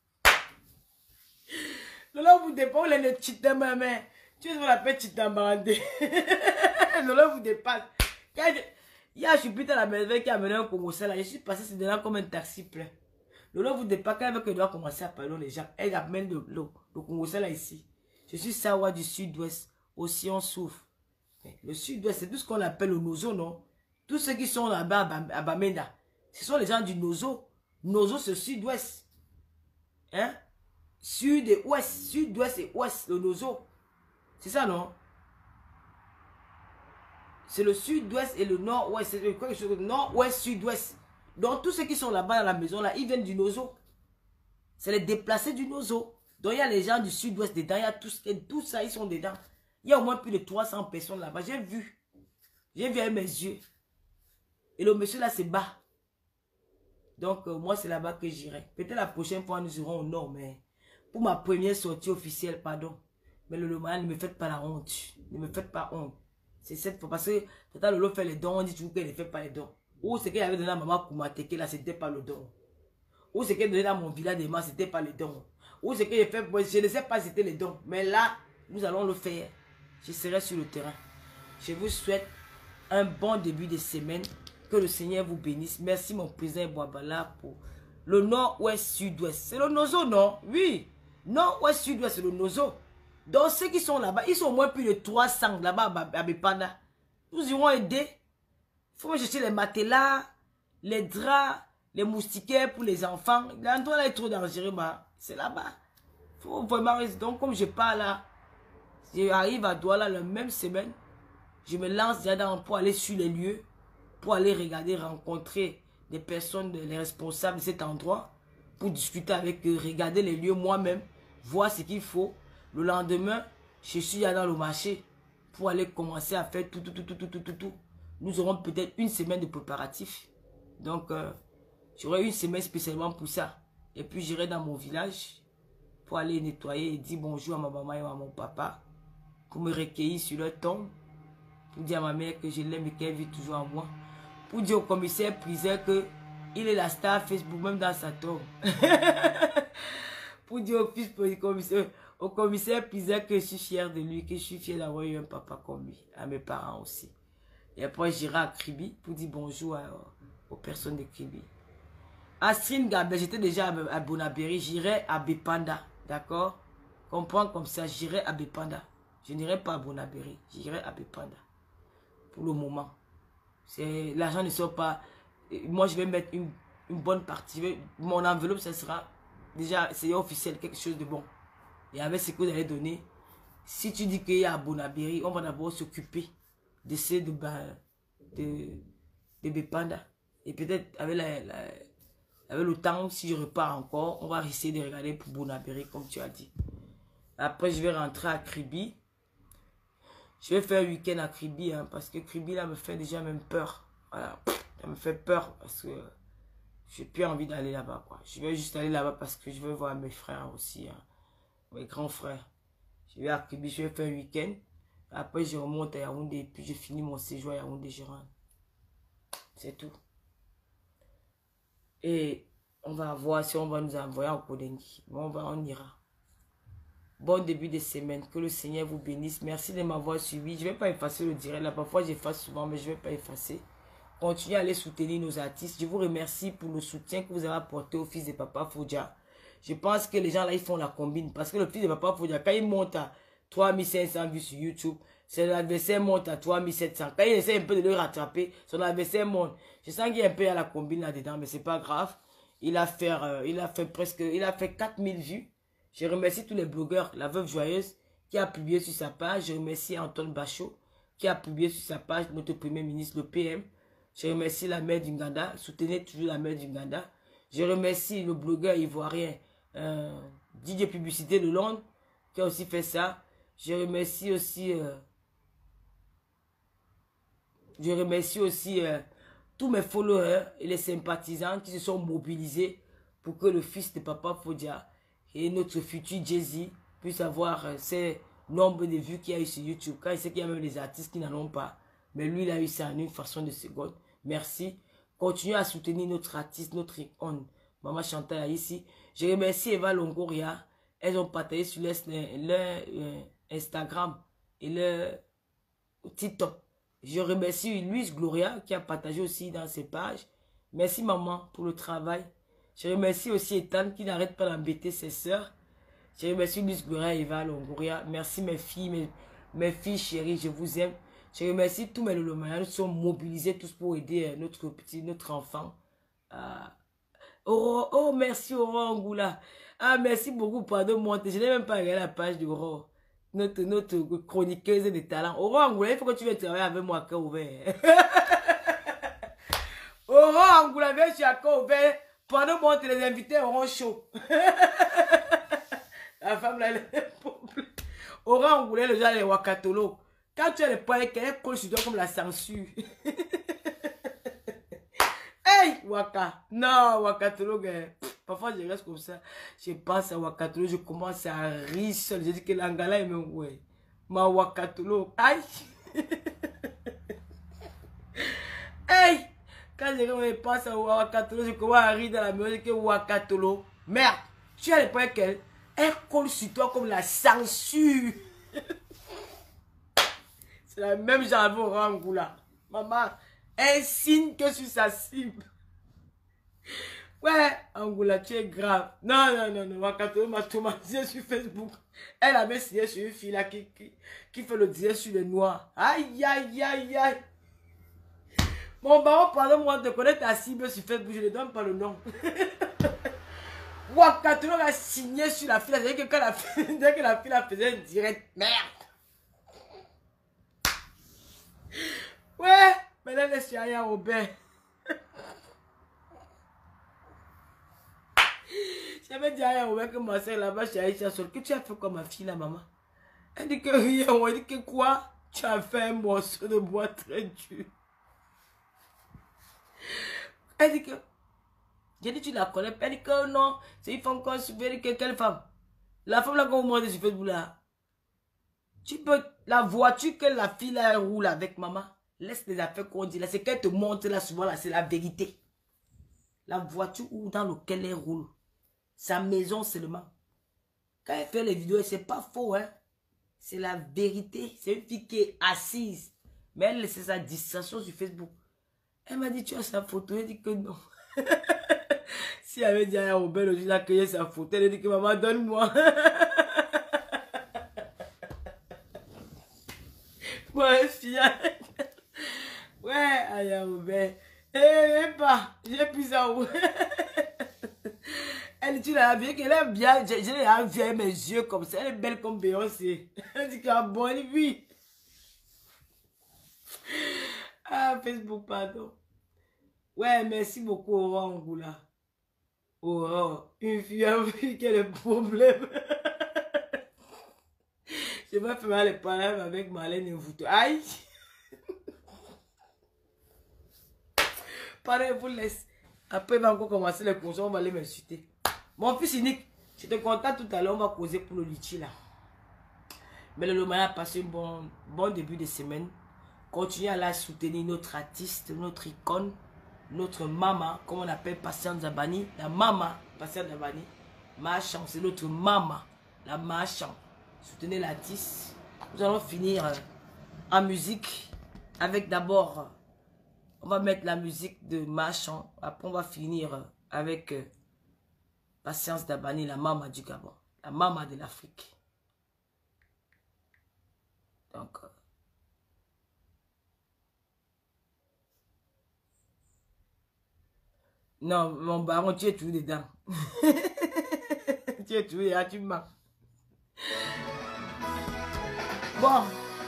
Lolo vous dépasse. On est le chitama, mais tu es la paix chitambarande. Lolo vous dépasse. Hier, je suis putain la merveille qui a amené un Congolais là. Je suis passé c'est dedans comme un taxi plein. Lolo vous dépasse. Quand elle doit commencer à parler les gens, elle amène le, le, le Congolais là ici. Je suis Sawa du sud-ouest. Aussi on souffre. Le sud-ouest, c'est tout ce qu'on appelle le Nozo, non? Tous ceux qui sont là-bas à Bamenda, ce sont les gens du Nozo. Nozo, c'est sud-ouest. Hein? Sud et ouest. Sud-ouest et ouest, le Nozo. C'est ça, non? C'est le sud-ouest et le nord-ouest. C'est quelque chose de nord-ouest, sud-ouest. Donc, tous ceux qui sont là-bas dans la maison, là, ils viennent du Nozo. C'est les déplacés du Nozo. Donc, il y a les gens du sud-ouest dedans. Il y a tous, tout ça, ils sont dedans. Il y a au moins plus de trois cents personnes là-bas. J'ai vu. J'ai vu avec mes yeux. Et le monsieur là, c'est bas. Donc, euh, moi, c'est là-bas que j'irai. Peut-être la prochaine fois, nous irons au nord. Mais Pour ma première sortie officielle, pardon. Mais le Lomaya, ne me faites pas la honte. Ne me faites pas honte. C'est cette fois. Parce que Tata Lolo fait les dons, on dit toujours qu'elle ne fait pas les dons. Ou ce qu'elle avait donné à maman Koumateke, là, c'était pas le don. Ou ce qu'elle donnait à mon village des mains, c'était pas le don. Ou ce que j'ai fait, je ne sais pas si c'était le don. Mais là, nous allons le faire. Je serai sur le terrain. Je vous souhaite un bon début de semaine. Que le Seigneur vous bénisse. Merci mon président Boabala pour le nord-ouest, sud-ouest. C'est le Nozo, non? Oui. Nord-ouest, sud-ouest, c'est le Nozo. Donc ceux qui sont là-bas, ils sont au moins plus de trois cents là-bas à Bepanda. Nous irons aider. Il faut chercher les matelas, les draps, les moustiquaires pour les enfants. L'endroit là est trop dangereux. Bah. C'est là-bas. Il faut vraiment... Donc comme je pars là, j'arrive à Douala la même semaine. Je me lance déjà dans, pour aller sur les lieux. Pour aller regarder, rencontrer des personnes, les responsables de cet endroit, pour discuter avec eux, regarder les lieux moi-même, voir ce qu'il faut. Le lendemain, je suis allé dans le marché pour aller commencer à faire tout, tout, tout, tout, tout, tout, tout. tout. Nous aurons peut-être une semaine de préparatifs. Donc, euh, j'aurai une semaine spécialement pour ça. Et puis, j'irai dans mon village pour aller nettoyer et dire bonjour à ma maman et à mon papa, pour me recueillir sur leur tombe, pour dire à ma mère que je l'aime et qu'elle vit toujours en moi. Pour dire au commissaire priseur que il est la star Facebook, même dans sa tombe. Pour dire au fils au commissaire, au commissaire priseur que je suis fier de lui, que je suis fier d'avoir eu un papa comme lui, à mes parents aussi. Et après, j'irai à Kribi pour dire bonjour à, aux personnes de Kribi. À Stringabé, j'étais déjà à, à Bonabéry, j'irai à Bepanda, d'accord? Comprends comme ça, j'irai à Bepanda. Je n'irai pas à Bonabéry, j'irai à Bepanda. Pour le moment. L'argent ne sort pas. Moi, je vais mettre une, une bonne partie. Mon enveloppe, ça sera déjà, c'est officiel, quelque chose de bon. Et avec ce que vous allez donner, si tu dis qu'il y a à Bonabéry, on va d'abord s'occuper de ceux de, de, de Bepanda. Et peut-être avec, la, la, avec le temps, si je repars encore, on va essayer de regarder pour Bonabéry, comme tu as dit. Après, je vais rentrer à Kribi. Je vais faire un week-end à Kribi, hein, parce que Kribi, là, me fait déjà même peur. Voilà, ça me fait peur, parce que j'ai plus envie d'aller là-bas, quoi. Je vais juste aller là-bas parce que je veux voir mes frères aussi, hein, mes grands frères. Je vais à Kribi, je vais faire un week-end. Après, je remonte à Yaoundé, et puis je finis mon séjour à Yaoundé, je rentre. C'est tout. Et on va voir si on va nous envoyer en Kodengi. Bon, on va, on ira. Bon début de semaine. Que le Seigneur vous bénisse. Merci de m'avoir suivi. Je ne vais pas effacer le direct. Là, parfois, j'efface souvent, mais je ne vais pas effacer. Continuez à aller soutenir nos artistes. Je vous remercie pour le soutien que vous avez apporté au fils de Papa Fodja. Je pense que les gens là, ils font la combine. Parce que le fils de Papa Fodja, quand il monte à trois mille cinq cents vues sur YouTube, son adversaire monte à trois mille sept cents. Quand il essaie un peu de le rattraper, son adversaire monte. Je sens qu'il y a un peu à la combine là-dedans, mais c'est pas grave. Il a fait, euh, il a fait presque, il a fait quatre mille vues. Je remercie tous les blogueurs, la veuve joyeuse qui a publié sur sa page. Je remercie Antoine Bachot qui a publié sur sa page, notre premier ministre, le P M. Je remercie la mère d'Unganda, soutenez toujours la mère d'Unganda. Je remercie le blogueur ivoirien euh, D J Publicité de Londres qui a aussi fait ça. Je remercie aussi, euh, je remercie aussi euh, tous mes followers et les sympathisants qui se sont mobilisés pour que le fils de Papa Fodja et notre futur Jay-Z puisse avoir euh, ces nombres de vues qu'il y a eu sur YouTube. Quand il sait qu'il y a même des artistes qui n'en ont pas. Mais lui, il a eu ça en une fraction de seconde. Merci. Continuez à soutenir notre artiste, notre icône, Maman Chantal ici. Je remercie Eva Longoria. Elles ont partagé sur leur, leur euh, Instagram et leur TikTok. Je remercie Louise Gloria qui a partagé aussi dans ses pages. Merci maman pour le travail. Je remercie aussi Ethan qui n'arrête pas d'embêter ses sœurs. Je remercie Louise Gloria et Eva Longoria. Merci mes filles, mes, mes filles chéries, je vous aime. Je remercie tous mes Lolomayans qui sont mobilisés tous pour aider notre petit, notre enfant. Ah. Oh, oh, merci Aurore Angoula. Ah, merci beaucoup, pardon, moi. Je n'ai même pas regardé la page d'Aurore. Notre, notre chroniqueuse de talent. Aurore Angoula, il faut que tu viennes travailler avec moi à cœur ouvert. Aurore Angoula, viens chez à cœur ouvert. Pendant moi, les invités auront chaud. La femme là, elle est pauvre. Aurore Angoula, le genre, les Wakatolo. Quand tu as les poils, elle colle sur toi comme la censure. Hey, Waka. Non, Wakatolo, Parfois, je reste comme ça. Je pense à Wakatolo, je commence à rire seul. Je dis que l'Angala est même, ouais. Ma Wakatolo. Aïe! Aïe! Quand je pense à Wakatolo, je commence à rire dans la maison. Je dis que Wakatolo. Merde! Tu as le point qu'elle elle colle sur toi comme la censure. C'est la même genre au rangou là. Maman, elle signe que sur sa cible. Ouais, Angoula, tu es grave. Non, non, non, non. Wakatolo m'a traumatisé sur Facebook. Elle avait signé sur une fille là qui, qui, qui fait le direct sur le noir. Aïe, aïe, aïe, aïe. Mon baron, pardon-moi de connaître ta cible sur Facebook, je ne donne pas le nom. Wakatolo a signé sur la fille. C'est-à-dire que quand la fille, dès que la fille la faisait un direct, merde. Ouais, maintenant laisse rien au bain. J'avais dit à Robert que ma soeur là-bas, chez Aïcha Sol, que tu as fait comme ma fille là, maman. Elle dit que rien, on dit que quoi? Tu as fait un morceau de bois très dur. Elle dit que, j'ai dit tu la connais, elle dit que non, c'est une femme qu'on subit, que quelle femme? La femme là qu'on vous montre sur Facebook là. Tu peux, la voiture que la fille là elle roule avec maman, laisse les affaires qu'on dit là, c'est qu'elle te montre là souvent là, c'est la vérité. La voiture où dans laquelle elle roule. Sa maison seulement. Quand elle fait les vidéos, c'est pas faux, hein. C'est la vérité. C'est une fille qui est assise. Mais elle laisse sa distraction sur Facebook. Elle m'a dit, tu as sa photo. Elle dit que non. Si elle avait dit à Robert, le jour d'accueillir sa photo, elle a dit que maman, donne-moi. Ouais, fille. Ouais, aïe, Robert. Eh, même pas. J'ai plus ça où. Elle dit, la vie qu'elle aime bien, je, je l'ai vu avec mes yeux comme ça, elle est belle comme Beyoncé. Elle dit qu'elle bon, elle vit. Ah, Facebook, pardon. Ouais, merci beaucoup, Aurore Angoula. Aurore, une fille a vu qu'elle a des problèmes. Je vais faire les problèmes avec Marlène et vous. Aïe! Pardon, je vous laisse. Après, il va encore commencer les conseils, on va aller m'insulter. Mon fils unique, je te contacte tout à l'heure, on va causer pour le litchi là. Mais le Lomaya a passé un bon, bon début de semaine. Continuez à la soutenir, notre artiste, notre icône, notre maman, comme on appelle Patience Zabani, la maman, Patience Zabani. Marchand, c'est notre maman, la marchand. Soutenez l'artiste. Nous allons finir euh, en musique avec d'abord, euh, on va mettre la musique de Marchand. Après, on va finir euh, avec... Euh, Patience Zabani, la maman du Gabon, la maman de l'Afrique. Donc, euh, non, mon baron, tu es tout dedans. Tu es tout dedans, tu mens. Bon.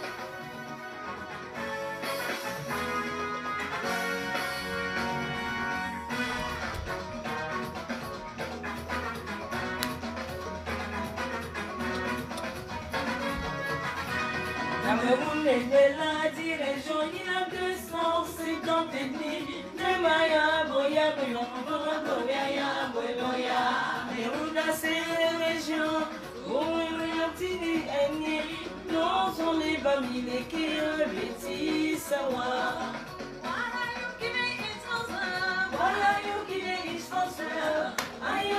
Cameroun est de la direction, il y a deux cent cinquante demi. De Maya, Boya, Boya, Boya, Boya, Boya. Cameroun a ses régions, où il y a petit aîné. Non, sont les familles qui revêtissent savoir. Voilà, you give me his sponsor. Voilà, you give me his sponsor. Aïe,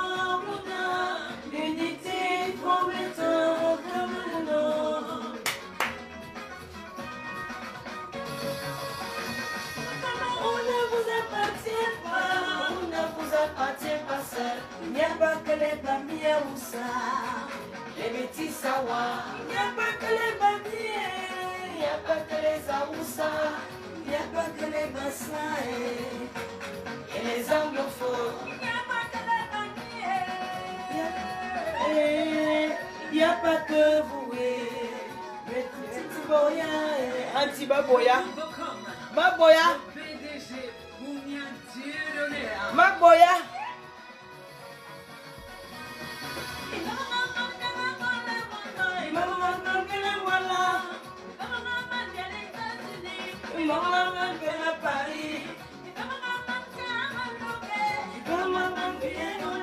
l'unité prometteur comme le nom. On ne vous appartient pas, on ne vous appartient pas seul. Il n'y a pas que les bamiers ou ça, les bêtises sawa. Il n'y a pas que les bamiers, il n'y a pas que les aoussa, il n'y a pas que les bassins et les anglophones. Il n'y a pas que les bamiers, il n'y a pas que vous, mais petit boya, anti-baboya. Baboya. Baboya. Paris.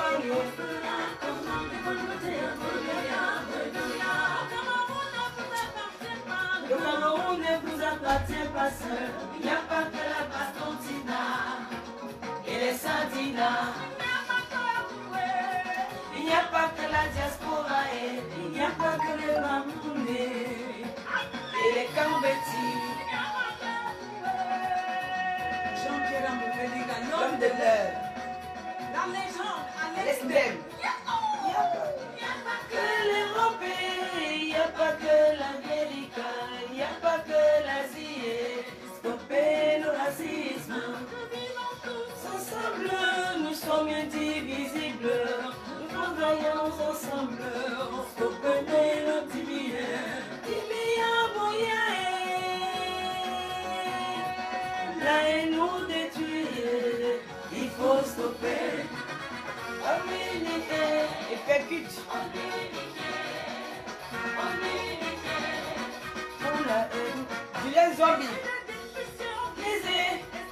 Le Cameroun ne vous appartient pas seul. Il n'y a pas que la Bastontina et les Sardina. Il n'y a pas que la diaspora et il n'y a pas que les Mamounés et les Kambeti. L'homme de l'heure. La légende à Laisse l'Est. même. Il n'y a pas que l'Europe, il n'y a pas que l'Amérique, il n'y a pas que l'Asie. Stopper le racisme. Ensemble, nous sommes indivisibles. Nous travaillons ensemble. Stopper le timide. Timide, moyen. La haine nous détruit. Il faut stopper. Communiqué et percute. Pour la haine. Julien Zombie. Brisé.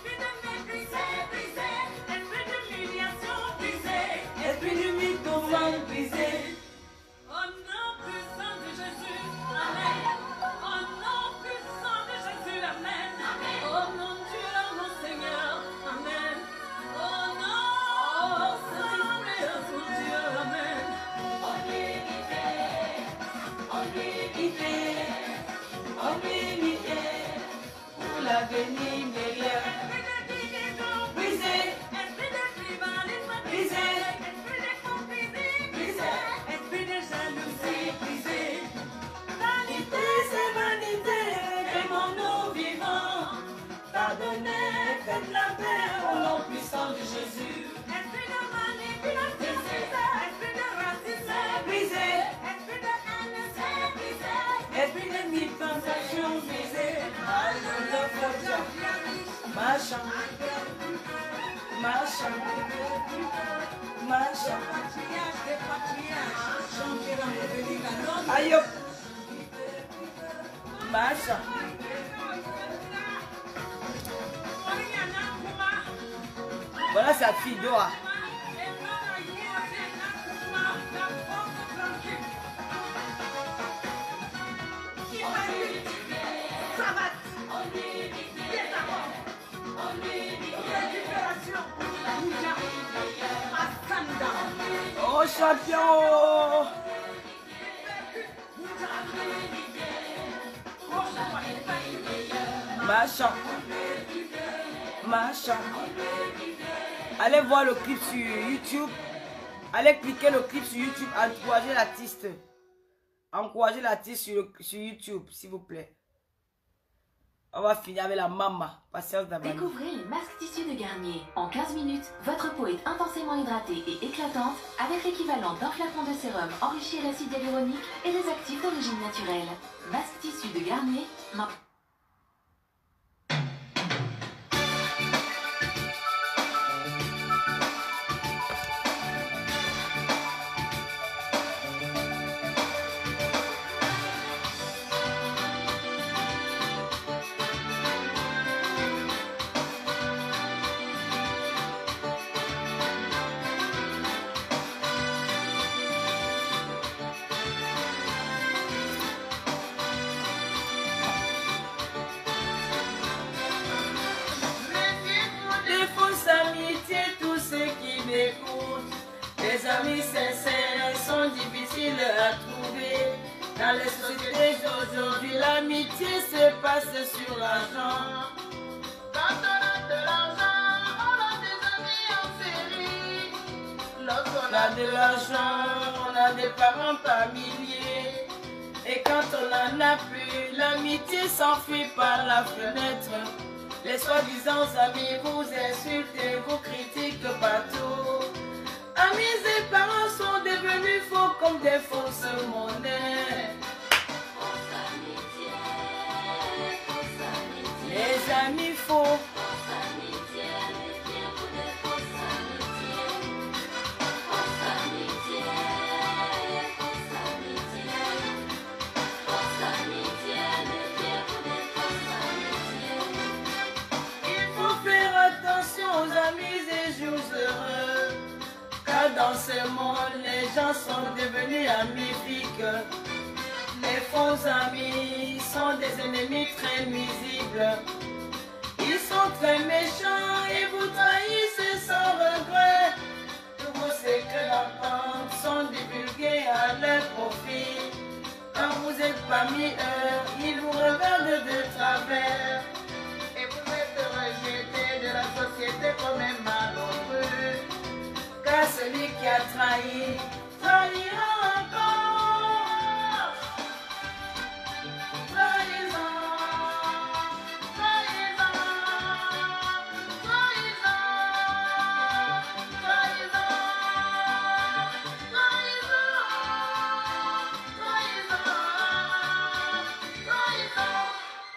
Esprit du mythomane brisé. Au nom puissant de Jésus, Amen. Au nom puissant de Jésus, Amen. Au nom de Dieu, mon Seigneur, Amen. Au nom de Saint-Esprit, mon Dieu, Amen. Unité, unité, pour l'avenir meilleur. Brisé, Esprit de tribalisme, brisé, esprit de confusion, brisé. esprit de jalousie, brisé. Vanité, c'est vanité, aimons-nous vivants. Pardonnez, faites la paix au nom puissant de Jésus. Esprit de manipulation, brisé. Esprit de racisme, Brisé, esprit de haine, c'est brisé. esprit de mythosation brisé. Machin, machin, machin. Aïe, hop. Machin. Voilà sa fille Doha. Oh champion! Machin. Machin. Allez voir le clip sur YouTube. Allez cliquer le clip sur YouTube. Encouragez l'artiste. Encouragez l'artiste sur, le- sur YouTube, s'il vous plaît. On va finir avec la maman. Patience d'abord. Découvrez les masques tissus de Garnier. En quinze minutes, votre peau est intensément hydratée et éclatante avec l'équivalent d'un flacon de sérum enrichi à l'acide hyaluronique et des actifs d'origine naturelle. Masque tissu de Garnier. ma- Les fausses amitiés, tous ceux qui m'écoutent. Les amis sincères sont difficiles à trouver. Dans les sociétés d'aujourd'hui, l'amitié se passe sur l'argent. Quand on a de l'argent, on a des amis en série. Lorsqu'on a de l'argent, on a des parents par milliers. Et quand on en a plus, l'amitié s'enfuit par la fenêtre. Les soi-disant amis vous insultent et vous critiquent partout. Amis et parents sont devenus faux comme des fausses monnaies. Les amis faux. Il faut faire attention aux amis et jours heureux. Car dans ce monde, les gens sont devenus amnésiques. Les faux amis sont des ennemis très nuisibles. Ils sont très méchants et vous trahissent sans regret. Tous vos secrets d'entente sont divulgués à leur profit. Quand vous êtes parmi eux, ils vous regardent de travers. Et vous êtes rejetés de la société comme un malheureux. Car celui qui a trahi, trahira encore. Trahison, trahison, trahison, trahison, trahison, trahison, trahison.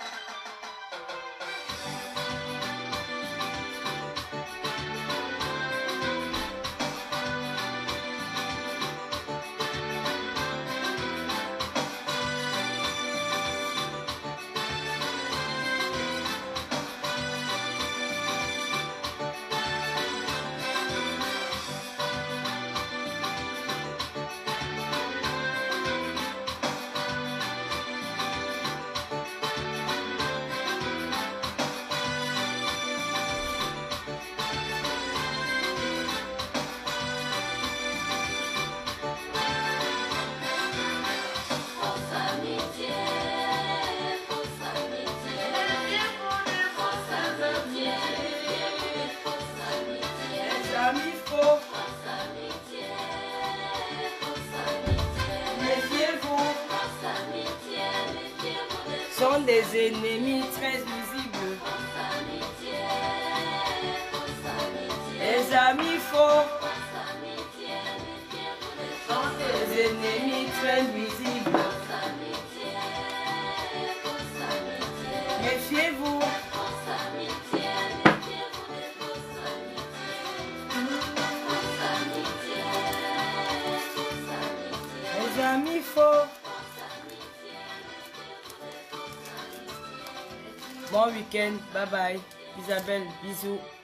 Les amis faux, méfiez-vous, sont des ennemis très nuisibles. Les amis faux sont des ennemis très nuisibles. Méfiez-vous. Les amis faux. Bon week-end. Bye bye. Isabelle, bisous.